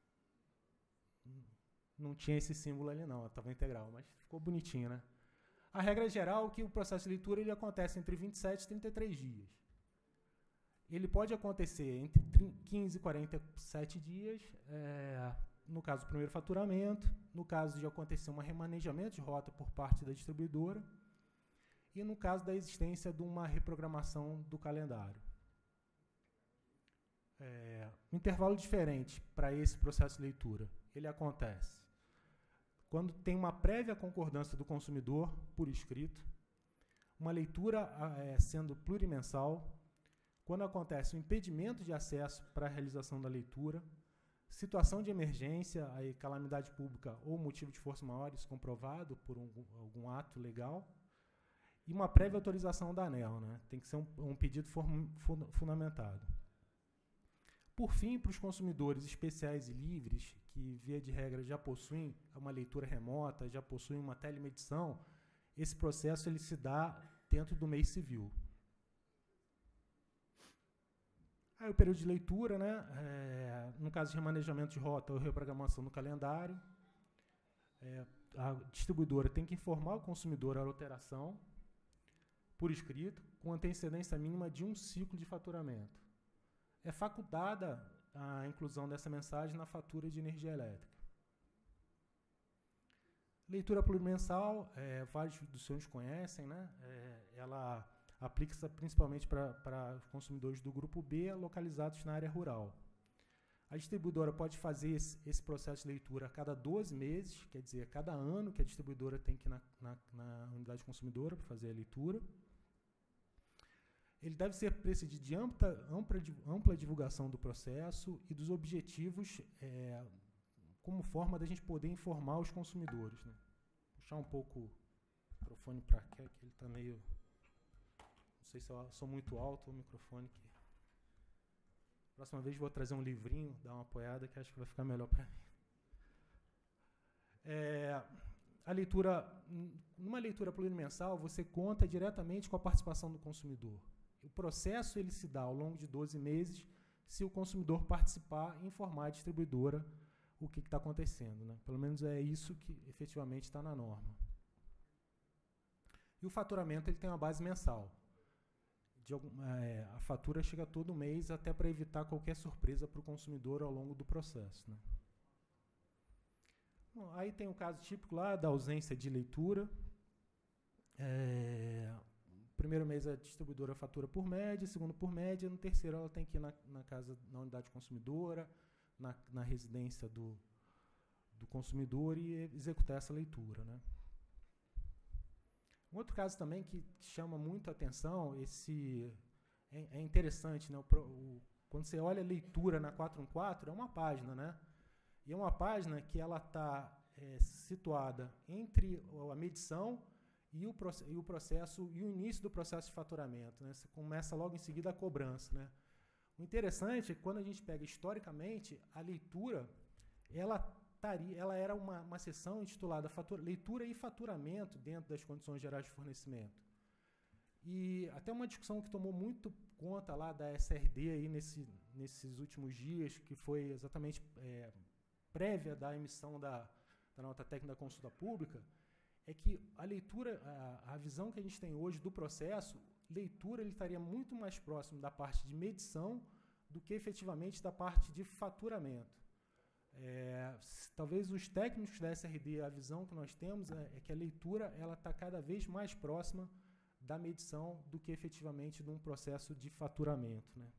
Speaker 13: não tinha esse símbolo ali não, estava integral, mas ficou bonitinho, né? A regra geral é que o processo de leitura ele acontece entre vinte e sete e trinta e três dias. Ele pode acontecer entre quinze e quarenta e sete dias, é, no caso do primeiro faturamento, no caso de acontecer um remanejamento de rota por parte da distribuidora, e no caso da existência de uma reprogramação do calendário. É, um intervalo diferente para esse processo de leitura, ele acontece quando tem uma prévia concordância do consumidor por escrito, uma leitura é, sendo plurimensal, quando acontece um impedimento de acesso para a realização da leitura, situação de emergência, aí, calamidade pública ou motivo de força maior, isso comprovado por um, algum ato legal, e uma prévia autorização da ANEEL, né? Tem que ser um, um pedido form, fun, fundamentado. Por fim, para os consumidores especiais e livres, que, via de regra, já possuem uma leitura remota, já possuem uma telemedição, esse processo ele se dá dentro do mês civil. Aí o período de leitura, né? É, no caso de remanejamento de rota ou reprogramação do calendário, é, a distribuidora tem que informar o consumidor a alteração por escrito, com antecedência mínima de um ciclo de faturamento. É facultada a inclusão dessa mensagem na fatura de energia elétrica. Leitura plurimensal, é, vários dos senhores conhecem, né? É, ela aplica-se principalmente para consumidores do grupo B, localizados na área rural. A distribuidora pode fazer esse, esse processo de leitura a cada doze meses, quer dizer, a cada ano que a distribuidora tem que ir na, na, na unidade consumidora para fazer a leitura. Ele deve ser precedido de ampla, ampla, ampla divulgação do processo e dos objetivos é, como forma da gente poder informar os consumidores. Né? Vou puxar um pouco o microfone para cá, que ele está meio... Não sei se eu sou muito alto o microfone. Que... Próxima vez vou trazer um livrinho, dar uma apoiada, que acho que vai ficar melhor para mim. É, a leitura, numa leitura plurimensal, você conta diretamente com a participação do consumidor. O processo ele se dá ao longo de doze meses, se o consumidor participar e informar a distribuidora o que está acontecendo. Né? Pelo menos é isso que efetivamente está na norma. E o faturamento ele tem uma base mensal. De algum, é, a fatura chega todo mês, até para evitar qualquer surpresa para o consumidor ao longo do processo. Né? Bom, aí tem o caso típico lá da ausência de leitura. É, primeiro mês a distribuidora fatura por média, segundo por média, no terceiro ela tem que ir na, na casa, na unidade consumidora, na, na residência do, do consumidor e executar essa leitura. Né? Um outro caso também que, que chama muito a atenção, esse, é, é interessante, né? o, o, quando você olha a leitura na quatrocentos e quatorze, é uma página, né? E é uma página que ela está é, situada entre a medição e o, e o processo e o início do processo de faturamento. Né? Você começa logo em seguida a cobrança. Né? O interessante é que quando a gente pega historicamente, a leitura ela ela era uma, uma seção intitulada fatura, Leitura e Faturamento dentro das Condições Gerais de Fornecimento. E até uma discussão que tomou muito conta lá da S R D aí nesse, nesses últimos dias, que foi exatamente é, prévia da emissão da, da nota técnica da consulta pública, é que a leitura, a, a visão que a gente tem hoje do processo, leitura ele estaria muito mais próximo da parte de medição do que efetivamente da parte de faturamento. É, talvez os técnicos da S R D, a visão que nós temos é, é que a leitura ela está cada vez mais próxima da medição do que efetivamente de um processo de faturamento. Né?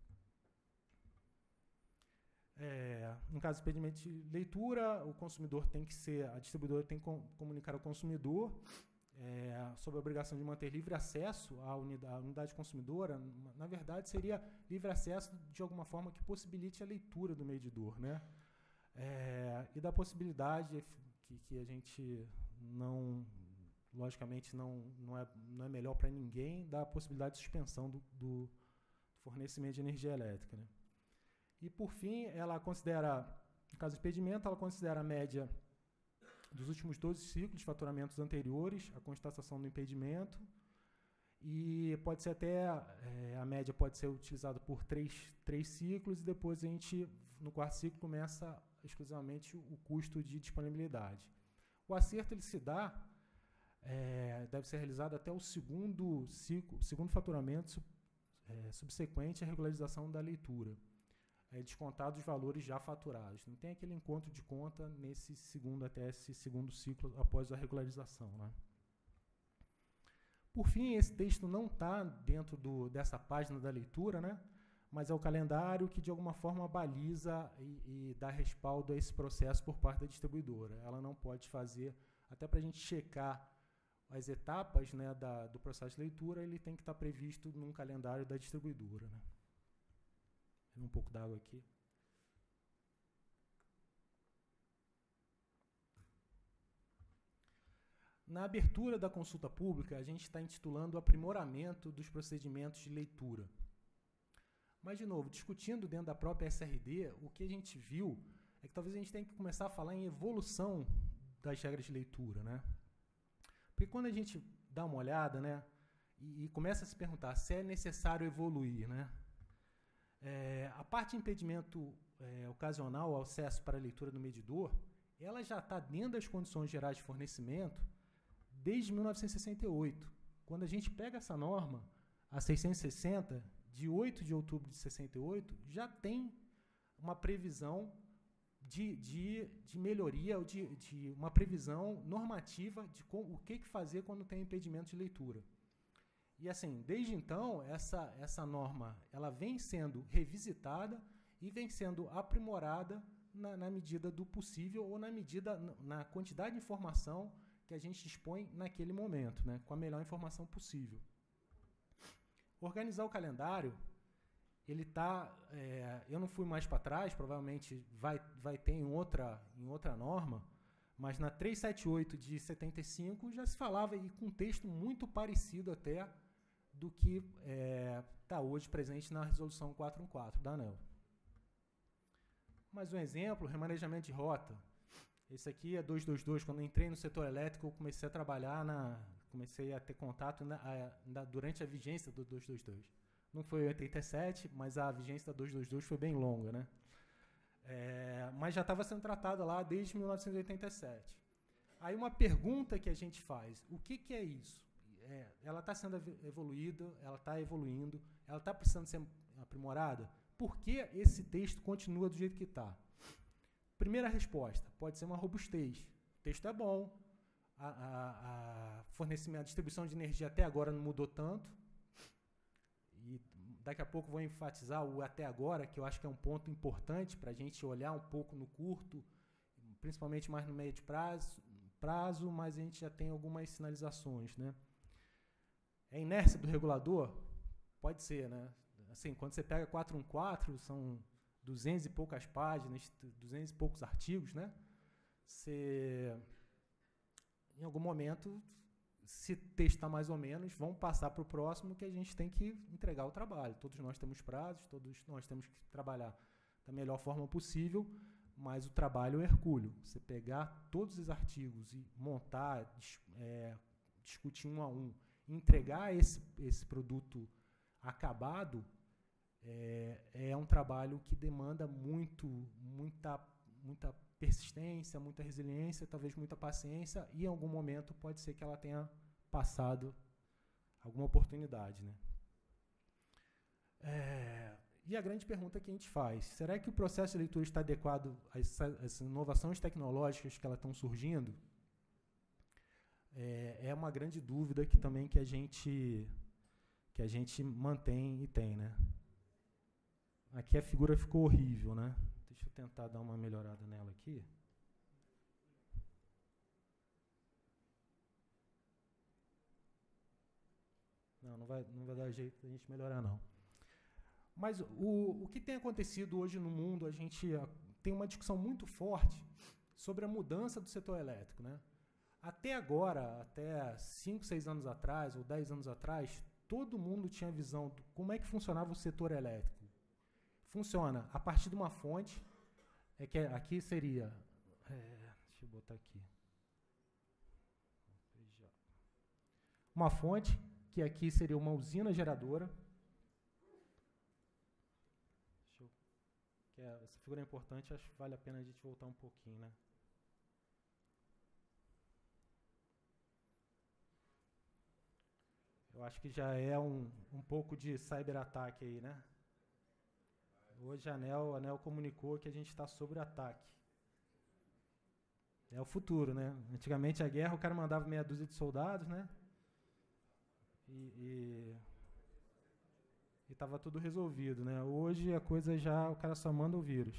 Speaker 13: É, no caso do impedimento de leitura, o consumidor tem que ser, a distribuidora tem que com, comunicar ao consumidor é, sobre a obrigação de manter livre acesso à unidade, à unidade consumidora. Na verdade, seria livre acesso de alguma forma que possibilite a leitura do medidor, né? É, e da possibilidade que, que a gente não, logicamente, não, não, é, não é melhor para ninguém, da possibilidade de suspensão do, do fornecimento de energia elétrica. Né? E, por fim, ela considera, no caso do impedimento, ela considera a média dos últimos doze ciclos de faturamentos anteriores à constatação do impedimento, e pode ser até, é, a média pode ser utilizada por três, três ciclos, e depois a gente, no quarto ciclo, começa exclusivamente o custo de disponibilidade. O acerto ele se dá, é, deve ser realizado até o segundo ciclo, segundo faturamento é, subsequente à regularização da leitura, é, descontado os valores já faturados. Não tem aquele encontro de conta nesse segundo, até esse segundo ciclo após a regularização. Né? Por fim, esse texto não está dentro do, dessa página da leitura, né? Mas é o calendário que, de alguma forma, baliza e, e dá respaldo a esse processo por parte da distribuidora. Ela não pode fazer, até para a gente checar as etapas, né, da, do processo de leitura, ele tem que estar previsto num calendário da distribuidora, né. Um pouco d'água aqui. Na abertura da consulta pública, a gente está intitulando o aprimoramento dos procedimentos de leitura. Mas, de novo, discutindo dentro da própria S R D, o que a gente viu é que talvez a gente tenha que começar a falar em evolução das regras de leitura, né? Porque quando a gente dá uma olhada, né, e, e começa a se perguntar se é necessário evoluir, né, é, a parte de impedimento é, ocasional ao acesso para a leitura do medidor, ela já está dentro das condições gerais de fornecimento desde mil novecentos e sessenta e oito. Quando a gente pega essa norma, a seiscentos e sessenta, de oito de outubro de sessenta e oito, já tem uma previsão de, de, de melhoria, de, de uma previsão normativa de com, o que, que fazer quando tem impedimento de leitura. E, assim, desde então, essa, essa norma ela vem sendo revisitada e vem sendo aprimorada na, na medida do possível ou na medida, na quantidade de informação que a gente dispõe naquele momento, né, com a melhor informação possível. Organizar o calendário, ele tá, é, eu não fui mais para trás, provavelmente vai, vai ter em outra, em outra norma, mas na trezentos e setenta e oito de setenta e cinco já se falava, e com um texto muito parecido até do que está é, hoje presente na resolução quatrocentos e quatorze da ANEEL. Mais um exemplo, remanejamento de rota. Esse aqui é duzentos e vinte e dois. Quando eu entrei no setor elétrico, eu comecei a trabalhar, na, comecei a ter contato na, a, na, durante a vigência do duzentos e vinte e dois. Não foi em oitenta e sete, mas a vigência da duzentos e vinte e dois foi bem longa, né? É, mas já estava sendo tratada lá desde mil novecentos e oitenta e sete. Aí uma pergunta que a gente faz, o que, que é isso? É, ela está sendo evoluída, ela está evoluindo, ela está precisando ser aprimorada? Por que esse texto continua do jeito que está? Primeira resposta, pode ser uma robustez. O texto é bom, a, a, a fornecimento, a distribuição de energia até agora não mudou tanto, e daqui a pouco vou enfatizar o até agora, que eu acho que é um ponto importante para a gente olhar um pouco no curto, principalmente mais no médio prazo, prazo, mas a gente já tem algumas sinalizações, né? É inércia do regulador? Pode ser, né? Assim, quando você pega quatrocentos e quatorze, são duzentas e poucas páginas, duzentos e poucos artigos, né? Você, em algum momento, se testar mais ou menos, vão passar para o próximo, que a gente tem que entregar o trabalho. Todos nós temos prazos, todos nós temos que trabalhar da melhor forma possível, mas o trabalho é hercúleo. Você pegar todos os artigos e montar, é, discutir um a um, entregar esse, esse produto acabado, é, é um trabalho que demanda muito, muita, muita persistência, muita resiliência, talvez muita paciência, e em algum momento pode ser que ela tenha passado alguma oportunidade, né? É, e a grande pergunta que a gente faz, será que o processo de leitura está adequado às, às inovações tecnológicas que elas estão surgindo? É, é uma grande dúvida que também que a gente, que a gente mantém e tem, né? Aqui a figura ficou horrível, né? Deixa eu tentar dar uma melhorada nela aqui. Não, não vai, não vai dar jeito da gente melhorar, não. Mas o, o que tem acontecido hoje no mundo, a gente a, tem uma discussão muito forte sobre a mudança do setor elétrico, né? Até agora, até cinco, seis anos atrás, ou dez anos atrás, todo mundo tinha visão de como é que funcionava o setor elétrico. Funciona a partir de uma fonte, é que aqui seria, é, deixa eu botar aqui, uma fonte, que aqui seria uma usina geradora, deixa eu, que é, essa figura é importante, acho que vale a pena a gente voltar um pouquinho, né? Eu acho que já é um, um pouco de cyberataque aí, né? Hoje a ANEEL, a ANEEL comunicou que a gente está sob ataque. É o futuro, né? Antigamente a guerra, o cara mandava meia dúzia de soldados, né? E estava tudo resolvido, né? Hoje a coisa já, o cara só manda o vírus.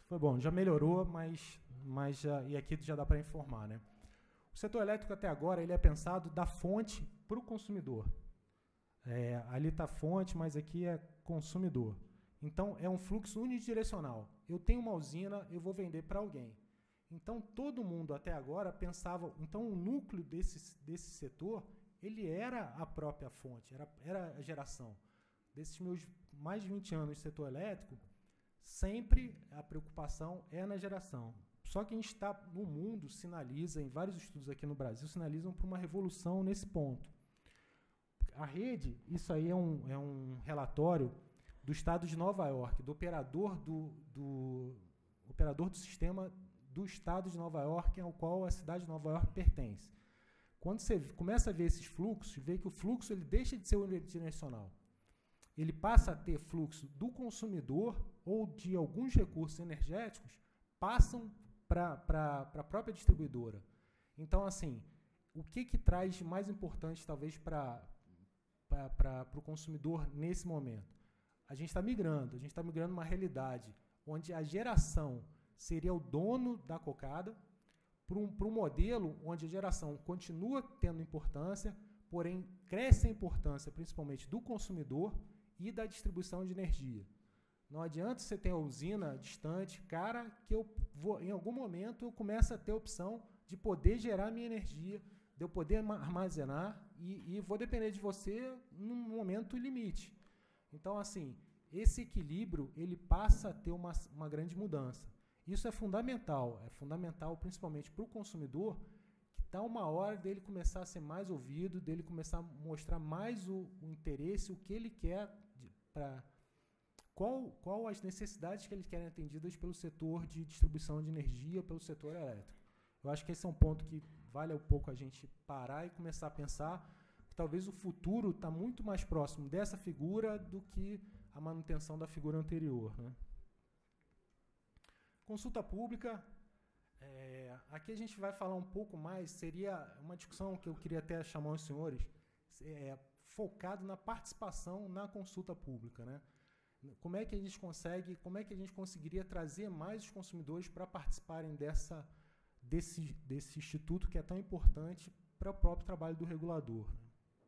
Speaker 13: Foi bom, já melhorou, mas, mas já, e aqui já dá para informar, né? O setor elétrico até agora ele é pensado da fonte para o consumidor. É, ali está a fonte, mas aqui é consumidor. Então, é um fluxo unidirecional. Eu tenho uma usina, eu vou vender para alguém. Então, todo mundo até agora pensava... Então, o núcleo desse, desse setor, ele era a própria fonte, era, era a geração. Desses meus mais de vinte anos de setor elétrico, sempre a preocupação é na geração. Só que a gente está no mundo, sinaliza, em vários estudos aqui no Brasil, sinalizam para uma revolução nesse ponto. A rede, isso aí é um, é um relatório do estado de Nova York, do operador do, do, operador do sistema do estado de Nova York, ao qual a cidade de Nova York pertence. Quando você começa a ver esses fluxos, vê que o fluxo ele deixa de ser unidirecional. Ele passa a ter fluxo do consumidor ou de alguns recursos energéticos, passam para a própria distribuidora. Então, assim, o que, que traz de mais importante, talvez, para o consumidor nesse momento? A gente está migrando, a gente está migrando uma realidade onde a geração seria o dono da cocada para um, para um modelo onde a geração continua tendo importância, porém cresce a importância principalmente do consumidor e da distribuição de energia. Não adianta você ter uma usina distante, cara, que eu vou, em algum momento eu começo a ter a opção de poder gerar minha energia, de eu poder armazenar e, e vou depender de você num momento limite. Então, assim, esse equilíbrio, ele passa a ter uma, uma grande mudança. Isso é fundamental, é fundamental principalmente para o consumidor, que está uma hora dele começar a ser mais ouvido, dele começar a mostrar mais o, o interesse, o que ele quer para... Qual, qual as necessidades que eles querem atendidas pelo setor de distribuição de energia, pelo setor elétrico. Eu acho que esse é um ponto que vale um pouco a gente parar e começar a pensar que talvez o futuro está muito mais próximo dessa figura do que a manutenção da figura anterior, né? Consulta pública, é, aqui a gente vai falar um pouco mais, seria uma discussão que eu queria até chamar os senhores, é, focado na participação na consulta pública, né? Como é que a gente consegue, como é que a gente conseguiria trazer mais os consumidores para participarem dessa, desse, desse instituto que é tão importante para o próprio trabalho do regulador, né?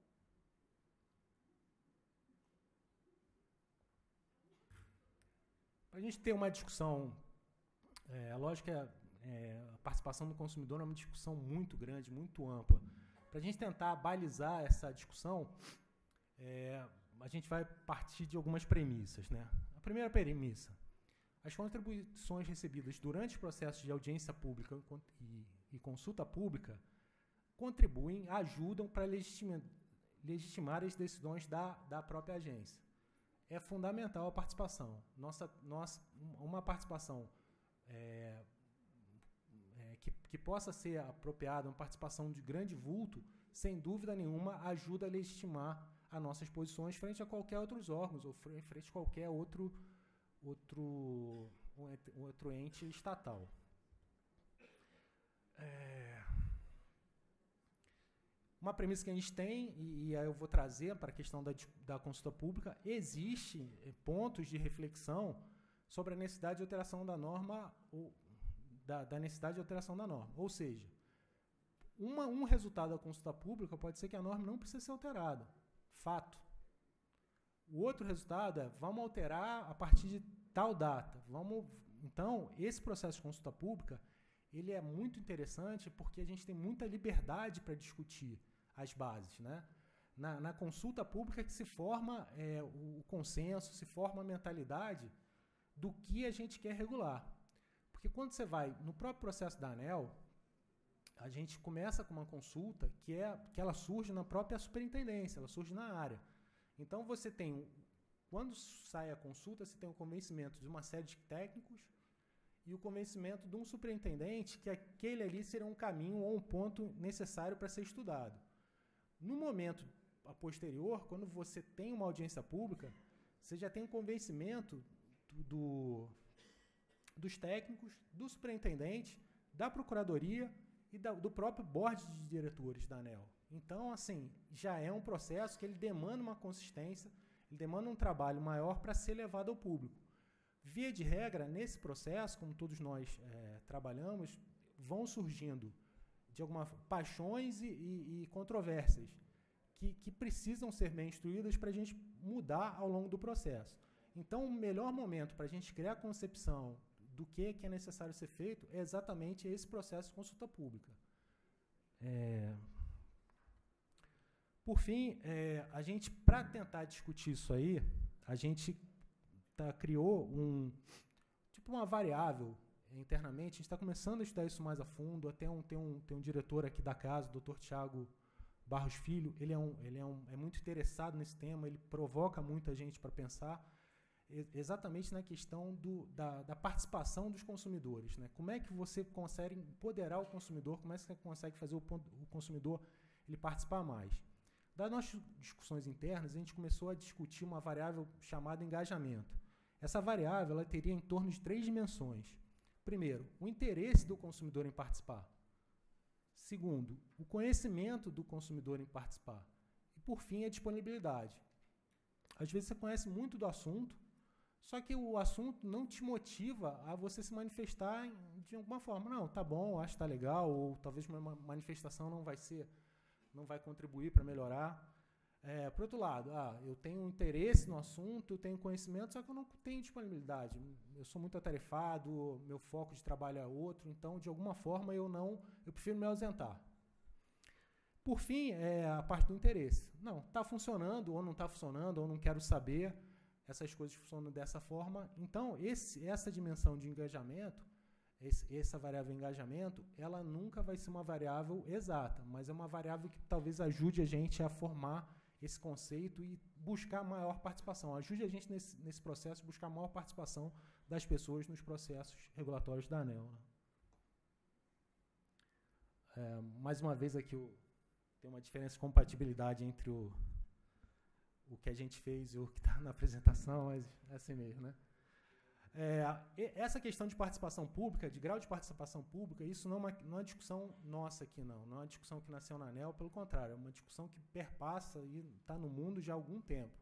Speaker 13: Para a gente ter uma discussão, é, a lógica, é, a participação do consumidor é uma discussão muito grande, muito ampla. Para a gente tentar balizar essa discussão, é, a gente vai partir de algumas premissas, né? A primeira premissa: as contribuições recebidas durante o processo de audiência pública e, e consulta pública contribuem, ajudam para legitimar, legitimar as decisões da, da própria agência. É fundamental a participação. Nossa, nossa, uma participação é, é, que, que possa ser apropriada, uma participação de grande vulto, sem dúvida nenhuma, ajuda a legitimar as nossas posições frente a qualquer outros órgãos ou frente a qualquer outro, outro, outro ente estatal. É, uma premissa que a gente tem, e, e aí eu vou trazer para a questão da, da consulta pública, existe pontos de reflexão sobre a necessidade de alteração da norma, ou da, da necessidade de alteração da norma. Ou seja, uma, um resultado da consulta pública pode ser que a norma não precise ser alterada. Fato. O outro resultado é, vamos alterar a partir de tal data. Vamos, então, esse processo de consulta pública, ele é muito interessante porque a gente tem muita liberdade para discutir as bases, né? Na, na consulta pública que se forma é, o, o consenso, se forma a mentalidade do que a gente quer regular. Porque quando você vai no próprio processo da ANEEL, a gente começa com uma consulta que, é, que ela surge na própria superintendência, ela surge na área. Então, você tem, quando sai a consulta, você tem o convencimento de uma série de técnicos e o convencimento de um superintendente que aquele ali será um caminho ou um ponto necessário para ser estudado. No momento a posterior, quando você tem uma audiência pública, você já tem um convencimento do, do, dos técnicos, do superintendente, da procuradoria e da, do próprio board de diretores da ANEEL. Então, assim, já é um processo que ele demanda uma consistência, ele demanda um trabalho maior para ser levado ao público. Via de regra, nesse processo, como todos nós é, trabalhamos, vão surgindo de alguma paixões e, e, e controvérsias que, que precisam ser bem instruídas para a gente mudar ao longo do processo. Então, o melhor momento para a gente criar a concepção do que, que é necessário ser feito é exatamente esse processo de consulta pública. É... Por fim, é, a gente, para tentar discutir isso aí, a gente tá, criou um, tipo uma variável internamente. A gente está começando a estudar isso mais a fundo. Até um, tem, um, tem um diretor aqui da casa, o doutor Tiago Barros Filho. Ele, é, um, ele é, um, é muito interessado nesse tema, ele provoca muita gente para pensar exatamente na questão do, da, da participação dos consumidores, né? Como é que você consegue empoderar o consumidor, como é que você consegue fazer o, o consumidor ele participar mais. Das nossas discussões internas, a gente começou a discutir uma variável chamada engajamento. Essa variável ela teria em torno de três dimensões. Primeiro, o interesse do consumidor em participar. Segundo, o conhecimento do consumidor em participar. E, por fim, a disponibilidade. Às vezes você conhece muito do assunto, só que o assunto não te motiva a você se manifestar de alguma forma. Não, tá bom, acho que tá legal, ou talvez uma manifestação não vai ser, não vai contribuir para melhorar. É, por outro lado, ah, eu tenho interesse no assunto, eu tenho conhecimento, só que eu não tenho disponibilidade. Eu sou muito atarefado, meu foco de trabalho é outro, então, de alguma forma, eu não, eu prefiro me ausentar. Por fim, é a parte do interesse. Não, está funcionando, ou não está funcionando, ou não quero saber. Essas coisas funcionam dessa forma. Então, esse, essa dimensão de engajamento, esse, essa variável engajamento, ela nunca vai ser uma variável exata, mas é uma variável que talvez ajude a gente a formar esse conceito e buscar maior participação. Ajude a gente nesse, nesse processo, buscar maior participação das pessoas nos processos regulatórios da ANEEL. Né? É, mais uma vez aqui, o, tem uma diferença de compatibilidade entre o o que a gente fez e o que está na apresentação, mas é assim mesmo, né? É, essa questão de participação pública, de grau de participação pública, isso não é uma, não é uma discussão nossa aqui, não. Não é uma discussão que nasceu na ANEEL, pelo contrário, é uma discussão que perpassa e está no mundo já há algum tempo.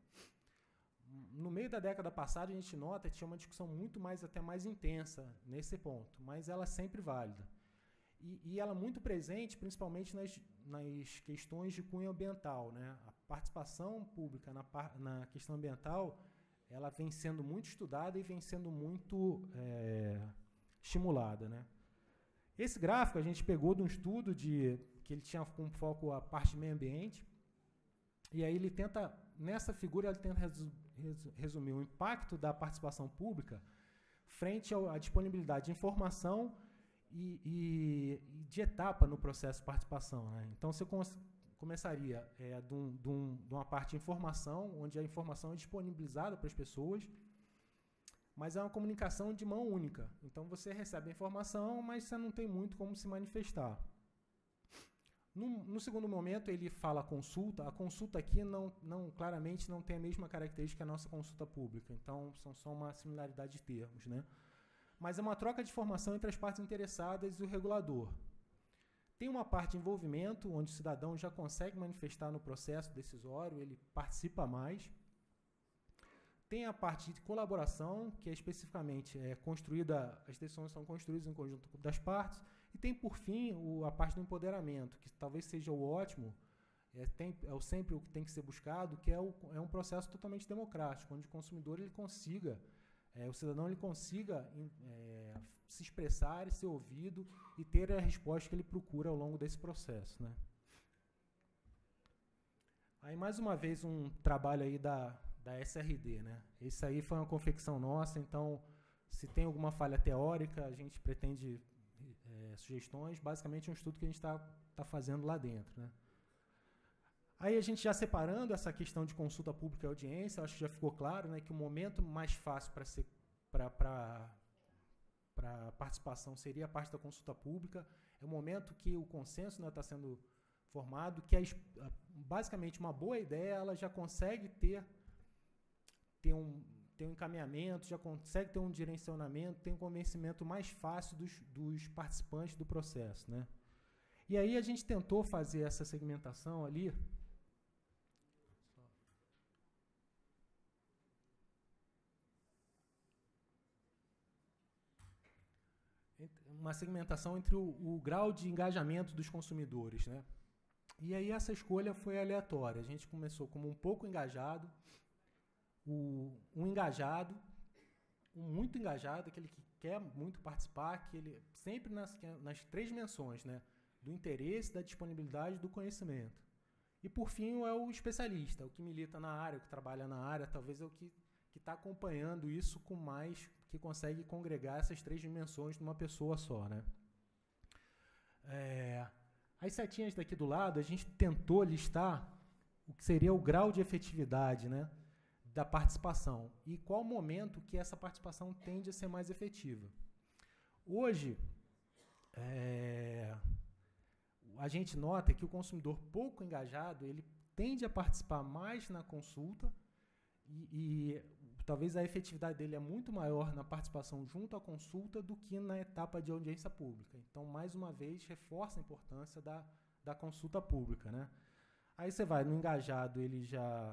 Speaker 13: No meio da década passada, a gente nota que tinha uma discussão muito mais, até mais intensa nesse ponto, mas ela é sempre válida. E, e ela é muito presente, principalmente nas, nas questões de cunho ambiental, né? A participação pública na, na questão ambiental, ela vem sendo muito estudada e vem sendo muito é, estimulada, né? Esse gráfico a gente pegou de um estudo de, que ele tinha como foco a parte de meio ambiente, e aí ele tenta, nessa figura, ele tenta resu, resu, resumir o impacto da participação pública frente ao, à disponibilidade de informação E, e, e de etapa no processo de participação. Né? Então, você começaria é, de, um, de, um, de uma parte de informação, onde a informação é disponibilizada para as pessoas, mas é uma comunicação de mão única. Então, você recebe a informação, mas você não tem muito como se manifestar. No, no segundo momento, ele fala consulta. A consulta aqui, não, não, claramente, não tem a mesma característica que a nossa consulta pública. Então, são só uma similaridade de termos, né? Mas é uma troca de informação entre as partes interessadas e o regulador. Tem uma parte de envolvimento, onde o cidadão já consegue manifestar no processo decisório, ele participa mais. Tem a parte de colaboração, que é especificamente é, construída, as decisões são construídas em conjunto das partes. E tem, por fim, o, a parte do empoderamento, que talvez seja o ótimo, é, tem, é o sempre o que tem que ser buscado, que é, o, é um processo totalmente democrático, onde o consumidor ele consiga É, o cidadão ele consiga é, se expressar e ser ouvido e ter a resposta que ele procura ao longo desse processo. Né? Aí, mais uma vez, um trabalho aí da, da S R D. Né? Esse aí foi uma confecção nossa, então, se tem alguma falha teórica, a gente pretende é, sugestões. Basicamente, é um estudo que a gente está tá fazendo lá dentro. Né? Aí a gente já separando essa questão de consulta pública e audiência, acho que já ficou claro, né, que o momento mais fácil para ser para a participação seria a parte da consulta pública. É o momento que o consenso está sendo formado, que é basicamente uma boa ideia, ela já consegue ter, ter, um, ter um encaminhamento, já consegue ter um direcionamento, tem um convencimento mais fácil dos, dos participantes do processo. Né? E aí a gente tentou fazer essa segmentação ali. uma segmentação entre o, o grau de engajamento dos consumidores, né? E aí essa escolha foi aleatória. A gente começou como um pouco engajado, o, um engajado, um muito engajado, aquele que quer muito participar, que ele sempre nas, nas três dimensões, né? Do interesse, da disponibilidade, do conhecimento. E, por fim, é o especialista, o que milita na área, o que trabalha na área, talvez é o que está acompanhando isso com mais, que consegue congregar essas três dimensões numa pessoa só, né? É, as setinhas daqui do lado, a gente tentou listar o que seria o grau de efetividade, né, da participação e qual momento que essa participação tende a ser mais efetiva. Hoje, é, a gente nota que o consumidor pouco engajado, ele tende a participar mais na consulta e, e talvez a efetividade dele é muito maior na participação junto à consulta do que na etapa de audiência pública. Então, mais uma vez, reforça a importância da, da consulta pública, né? Aí você vai no engajado, ele já,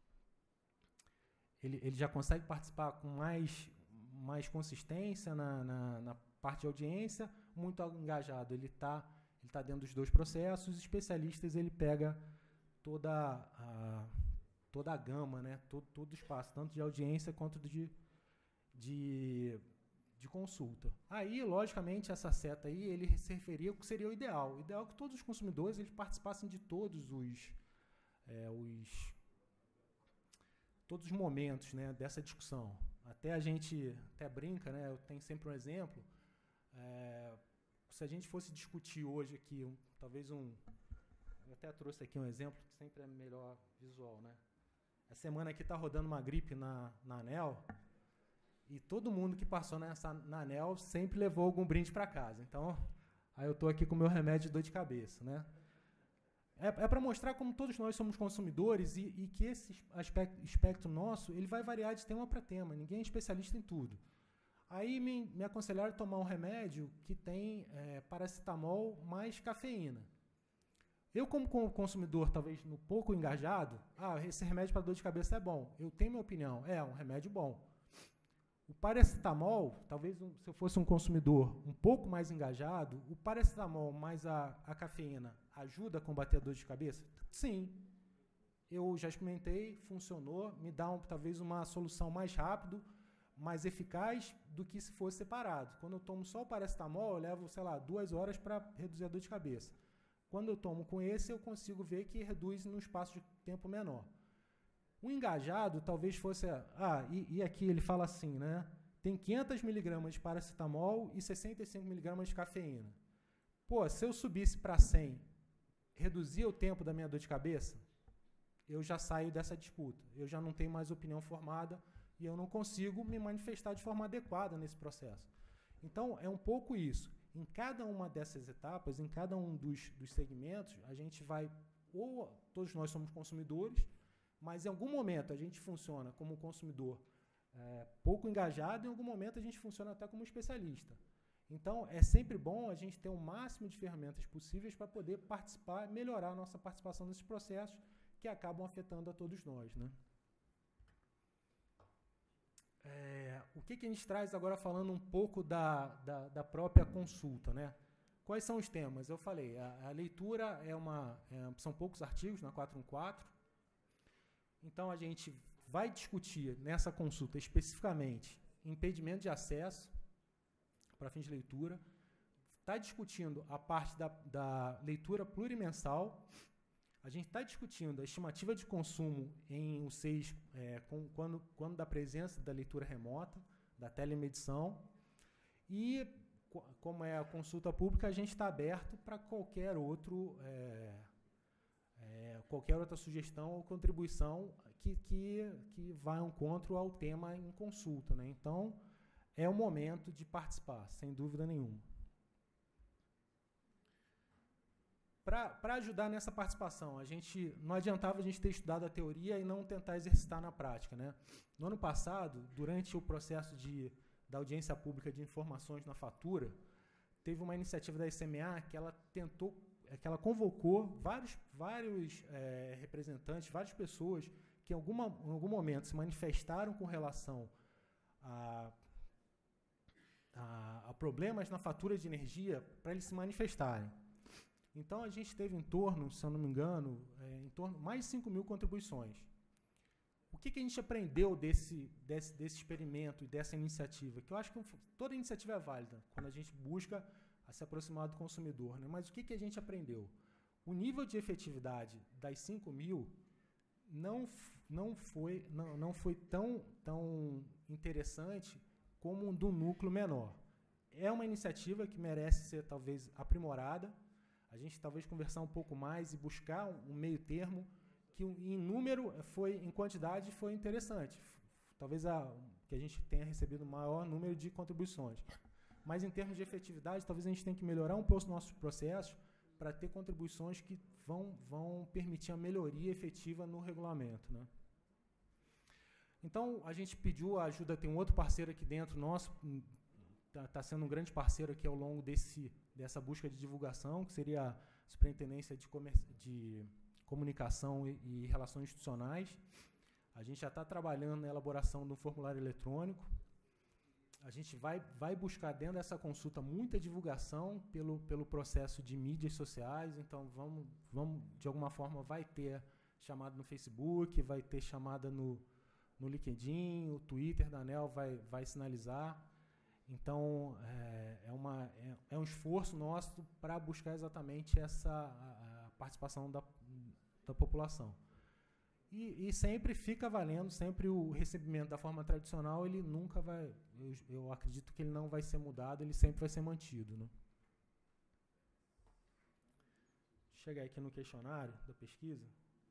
Speaker 13: ele, ele já consegue participar com mais, mais consistência na, na, na parte de audiência. Muito engajado, ele está ele tá dentro dos dois processos. Os especialistas, ele pega toda a... toda a gama, né? todo, todo o espaço, tanto de audiência quanto de, de, de consulta. Aí, logicamente, essa seta aí, ele se referia ao que seria o ideal. O ideal é que todos os consumidores eles participassem de todos os, é, os, todos os momentos, né, dessa discussão. Até a gente até brinca, né? Eu tenho sempre um exemplo. É, se a gente fosse discutir hoje aqui, um, talvez um... Eu até trouxe aqui um exemplo, que sempre é melhor visual, né? A semana aqui está rodando uma gripe na, na ANEEL e todo mundo que passou nessa, na ANEEL sempre levou algum brinde para casa. Então, aí eu estou aqui com o meu remédio de dor de cabeça, né? É, é para mostrar como todos nós somos consumidores e, e que esse aspecto, espectro nosso ele vai variar de tema para tema. Ninguém é especialista em tudo. Aí me, me aconselharam a tomar um remédio que tem é, paracetamol mais cafeína. Eu, como consumidor, talvez no pouco engajado, ah, esse remédio para dor de cabeça é bom. Eu tenho minha opinião, é um remédio bom. O paracetamol, talvez um, se eu fosse um consumidor um pouco mais engajado, o paracetamol mais a, a cafeína ajuda a combater a dor de cabeça? Sim. Eu já experimentei, funcionou, me dá um, talvez uma solução mais rápido, mais eficaz do que se fosse separado. Quando eu tomo só o paracetamol, eu levo, sei lá, duas horas para reduzir a dor de cabeça. Quando eu tomo com esse, eu consigo ver que reduz num espaço de tempo menor. O engajado talvez fosse... Ah, e, e aqui ele fala assim, né? Tem quinhentas miligramas de paracetamol e sessenta e cinco miligramas de cafeína. Pô, se eu subisse para cem, reduzir o tempo da minha dor de cabeça, eu já saio dessa disputa. Eu já não tenho mais opinião formada e eu não consigo me manifestar de forma adequada nesse processo. Então, é um pouco isso. Em cada uma dessas etapas, em cada um dos, dos segmentos, a gente vai, ou todos nós somos consumidores, mas em algum momento a gente funciona como consumidor é, pouco engajado, em algum momento a gente funciona até como especialista. Então, é sempre bom a gente ter o máximo de ferramentas possíveis para poder participar, melhorar a nossa participação nesses processos que acabam afetando a todos nós, né? É, o que, que a gente traz agora falando um pouco da, da, da própria consulta, né? Quais são os temas? Eu falei, a, a leitura é uma, é, são poucos artigos na quatrocentos e quatorze, então a gente vai discutir nessa consulta especificamente impedimento de acesso para fins de leitura, está discutindo a parte da, da leitura plurimensal, a gente está discutindo a estimativa de consumo em U seis, é, com, quando, quando da presença da leitura remota, da telemedição, e, como é a consulta pública, a gente está aberto para qualquer outro, é, é, qualquer outra sugestão ou contribuição que, que, que vá ao encontro ao tema em consulta, né? Então, é o momento de participar, sem dúvida nenhuma. Para ajudar nessa participação, a gente, não adiantava a gente ter estudado a teoria e não tentar exercitar na prática, né? No ano passado, durante o processo de, da audiência pública de informações na fatura, teve uma iniciativa da I C M A que ela tentou, que ela convocou vários, vários é, representantes, várias pessoas que em, alguma, em algum momento se manifestaram com relação a a, a problemas na fatura de energia para eles se manifestarem. Então, a gente teve em torno, se eu não me engano, é, em torno mais de cinco mil contribuições. O que, que a gente aprendeu desse, desse, desse experimento e dessa iniciativa? Que eu acho que toda iniciativa é válida quando a gente busca a se aproximar do consumidor, né? Mas o que, que a gente aprendeu? O nível de efetividade das cinco mil não, não, foi, não, não foi tão, tão interessante como um do núcleo menor. É uma iniciativa que merece ser, talvez, aprimorada. A gente talvez conversar um pouco mais e buscar um, um meio termo que em número, foi, em quantidade, foi interessante. Talvez a, que a gente tenha recebido o maior número de contribuições. Mas, em termos de efetividade, talvez a gente tenha que melhorar um pouco os nossos processos para ter contribuições que vão, vão permitir a melhoria efetiva no regulamento, né? Então, a gente pediu a ajuda, tem um outro parceiro aqui dentro nosso, está tá sendo um grande parceiro aqui ao longo desse, dessa busca de divulgação, que seria a Superintendência de, Comer de Comunicação e, e Relações Institucionais. A gente já está trabalhando na elaboração do formulário eletrônico. A gente vai, vai buscar dentro dessa consulta muita divulgação pelo, pelo processo de mídias sociais. Então, vamos, vamos, de alguma forma, vai ter chamada no Facebook, vai ter chamada no, no LinkedIn, o Twitter da ANEEL vai, vai sinalizar. Então, é, é, uma, é, é um esforço nosso para buscar exatamente essa a, a participação da, da população. E, e sempre fica valendo, sempre o recebimento da forma tradicional, ele nunca vai, eu, eu acredito que ele não vai ser mudado, ele sempre vai ser mantido, né? Chegar aqui no questionário da pesquisa.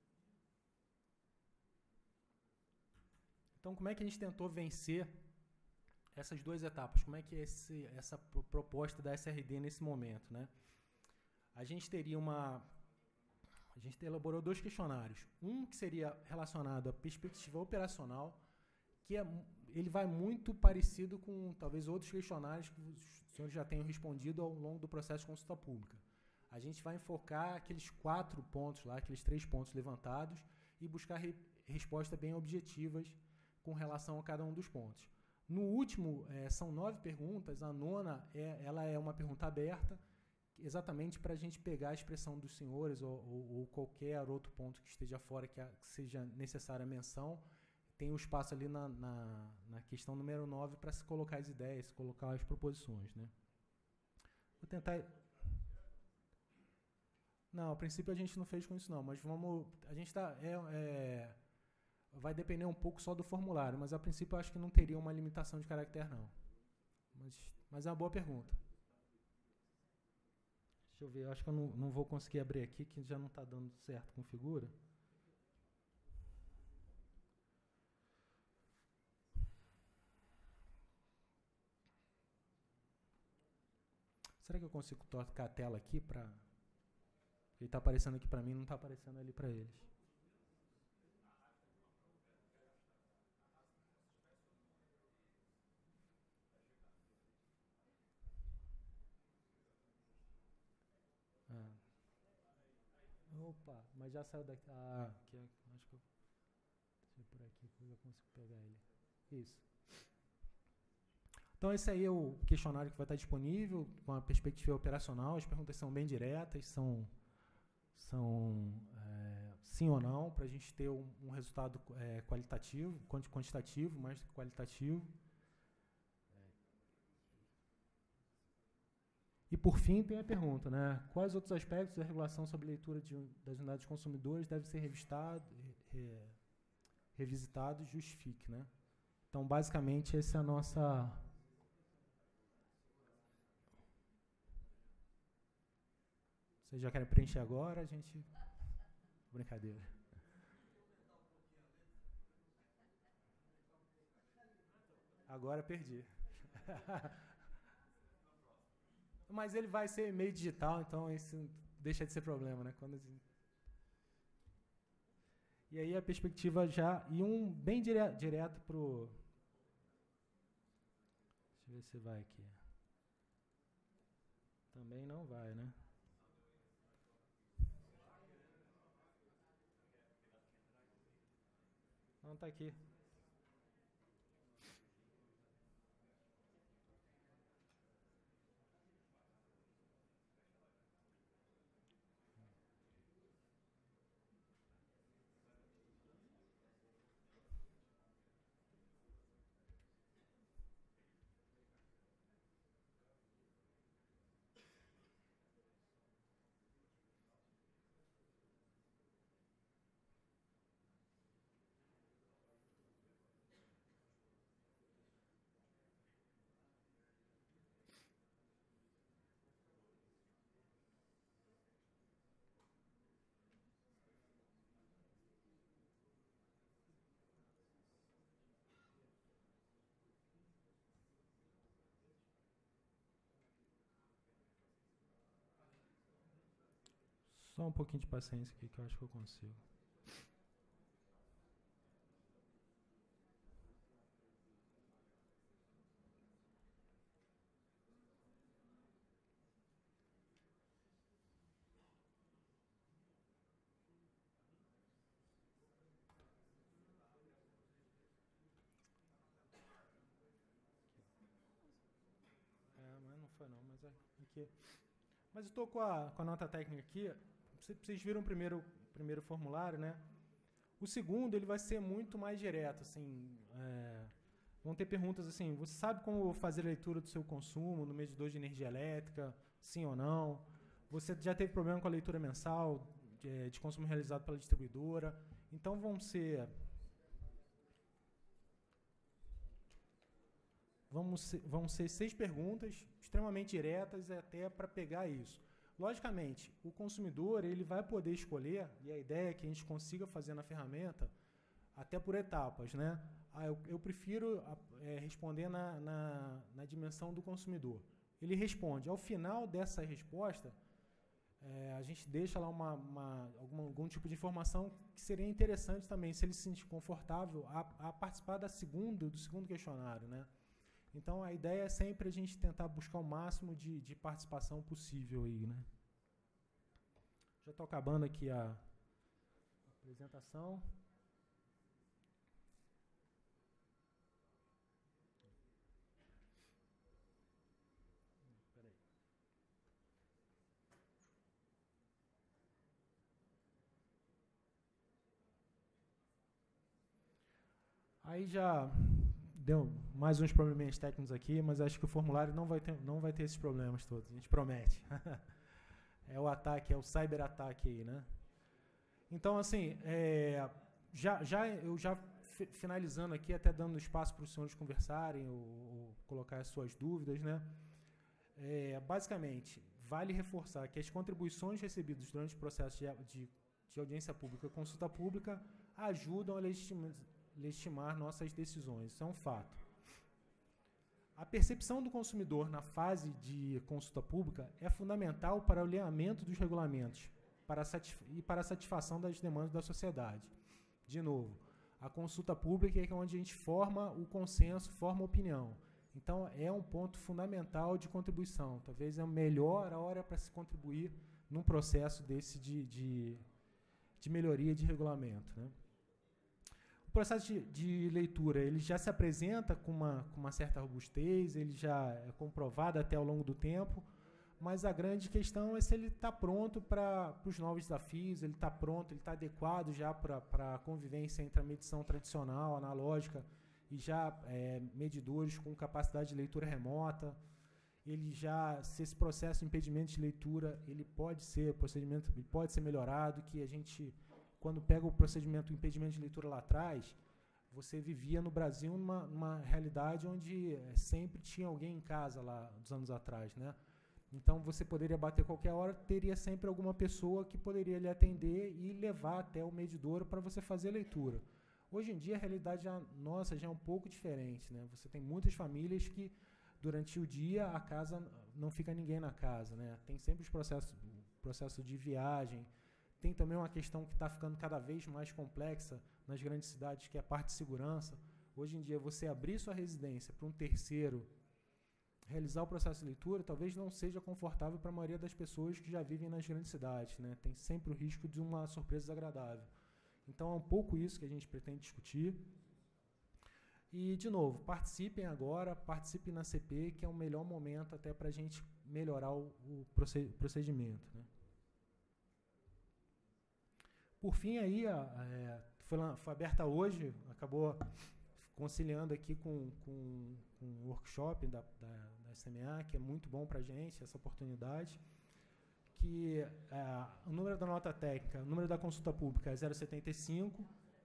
Speaker 13: Então, como é que a gente tentou vencer essas duas etapas? Como é que é esse, essa proposta da S R D nesse momento, né? A gente teria uma... A gente elaborou dois questionários. Um que seria relacionado à perspectiva operacional, que é, ele vai muito parecido com, talvez, outros questionários que os senhores já tenham respondido ao longo do processo de consulta pública. A gente vai enfocar aqueles quatro pontos lá, aqueles três pontos levantados, e buscar re, respostas bem objetivas com relação a cada um dos pontos. No último, é, são nove perguntas. A nona é, ela é uma pergunta aberta, exatamente para a gente pegar a expressão dos senhores ou, ou, ou qualquer outro ponto que esteja fora, que, a, que seja necessária a menção. Tem um espaço ali na, na, na questão número nove para se colocar as ideias, se colocar as proposições, né? Vou tentar... Não, a princípio a gente não fez com isso não, mas vamos... A gente está... É, é, vai depender um pouco só do formulário, mas a princípio eu acho que não teria uma limitação de caractere, não. Mas, mas é uma boa pergunta. Deixa eu ver, eu acho que eu não, não vou conseguir abrir aqui, que já não está dando certo com figura. Será que eu consigo tocar a tela aqui para... Ele está aparecendo aqui para mim, não está aparecendo ali para eles. Opa, mas já saiu daqui. Ah, aqui, acho que eu... Deixa eu por aqui que eu já consigo pegar ele. Isso. Então, esse aí é o questionário que vai estar disponível, com a perspectiva operacional. As perguntas são bem diretas, são, são é, sim ou não, para a gente ter um, um resultado é, qualitativo, quantitativo, mais do que qualitativo. E, por fim, tem a pergunta, né? Quais outros aspectos da regulação sobre a leitura de, das unidades de consumidores devem ser revistados, re, revisitados, justifique, né? Então, basicamente, essa é a nossa... Vocês já querem preencher agora? A gente... Brincadeira. Agora perdi. Mas ele vai ser meio digital, então isso deixa de ser problema, né? Quando... E aí a perspectiva já... E um bem dire, direto para o... Deixa eu ver se vai aqui. Também não vai, né? Não, tá aqui. Só um pouquinho de paciência aqui, que eu acho que eu consigo. Não, mas aqui. Mas eu estou com a, com a nota técnica aqui. Vocês viram o primeiro, primeiro formulário, né? O segundo, ele vai ser muito mais direto, assim. É, vão ter perguntas assim, você sabe como fazer a leitura do seu consumo no medidor de energia elétrica? Sim ou não? Você já teve problema com a leitura mensal de, de consumo realizado pela distribuidora? Então, vão ser... Vamos ser, vão ser seis perguntas, extremamente diretas, até para pegar isso. Logicamente, o consumidor ele vai poder escolher, e a ideia é que a gente consiga fazer na ferramenta, até por etapas. Né? Ah, eu, eu prefiro é, responder na, na, na dimensão do consumidor. Ele responde. Ao final dessa resposta, é, a gente deixa lá uma, uma, alguma, algum tipo de informação que seria interessante também, se ele se sentir confortável, a, a participar da segunda, do segundo questionário. Né? Então, a ideia é sempre a gente tentar buscar o máximo de, de participação possível aí, né? Já estou acabando aqui a apresentação. Peraí. Aí já... Deu mais uns probleminhas técnicos aqui, mas acho que o formulário não vai ter, não vai ter esses problemas todos, a gente promete. É o ataque, é o cyberataque aí, né? Então, assim, é, já, já, eu já finalizando aqui, até dando espaço para os senhores conversarem ou, ou colocar as suas dúvidas, né? É, basicamente, vale reforçar que as contribuições recebidas durante o processo de, de, de audiência pública e consulta pública ajudam a legitimar legitimar nossas decisões. Isso é um fato. A percepção do consumidor na fase de consulta pública é fundamental para o alinhamento dos regulamentos para e para a satisfação das demandas da sociedade. De novo, a consulta pública é onde a gente forma o consenso, forma a opinião. Então, é um ponto fundamental de contribuição. Talvez é a melhor hora para se contribuir num processo desse de, de, de melhoria de regulamento, né? O processo de, de leitura ele já se apresenta com uma, com uma certa robustez, ele já é comprovado até ao longo do tempo, mas a grande questão é se ele está pronto para os novos desafios, ele está pronto, ele está adequado já para a convivência entre a medição tradicional, analógica, e já é, medidores com capacidade de leitura remota. Ele já, se esse processo de impedimento de leitura ele pode ser, procedimento, ele pode ser melhorado, que a gente... Quando pega o procedimento do impedimento de leitura lá atrás, você vivia no Brasil numa, numa realidade onde é, sempre tinha alguém em casa lá, dos anos atrás, né? Então, você poderia bater qualquer hora, teria sempre alguma pessoa que poderia lhe atender e levar até o medidor para você fazer a leitura. Hoje em dia, a realidade já, nossa já é um pouco diferente, né? Você tem muitas famílias que, durante o dia, a casa não fica ninguém na casa, né? Tem sempre os processos, processo de viagem. Tem também uma questão que está ficando cada vez mais complexa nas grandes cidades, que é a parte de segurança. Hoje em dia, você abrir sua residência para um terceiro realizar o processo de leitura, talvez não seja confortável para a maioria das pessoas que já vivem nas grandes cidades, né? Tem sempre o risco de uma surpresa desagradável. Então, é um pouco isso que a gente pretende discutir. E, de novo, participem agora, participem na C P, que é o melhor momento até para a gente melhorar o, o procedimento, né? Por fim, aí, a, é, foi, foi aberta hoje, acabou conciliando aqui com, com, com o workshop da, da, da S M A, que é muito bom para a gente, essa oportunidade, que é, o número da nota técnica, o número da consulta pública é zero setenta e cinco.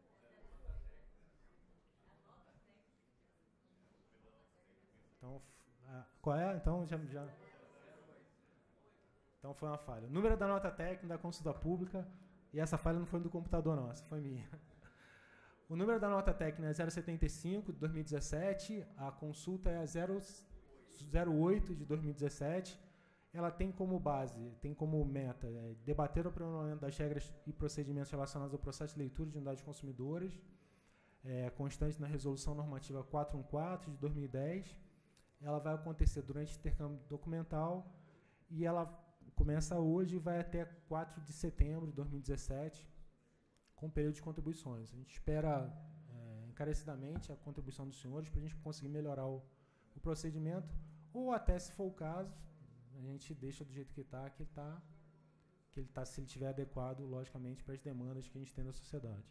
Speaker 13: Então, a, qual é? Então, já, já... Então, foi uma falha. O número da nota técnica da consulta pública... E essa falha não foi do computador, não, essa foi minha. O número da nota técnica é zero setenta e cinco de dois mil e dezessete, a consulta é zero zero oito de dois mil e dezessete. ela tem como base, tem como meta é, debater o aprimoramento das regras e procedimentos relacionados ao processo de leitura de unidades consumidoras, é, constante na Resolução Normativa quatrocentos e quatorze, de dois mil e dez. Ela vai acontecer durante o intercâmbio documental e ela começa hoje e vai até quatro de setembro de dois mil e dezessete, com período de contribuições. A gente espera é, encarecidamente a contribuição dos senhores para a gente conseguir melhorar o, o procedimento, ou até, se for o caso, a gente deixa do jeito que está, que ele está, que ele tá, se ele estiver adequado, logicamente, para as demandas que a gente tem da sociedade.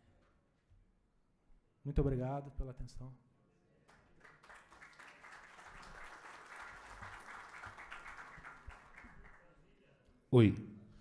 Speaker 13: Muito obrigado pela atenção.
Speaker 14: Oi.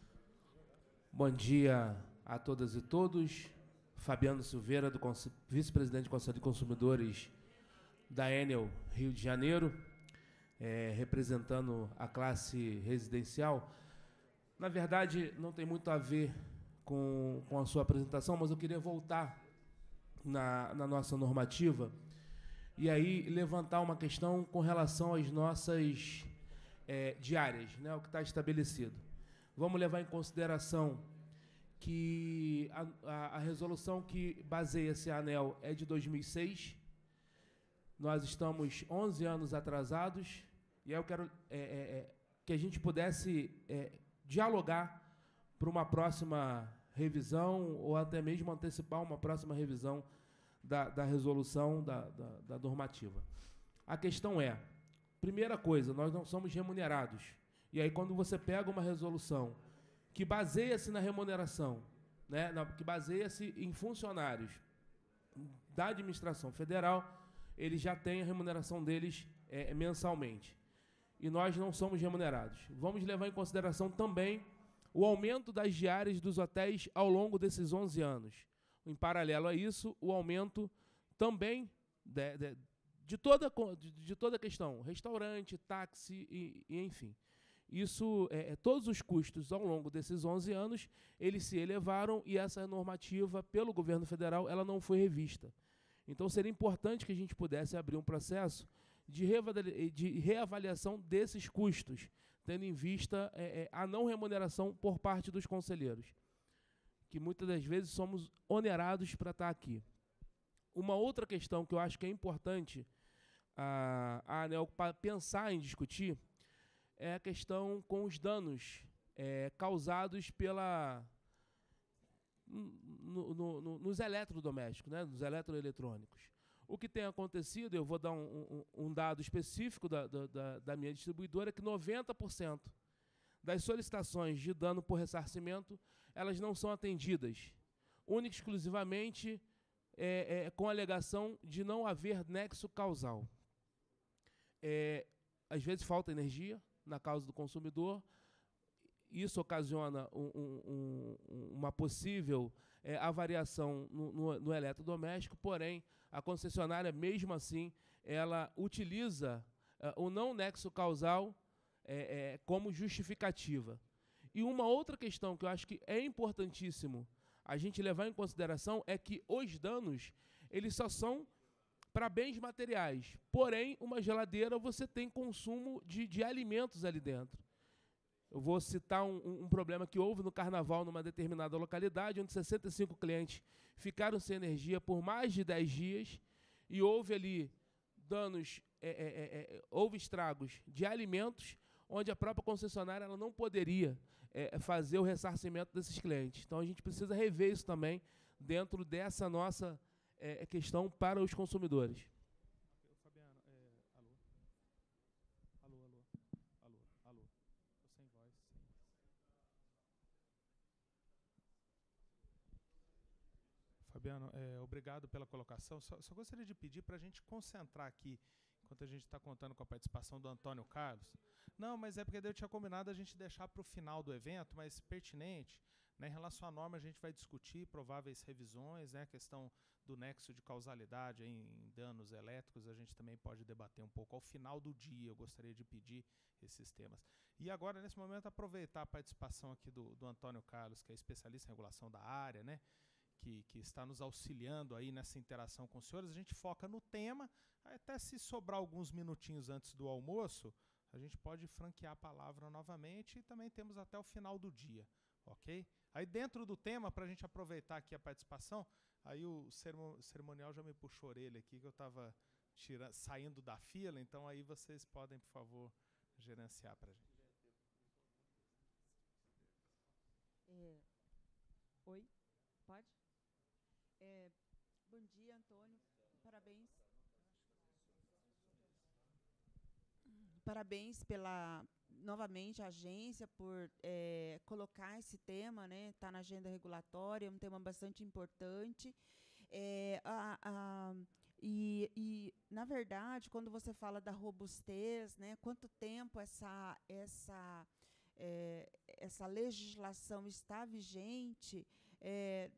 Speaker 14: Bom dia a todas e todos. Fabiano Silveira, do vice-presidente do Conselho de Consumidores da Enel Rio de Janeiro, é, representando a classe residencial. Na verdade, não tem muito a ver com, com a sua apresentação, mas eu queria voltar na, na nossa normativa e aí levantar uma questão com relação às nossas é, diárias, né, o que está estabelecido. Vamos levar em consideração que a, a, a resolução que baseia esse ANEEL é de dois mil e seis, nós estamos onze anos atrasados, e aí eu quero é, é, que a gente pudesse é, dialogar para uma próxima revisão, ou até mesmo antecipar uma próxima revisão da, da resolução da, da, da normativa. A questão é, primeira coisa, nós não somos remunerados. E aí, quando você pega uma resolução que baseia-se na remuneração, né, na, que baseia-se em funcionários da administração federal, eles já têm a remuneração deles é, mensalmente. E nós não somos remunerados. Vamos levar em consideração também o aumento das diárias dos hotéis ao longo desses onze anos. Em paralelo a isso, o aumento também de, de, de, toda, de, de toda a questão, restaurante, táxi e, e enfim. Isso, é, todos os custos ao longo desses onze anos, eles se elevaram e essa normativa, pelo governo federal, ela não foi revista. Então, seria importante que a gente pudesse abrir um processo de, de reavaliação desses custos, tendo em vista é, é, a não remuneração por parte dos conselheiros, que muitas das vezes somos onerados para estar aqui. Uma outra questão que eu acho que é importante a, a ANEEL pensar em discutir é a questão com os danos é, causados pela, no, no, no, nos eletrodomésticos, né, nos eletroeletrônicos. O que tem acontecido, eu vou dar um, um, um dado específico da, da, da minha distribuidora, que noventa por cento das solicitações de dano por ressarcimento, elas não são atendidas, única e exclusivamente é, é, com a alegação de não haver nexo causal. É, às vezes falta energia na causa do consumidor, isso ocasiona um, um, um, uma possível é, avariação no, no, no eletrodoméstico, porém, a concessionária, mesmo assim, ela utiliza é, o não nexo causal é, é, como justificativa. E uma outra questão que eu acho que é importantíssimo a gente levar em consideração é que os danos, eles só são para bens materiais. Porém, uma geladeira, você tem consumo de, de alimentos ali dentro. Eu vou citar um, um problema que houve no Carnaval numa determinada localidade, onde sessenta e cinco clientes ficaram sem energia por mais de dez dias e houve ali danos, é, é, é, houve estragos de alimentos, onde a própria concessionária ela não poderia é, fazer o ressarcimento desses clientes. Então, a gente precisa rever isso também dentro dessa nossa é, questão para os consumidores.
Speaker 1: Fabiano, é, alô? Alô, alô, alô, alô. Estou sem voz. Sem... Fabiano, é, obrigado pela colocação. Só, só gostaria de pedir para a gente concentrar aqui, enquanto a gente está contando com a participação do Antônio Carlos. Não, mas é porque eu tinha combinado a gente deixar para o final do evento, mas pertinente, né, em relação à norma, a gente vai discutir prováveis revisões, né, a questão do nexo de causalidade em danos elétricos, a gente também pode debater um pouco ao final do dia. Eu gostaria de pedir esses temas. E agora, nesse momento, aproveitar a participação aqui do, do Antônio Carlos, que é especialista em regulação da área, né, que, que está nos auxiliando aí nessa interação com os senhores. A gente foca no tema, até se sobrar alguns minutinhos antes do almoço, a gente pode franquear a palavra novamente e também temos até o final do dia, ok? Aí dentro do tema, para a gente aproveitar aqui a participação, aí o cerimonial já me puxou a orelha aqui, que eu estava saindo da fila, então aí vocês podem, por favor, gerenciar para a gente.
Speaker 5: É, oi, pode? É, bom dia, Antônio, parabéns. Parabéns pela, novamente, a agência por é, colocar esse tema, né? Está na agenda regulatória, é um tema bastante importante. É, a, a, e, e, na verdade, quando você fala da robustez, né? Quanto tempo essa, essa, é, essa legislação está vigente, é,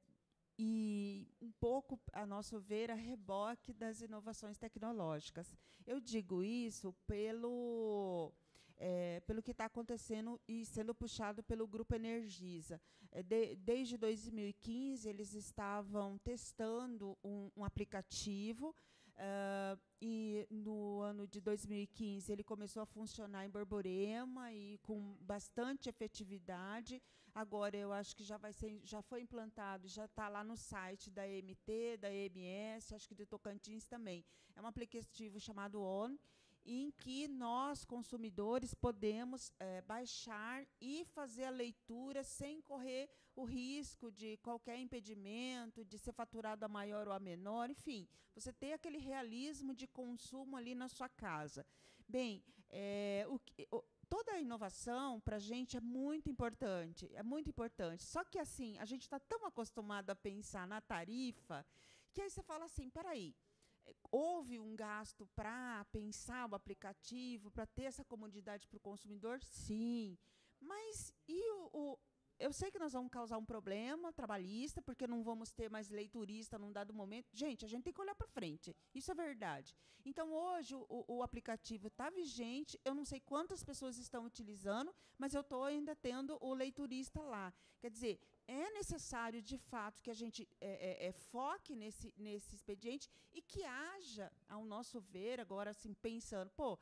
Speaker 5: e um pouco, a nosso ver, a reboque das inovações tecnológicas. Eu digo isso pelo, é, pelo que está acontecendo e sendo puxado pelo Grupo Energisa. É, de, desde dois mil e quinze, eles estavam testando um, um aplicativo, Uh, e no ano de dois mil e quinze ele começou a funcionar em Borborema e com bastante efetividade. Agora eu acho que já vai ser, já foi implantado, já está lá no site da E M T, da E M S, acho que de Tocantins também. É um aplicativo chamado On, em que nós, consumidores, podemos é, baixar e fazer a leitura sem correr o risco de qualquer impedimento, de ser faturado a maior ou a menor, enfim, você ter aquele realismo de consumo ali na sua casa. Bem, é, o, o, toda a inovação, para a gente, é muito importante, é muito importante. Só que, assim, a gente está tão acostumado a pensar na tarifa, que aí você fala assim, peraí, houve um gasto para pensar o aplicativo, para ter essa comodidade para o consumidor? Sim. Mas e o, o... Eu sei que nós vamos causar um problema trabalhista, porque não vamos ter mais leiturista num dado momento. Gente, a gente tem que olhar para frente. Isso é verdade. Então, hoje, o, o aplicativo está vigente. Eu não sei quantas pessoas estão utilizando, mas eu estou ainda tendo o leiturista lá. Quer dizer, é necessário, de fato, que a gente é, é, é, foque nesse, nesse expediente e que haja, ao nosso ver, agora, assim, pensando, pô,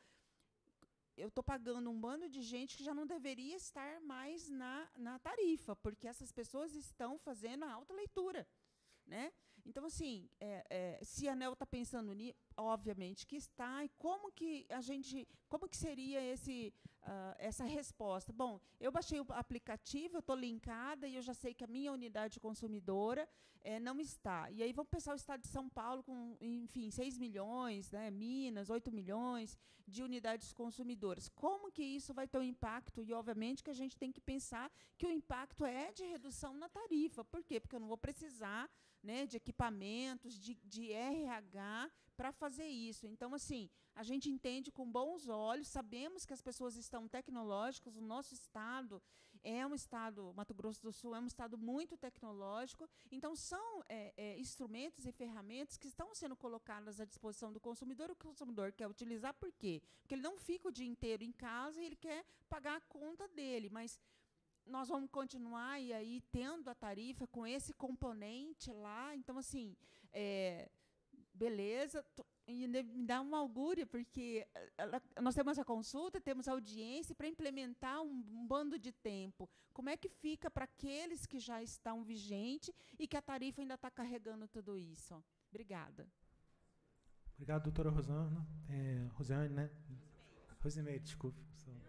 Speaker 5: eu estou pagando um bando de gente que já não deveria estar mais na, na tarifa, porque essas pessoas estão fazendo a autoleitura, né? Então, assim, é, é, se a ANEEL está pensando nisso, obviamente que está, e como que a gente, como que seria esse, uh, essa resposta? Bom, eu baixei o aplicativo, eu estou linkada e eu já sei que a minha unidade consumidora é, não está. E aí vamos pensar o estado de São Paulo com, enfim, seis milhões, né, Minas, oito milhões de unidades consumidoras. Como que isso vai ter um impacto? E, obviamente, que a gente tem que pensar que o impacto é de redução na tarifa. Por quê? Porque eu não vou precisar, né, de equipamentos, de, de R H para fazer isso. Então, assim, a gente entende com bons olhos, sabemos que as pessoas estão tecnológicas, o nosso estado é um estado, Mato Grosso do Sul é um estado muito tecnológico, então são é, é, instrumentos e ferramentas que estão sendo colocadas à disposição do consumidor, o consumidor quer utilizar, por quê? Porque ele não fica o dia inteiro em casa e ele quer pagar a conta dele, mas nós vamos continuar e aí tendo a tarifa com esse componente lá, então, assim, é, beleza, e me dá uma augúria, porque ela, nós temos a consulta, temos a audiência, para implementar um, um bando de tempo. Como é que fica para aqueles que já estão vigentes e que a tarifa ainda está carregando tudo isso? Obrigada.
Speaker 13: Obrigado, doutora Rosana. É, Rosiane, né? Rosimeire, desculpe.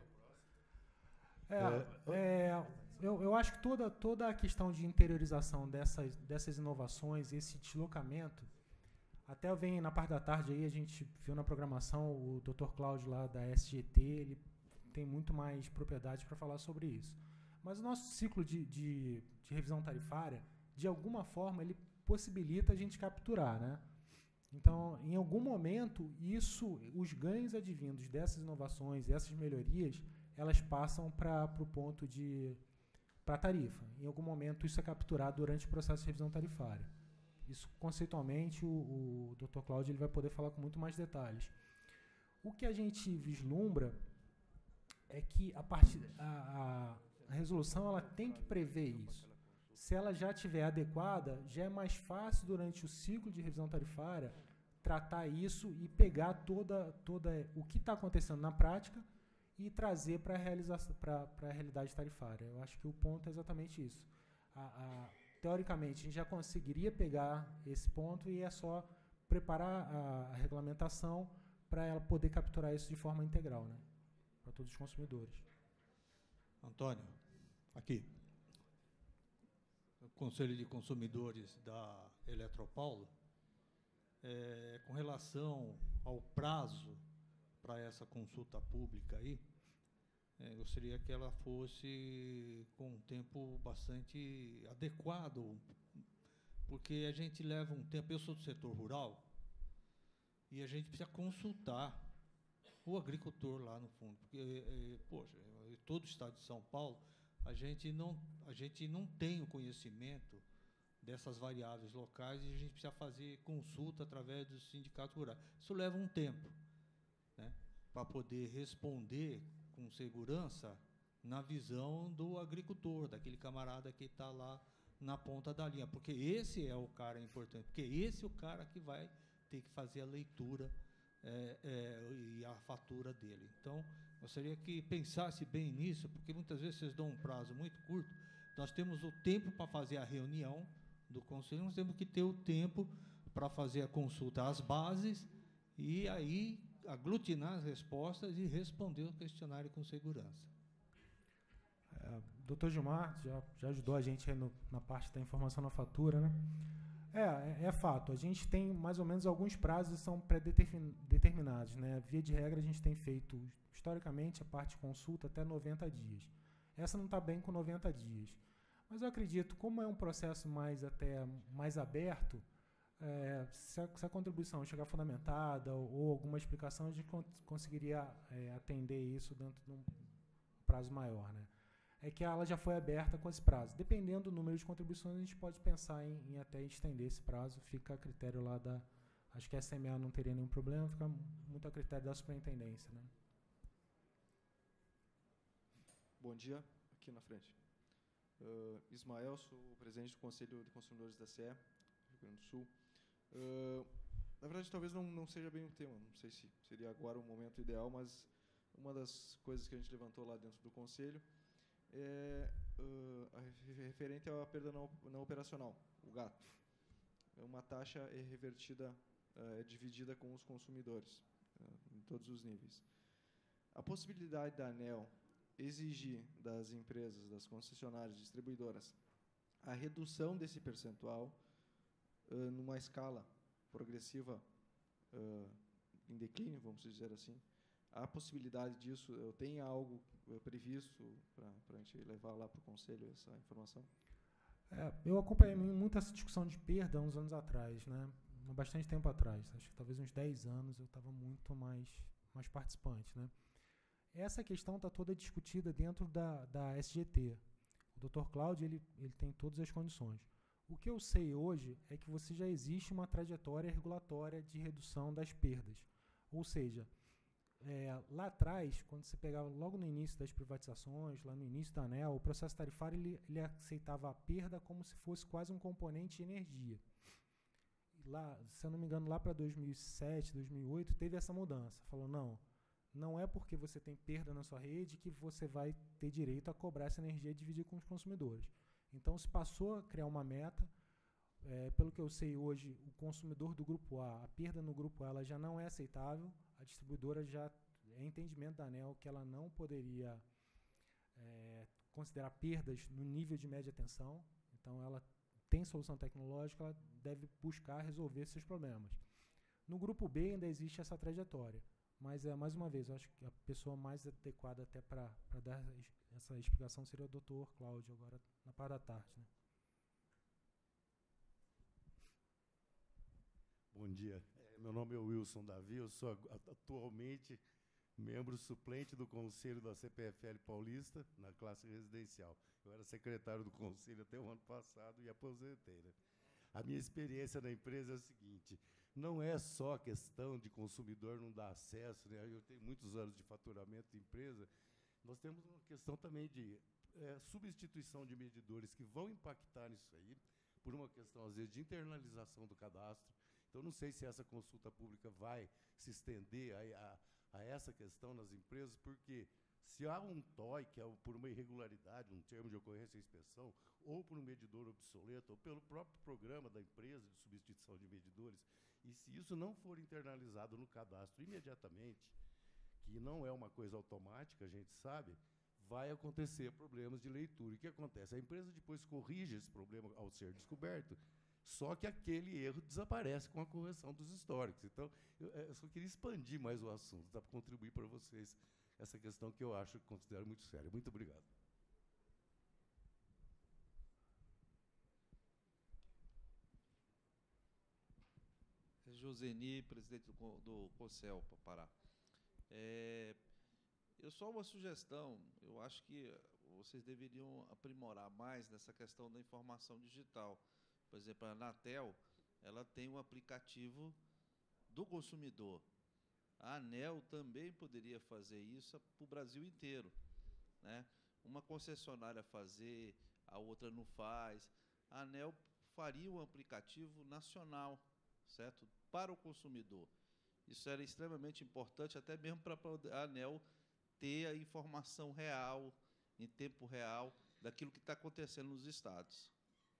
Speaker 13: É, é, eu, eu acho que toda, toda a questão de interiorização dessas, dessas inovações, esse deslocamento, até vem na parte da tarde aí, a gente viu na programação o doutor Cláudio lá da S G T, ele tem muito mais propriedade para falar sobre isso. Mas o nosso ciclo de, de, de revisão tarifária, de alguma forma, ele possibilita a gente capturar, né? Então, em algum momento, isso, os ganhos advindos dessas inovações, essas melhorias, elas passam para o ponto de para a tarifa. Em algum momento, isso é capturado durante o processo de revisão tarifária. Isso, conceitualmente, o, o doutor Cláudio ele vai poder falar com muito mais detalhes. O que a gente vislumbra é que a, part, a, a resolução ela tem que prever isso. Se ela já estiver adequada, já é mais fácil, durante o ciclo de revisão tarifária, tratar isso e pegar toda, toda o que está acontecendo na prática e trazer para a realização, para a realidade tarifária. Eu acho que o ponto é exatamente isso. A, a, teoricamente, a gente já conseguiria pegar esse ponto e é só preparar a, a regulamentação para ela poder capturar isso de forma integral, né, para todos os consumidores.
Speaker 9: Antônio, aqui. O Conselho de Consumidores da Eletropaulo, é, com relação ao prazo para essa consulta pública aí, é, eu gostaria que ela fosse com um tempo bastante adequado, porque a gente leva um tempo, eu sou do setor rural, e a gente precisa consultar o agricultor lá no fundo, porque, é, poxa, em todo o estado de São Paulo, a gente não, a gente não tem o conhecimento dessas variáveis locais e a gente precisa fazer consulta através dos sindicatos rurais. Isso leva um tempo, né, para poder responder com segurança na visão do agricultor, daquele camarada que está lá na ponta da linha, porque esse é o cara importante, porque esse é o cara que vai ter que fazer a leitura é, é, e a fatura dele. Então, gostaria que pensasse bem nisso, porque muitas vezes vocês dão um prazo muito curto. Nós temos o tempo para fazer a reunião do conselho, nós temos que ter o tempo para fazer a consulta às bases e aí aglutinar as respostas e responder o questionário com segurança.
Speaker 13: É, doutor Gilmar já, já ajudou a gente aí no, na parte da informação na fatura, né? É, é, é fato, a gente tem mais ou menos alguns prazos que são pré-determinados, né? Via de regra, a gente tem feito, historicamente, a parte de consulta até noventa dias. Essa não está bem com noventa dias. Mas eu acredito, como é um processo mais até mais aberto, é, se, a, se a contribuição chegar fundamentada ou, ou alguma explicação, a gente con conseguiria é, atender isso dentro de um prazo maior, né? É que ela já foi aberta com esse prazo. Dependendo do número de contribuições, a gente pode pensar em, em até estender esse prazo, fica a critério lá da... Acho que a S M A não teria nenhum problema, fica muito a critério da superintendência, né?
Speaker 15: Bom dia, aqui na frente. Uh, Ismael, sou o presidente do Conselho de Consumidores da C E, Rio Grande do Sul. Uh, na verdade, talvez não, não seja bem o tema, não sei se seria agora o momento ideal, mas uma das coisas que a gente levantou lá dentro do Conselho é uh, a referente à perda não, não operacional, o gato. É uma taxa é revertida, uh, é dividida com os consumidores, uh, em todos os níveis. A possibilidade da ANEEL exigir das empresas, das concessionárias, distribuidoras, a redução desse percentual uh, numa escala progressiva uh, em declínio, vamos dizer assim. Há possibilidade disso? Eu tenho algo uh, previsto para a gente levar lá para o Conselho essa informação?
Speaker 13: É, eu acompanhei muito essa discussão de perda uns anos atrás, né? Há bastante tempo atrás, acho que talvez uns dez anos eu estava muito mais, mais participante, né? Essa questão está toda discutida dentro da, da S G T. O doutor Cláudio ele, ele tem todas as condições. O que eu sei hoje é que você já existe uma trajetória regulatória de redução das perdas. Ou seja, é, lá atrás, quando você pegava logo no início das privatizações, lá no início da ANEEL, o processo tarifário ele, ele aceitava a perda como se fosse quase um componente de energia. Lá, se eu não me engano, lá para dois mil e sete, dois mil e oito, teve essa mudança. Falou, não, não é porque você tem perda na sua rede que você vai ter direito a cobrar essa energia e dividir com os consumidores. Então, se passou a criar uma meta, é, pelo que eu sei hoje, o consumidor do grupo A, a perda no grupo A ela já não é aceitável, a distribuidora já é entendimento da ANEEL que ela não poderia é, considerar perdas no nível de média tensão, então ela tem solução tecnológica, ela deve buscar resolver esses problemas. No grupo B ainda existe essa trajetória, mas, é, mais uma vez, eu acho que a pessoa mais adequada até para dar essa explicação seria o doutor Cláudio, agora na parte da tarde. Né?
Speaker 16: Bom dia. É, meu nome é Wilson Davi, eu sou atualmente membro suplente do Conselho da C P F L Paulista, na classe residencial. Eu era secretário do Conselho até o ano passado e aposentei. Né? A minha experiência na empresa é a seguinte, não é só a questão de consumidor não dar acesso, né? Eu tenho muitos anos de faturamento de empresa, nós temos uma questão também de é, substituição de medidores que vão impactar nisso aí, por uma questão, às vezes, de internalização do cadastro. Então, não sei se essa consulta pública vai se estender a, a, a essa questão nas empresas, porque Se há um T O I, que é por uma irregularidade, um termo de ocorrência e inspeção, ou por um medidor obsoleto, ou pelo próprio programa da empresa de substituição de medidores, e se isso não for internalizado no cadastro imediatamente, que não é uma coisa automática, a gente sabe, vai acontecer problemas de leitura. E o que acontece? A empresa depois corrige esse problema ao ser descoberto, só que aquele erro desaparece com a correção dos históricos. Então, eu, eu só queria expandir mais o assunto, para contribuir para vocês essa questão que eu acho, considero muito séria. Muito obrigado.
Speaker 7: Joseni, presidente do, do CONCELPA, Pará. É, eu só uma sugestão, eu acho que vocês deveriam aprimorar mais nessa questão da informação digital. Por exemplo, a Anatel, ela tem um aplicativo do consumidor. A ANEEL também poderia fazer isso para o Brasil inteiro, né? Uma concessionária fazer, a outra não faz. A ANEEL faria um aplicativo nacional, certo? Para o consumidor. Isso era extremamente importante, até mesmo para a ANEEL ter a informação real, em tempo real, daquilo que está acontecendo nos estados.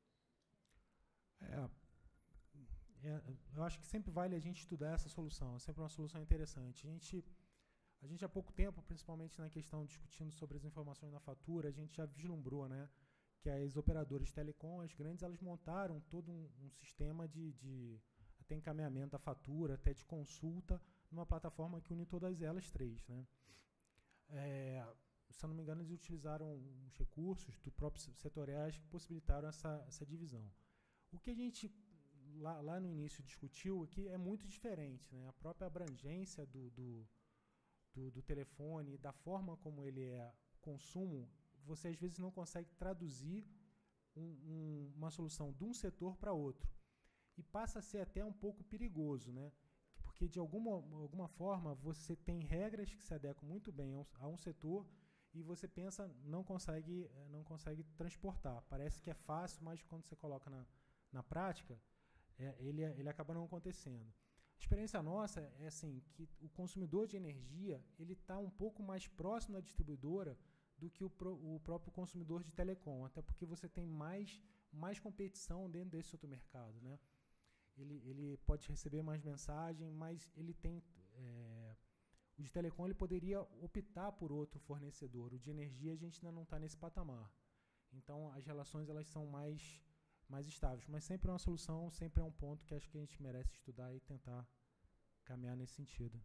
Speaker 13: É, é, eu acho que sempre vale a gente estudar essa solução, é sempre uma solução interessante. A gente, a gente há pouco tempo, principalmente na questão discutindo sobre as informações na fatura, a gente já vislumbrou, né, que as operadoras de telecom, as grandes, elas montaram todo um, um sistema de, de até encaminhamento da fatura, até de consulta, numa plataforma que une todas elas três, né. É, se eu não me engano, eles utilizaram os recursos do próprio setoriais que possibilitaram essa, essa divisão. O que a gente, lá, lá no início, discutiu é que é muito diferente, né? A própria abrangência do, do, do, do telefone, da forma como ele é consumo, você às vezes não consegue traduzir um, um, uma solução de um setor para outro. E passa a ser até um pouco perigoso, né? Porque, de alguma, alguma forma, você tem regras que se adequam muito bem a um, a um setor e você pensa, não consegue, não consegue transportar. Parece que é fácil, mas quando você coloca na, na prática, é, ele, ele acaba não acontecendo. A experiência nossa é assim, que o consumidor de energia ele está um pouco mais próximo da distribuidora do que o, pro, o próprio consumidor de telecom, até porque você tem mais, mais competição dentro desse outro mercado, né? Ele, ele pode receber mais mensagem, mas ele tem... É, o de telecom ele poderia optar por outro fornecedor. O de energia a gente ainda não está nesse patamar. Então, as relações elas são mais, mais estáveis. Mas sempre é uma solução, sempre é um ponto que acho que a gente merece estudar e tentar caminhar nesse sentido.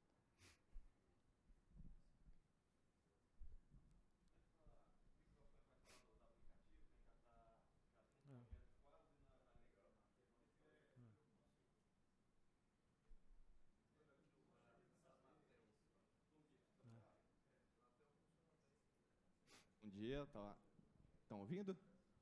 Speaker 2: Bom dia, estão tá, ouvindo?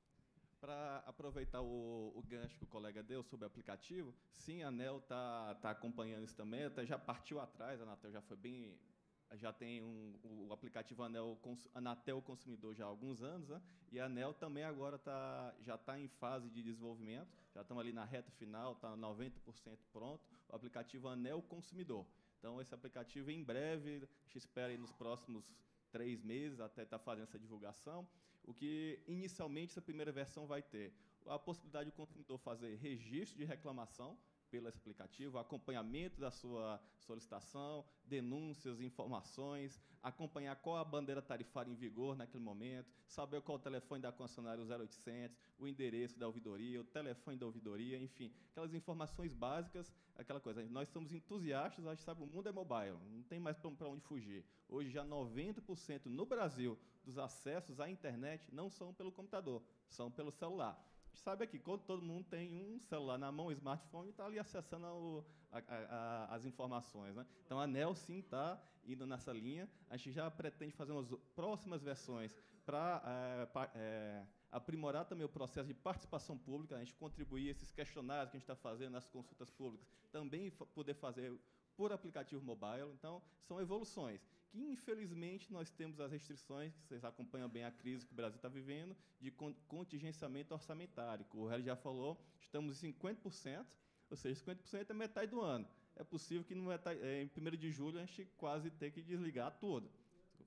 Speaker 2: Para aproveitar o, o gancho que o colega deu sobre o aplicativo, sim, a ANEEL está tá acompanhando isso também, até já partiu atrás, a Anatel já foi bem, já tem um, o aplicativo ANEEL, Anatel Consumidor já há alguns anos, né? E a ANEEL também agora tá, já está em fase de desenvolvimento, já estamos ali na reta final, está noventa por cento pronto, o aplicativo ANEEL Consumidor. Então, esse aplicativo, em breve, a gente espera aí nos próximos três meses até estar tá fazendo essa divulgação, o que inicialmente essa primeira versão vai ter a possibilidade do consumidor fazer registro de reclamação pelo esse aplicativo, acompanhamento da sua solicitação, denúncias, informações, acompanhar qual a bandeira tarifária em vigor naquele momento, saber qual o telefone da concessionária, o zero oitocentos, o endereço da ouvidoria, o telefone da ouvidoria, enfim, aquelas informações básicas, aquela coisa. Nós somos entusiastas, a gente sabe, o mundo é mobile, não tem mais para onde fugir. Hoje, já noventa por cento no Brasil dos acessos à internet não são pelo computador, são pelo celular. A gente sabe aqui, quando todo mundo tem um celular na mão, um smartphone, e está ali acessando o, a, a, as informações, né? Então, a ANEEL, sim, está indo nessa linha. A gente já pretende fazer umas próximas versões para é, é, aprimorar também o processo de participação pública, a gente contribuir esses questionários que a gente está fazendo nas consultas públicas, também poder fazer por aplicativo mobile. Então, são evoluções que, infelizmente, nós temos as restrições, que vocês acompanham bem a crise que o Brasil está vivendo, de contingenciamento orçamentário. O Hélio já falou, estamos em cinquenta por cento, ou seja, cinquenta por cento é metade do ano. É possível que no metade, em primeiro de julho a gente quase tenha que desligar tudo.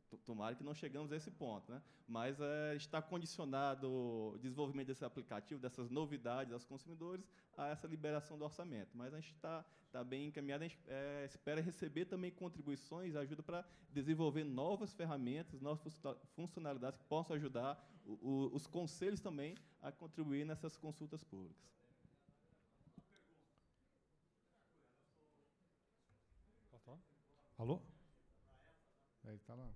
Speaker 2: tomara que não chegamos a esse ponto, né? Mas é, está condicionado o desenvolvimento desse aplicativo, dessas novidades aos consumidores, a essa liberação do orçamento. Mas a gente está tá bem encaminhado, a gente é, espera receber também contribuições, ajuda para desenvolver novas ferramentas, novas funcionalidades que possam ajudar o, o, os conselhos também a contribuir nessas consultas públicas.
Speaker 4: Alô? É, ele está lá.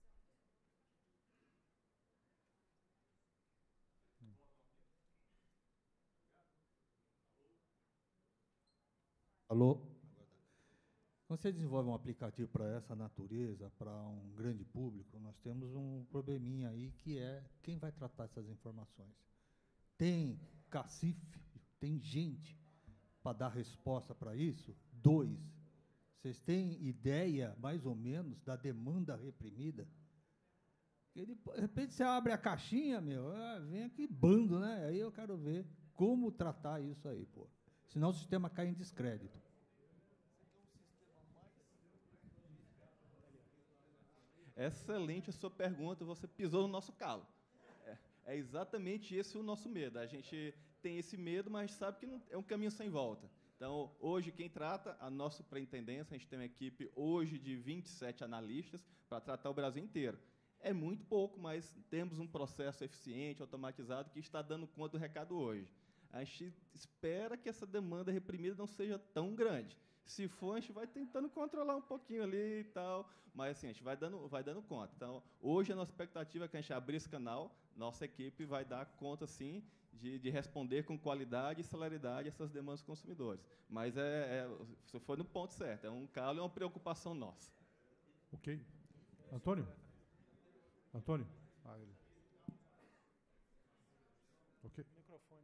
Speaker 9: Alô? Quando você desenvolve um aplicativo para essa natureza, para um grande público, nós temos um probleminha aí, que é quem vai tratar essas informações. Tem cacife, tem gente para dar resposta para isso? Dois. Vocês têm ideia, mais ou menos, da demanda reprimida? Ele, de repente, você abre a caixinha, meu, ah, vem aqui bando, né? Aí eu quero ver como tratar isso aí, pô. Senão o sistema cai em descrédito.
Speaker 2: Excelente a sua pergunta, você pisou no nosso calo. É, é exatamente esse o nosso medo. A gente tem esse medo, mas sabe que não, é um caminho sem volta. Então, hoje, quem trata, a nossa superintendência, a gente tem uma equipe hoje de vinte e sete analistas para tratar o Brasil inteiro. É muito pouco, mas temos um processo eficiente, automatizado, que está dando conta do recado hoje. A gente espera que essa demanda reprimida não seja tão grande. Se for, a gente vai tentando controlar um pouquinho ali e tal, mas assim, a gente vai dando, vai dando conta. Então, hoje a nossa expectativa é que a gente abrir esse canal, nossa equipe vai dar conta, sim, de, de responder com qualidade e celeridade essas demandas dos consumidores. Mas é, é, você foi no ponto certo, é um calo e uma preocupação nossa.
Speaker 4: Ok. Antônio? Antônio? Ah, ele. Ok.
Speaker 13: Microfone.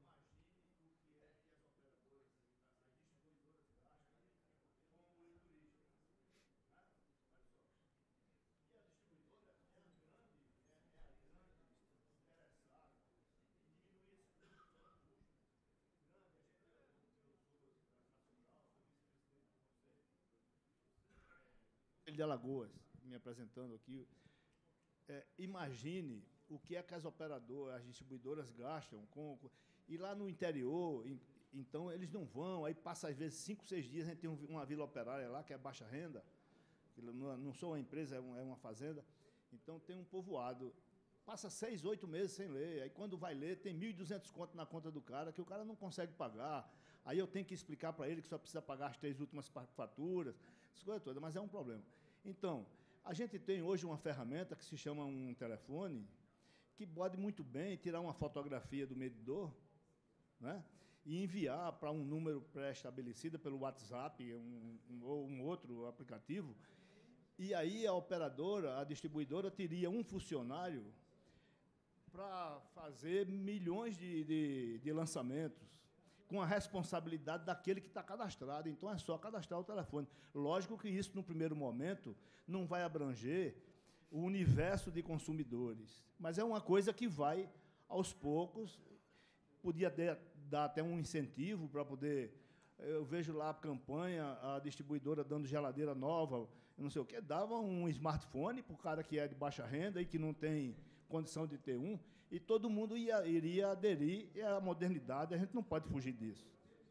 Speaker 17: de Alagoas, me apresentando aqui. É, imagine o que é que as operadoras, as distribuidoras gastam com, com e lá no interior, em, então eles não vão, aí passa às vezes cinco, seis dias, a gente tem um, uma vila operária lá que é baixa renda, não, não sou uma empresa, é, um, é uma fazenda, então tem um povoado, passa seis, oito meses sem ler, aí quando vai ler tem mil e duzentos contos na conta do cara, que o cara não consegue pagar, aí eu tenho que explicar para ele que só precisa pagar as três últimas faturas, essas coisas todas, mas é um problema. Então, a gente tem hoje uma ferramenta que se chama um telefone, que pode muito bem tirar uma fotografia do medidor, né, e enviar para um número pré-estabelecido pelo WhatsApp um, um, ou um outro aplicativo, e aí a operadora, a distribuidora, teria um funcionário para fazer milhões de, de, de lançamentos, com a responsabilidade daquele que está cadastrado. Então, é só cadastrar o telefone. Lógico que isso, no primeiro momento, não vai abranger o universo de consumidores, mas é uma coisa que vai, aos poucos, podia ter, dar até um incentivo para poder... Eu vejo lá a campanha, a distribuidora dando geladeira nova, não sei o quê, dava um smartphone para o cara que é de baixa renda e que não tem condição de ter um, e todo mundo ia, iria aderir à modernidade, a gente não pode fugir disso.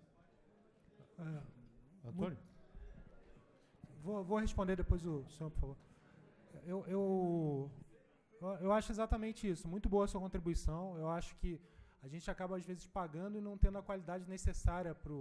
Speaker 13: É, Antônio? Vou, vou responder depois o senhor, por favor. Eu, eu, eu acho exatamente isso. Muito boa a sua contribuição. Eu acho que a gente acaba, às vezes, pagando e não tendo a qualidade necessária para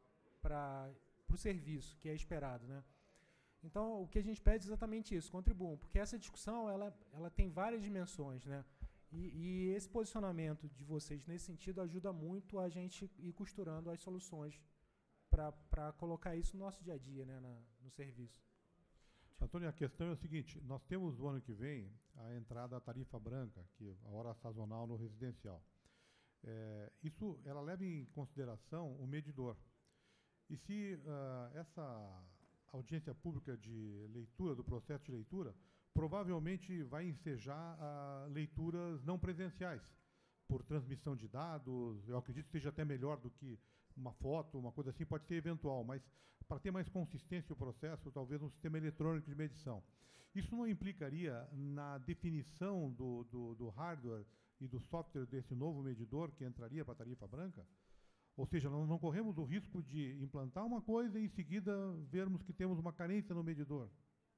Speaker 13: o serviço que é esperado, né? Então, o que a gente pede é exatamente isso, contribuam, porque essa discussão ela, ela tem várias dimensões, né? E, e esse posicionamento de vocês nesse sentido ajuda muito a gente ir costurando as soluções para colocar isso no nosso dia a dia, né, na, no serviço.
Speaker 4: Antônio, a questão é o seguinte, nós temos no ano que vem a entrada da tarifa branca, que é a hora sazonal no residencial. É, isso, ela leva em consideração o medidor. E se uh, essa audiência pública de leitura, do processo de leitura, provavelmente vai ensejar uh, leituras não presenciais, por transmissão de dados, eu acredito que seja até melhor do que uma foto, uma coisa assim, pode ser eventual, mas para ter mais consistência o processo, talvez um sistema eletrônico de medição. Isso não implicaria na definição do, do, do hardware e do software desse novo medidor que entraria para a tarifa branca? Ou seja, nós não corremos o risco de implantar uma coisa e, em seguida, vermos que temos uma carência no medidor?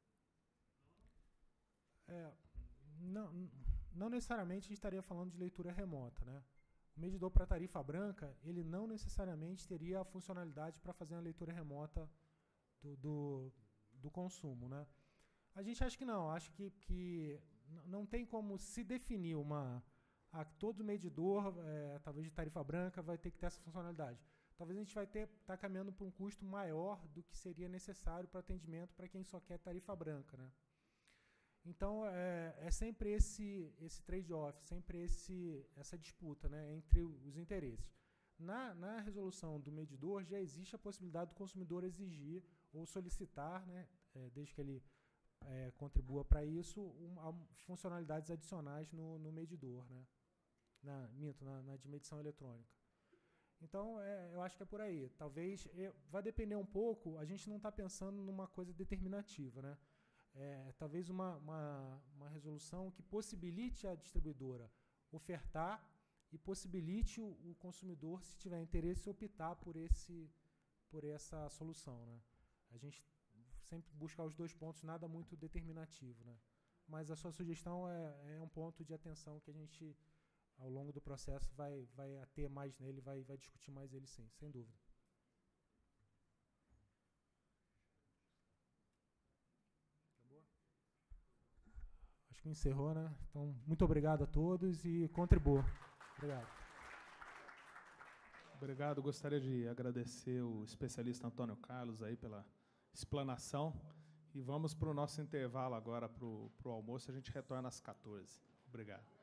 Speaker 13: É, não, não necessariamente a gente estaria falando de leitura remota, né? O medidor para tarifa branca, ele não necessariamente teria a funcionalidade para fazer a leitura remota do, do, do consumo, né? A gente acha que não, acho que, que não tem como se definir uma... Ah, todo medidor, é, talvez de tarifa branca, vai ter que ter essa funcionalidade. Talvez a gente vai ter estar tá caminhando para um custo maior do que seria necessário para atendimento para quem só quer tarifa branca, né? Então, é, é sempre esse, esse trade-off, sempre esse, essa disputa, né, entre os interesses. Na, na resolução do medidor, já existe a possibilidade do consumidor exigir ou solicitar, né, é, desde que ele é, contribua para isso, um, um, funcionalidades adicionais no, no medidor, né? Na, minto, na, na de medição eletrônica. Então, é, eu acho que é por aí. Talvez, é, vai depender um pouco, a gente não está pensando numa coisa determinativa, né? É, talvez uma, uma, uma resolução que possibilite a distribuidora ofertar e possibilite o, o consumidor, se tiver interesse, optar por, esse, por essa solução, né? A gente sempre busca os dois pontos, nada muito determinativo, né? Mas a sua sugestão é, é um ponto de atenção que a gente, ao longo do processo, vai, vai ter mais nele, vai, vai discutir mais ele, sim, sem dúvida. Acabou? Acho que encerrou, né? Então, muito obrigado a todos e contribuam. Obrigado.
Speaker 1: Obrigado. Gostaria de agradecer o especialista Antônio Carlos aí pela explanação. E vamos para o nosso intervalo agora, para o almoço. A gente retorna às quatorze. Obrigado.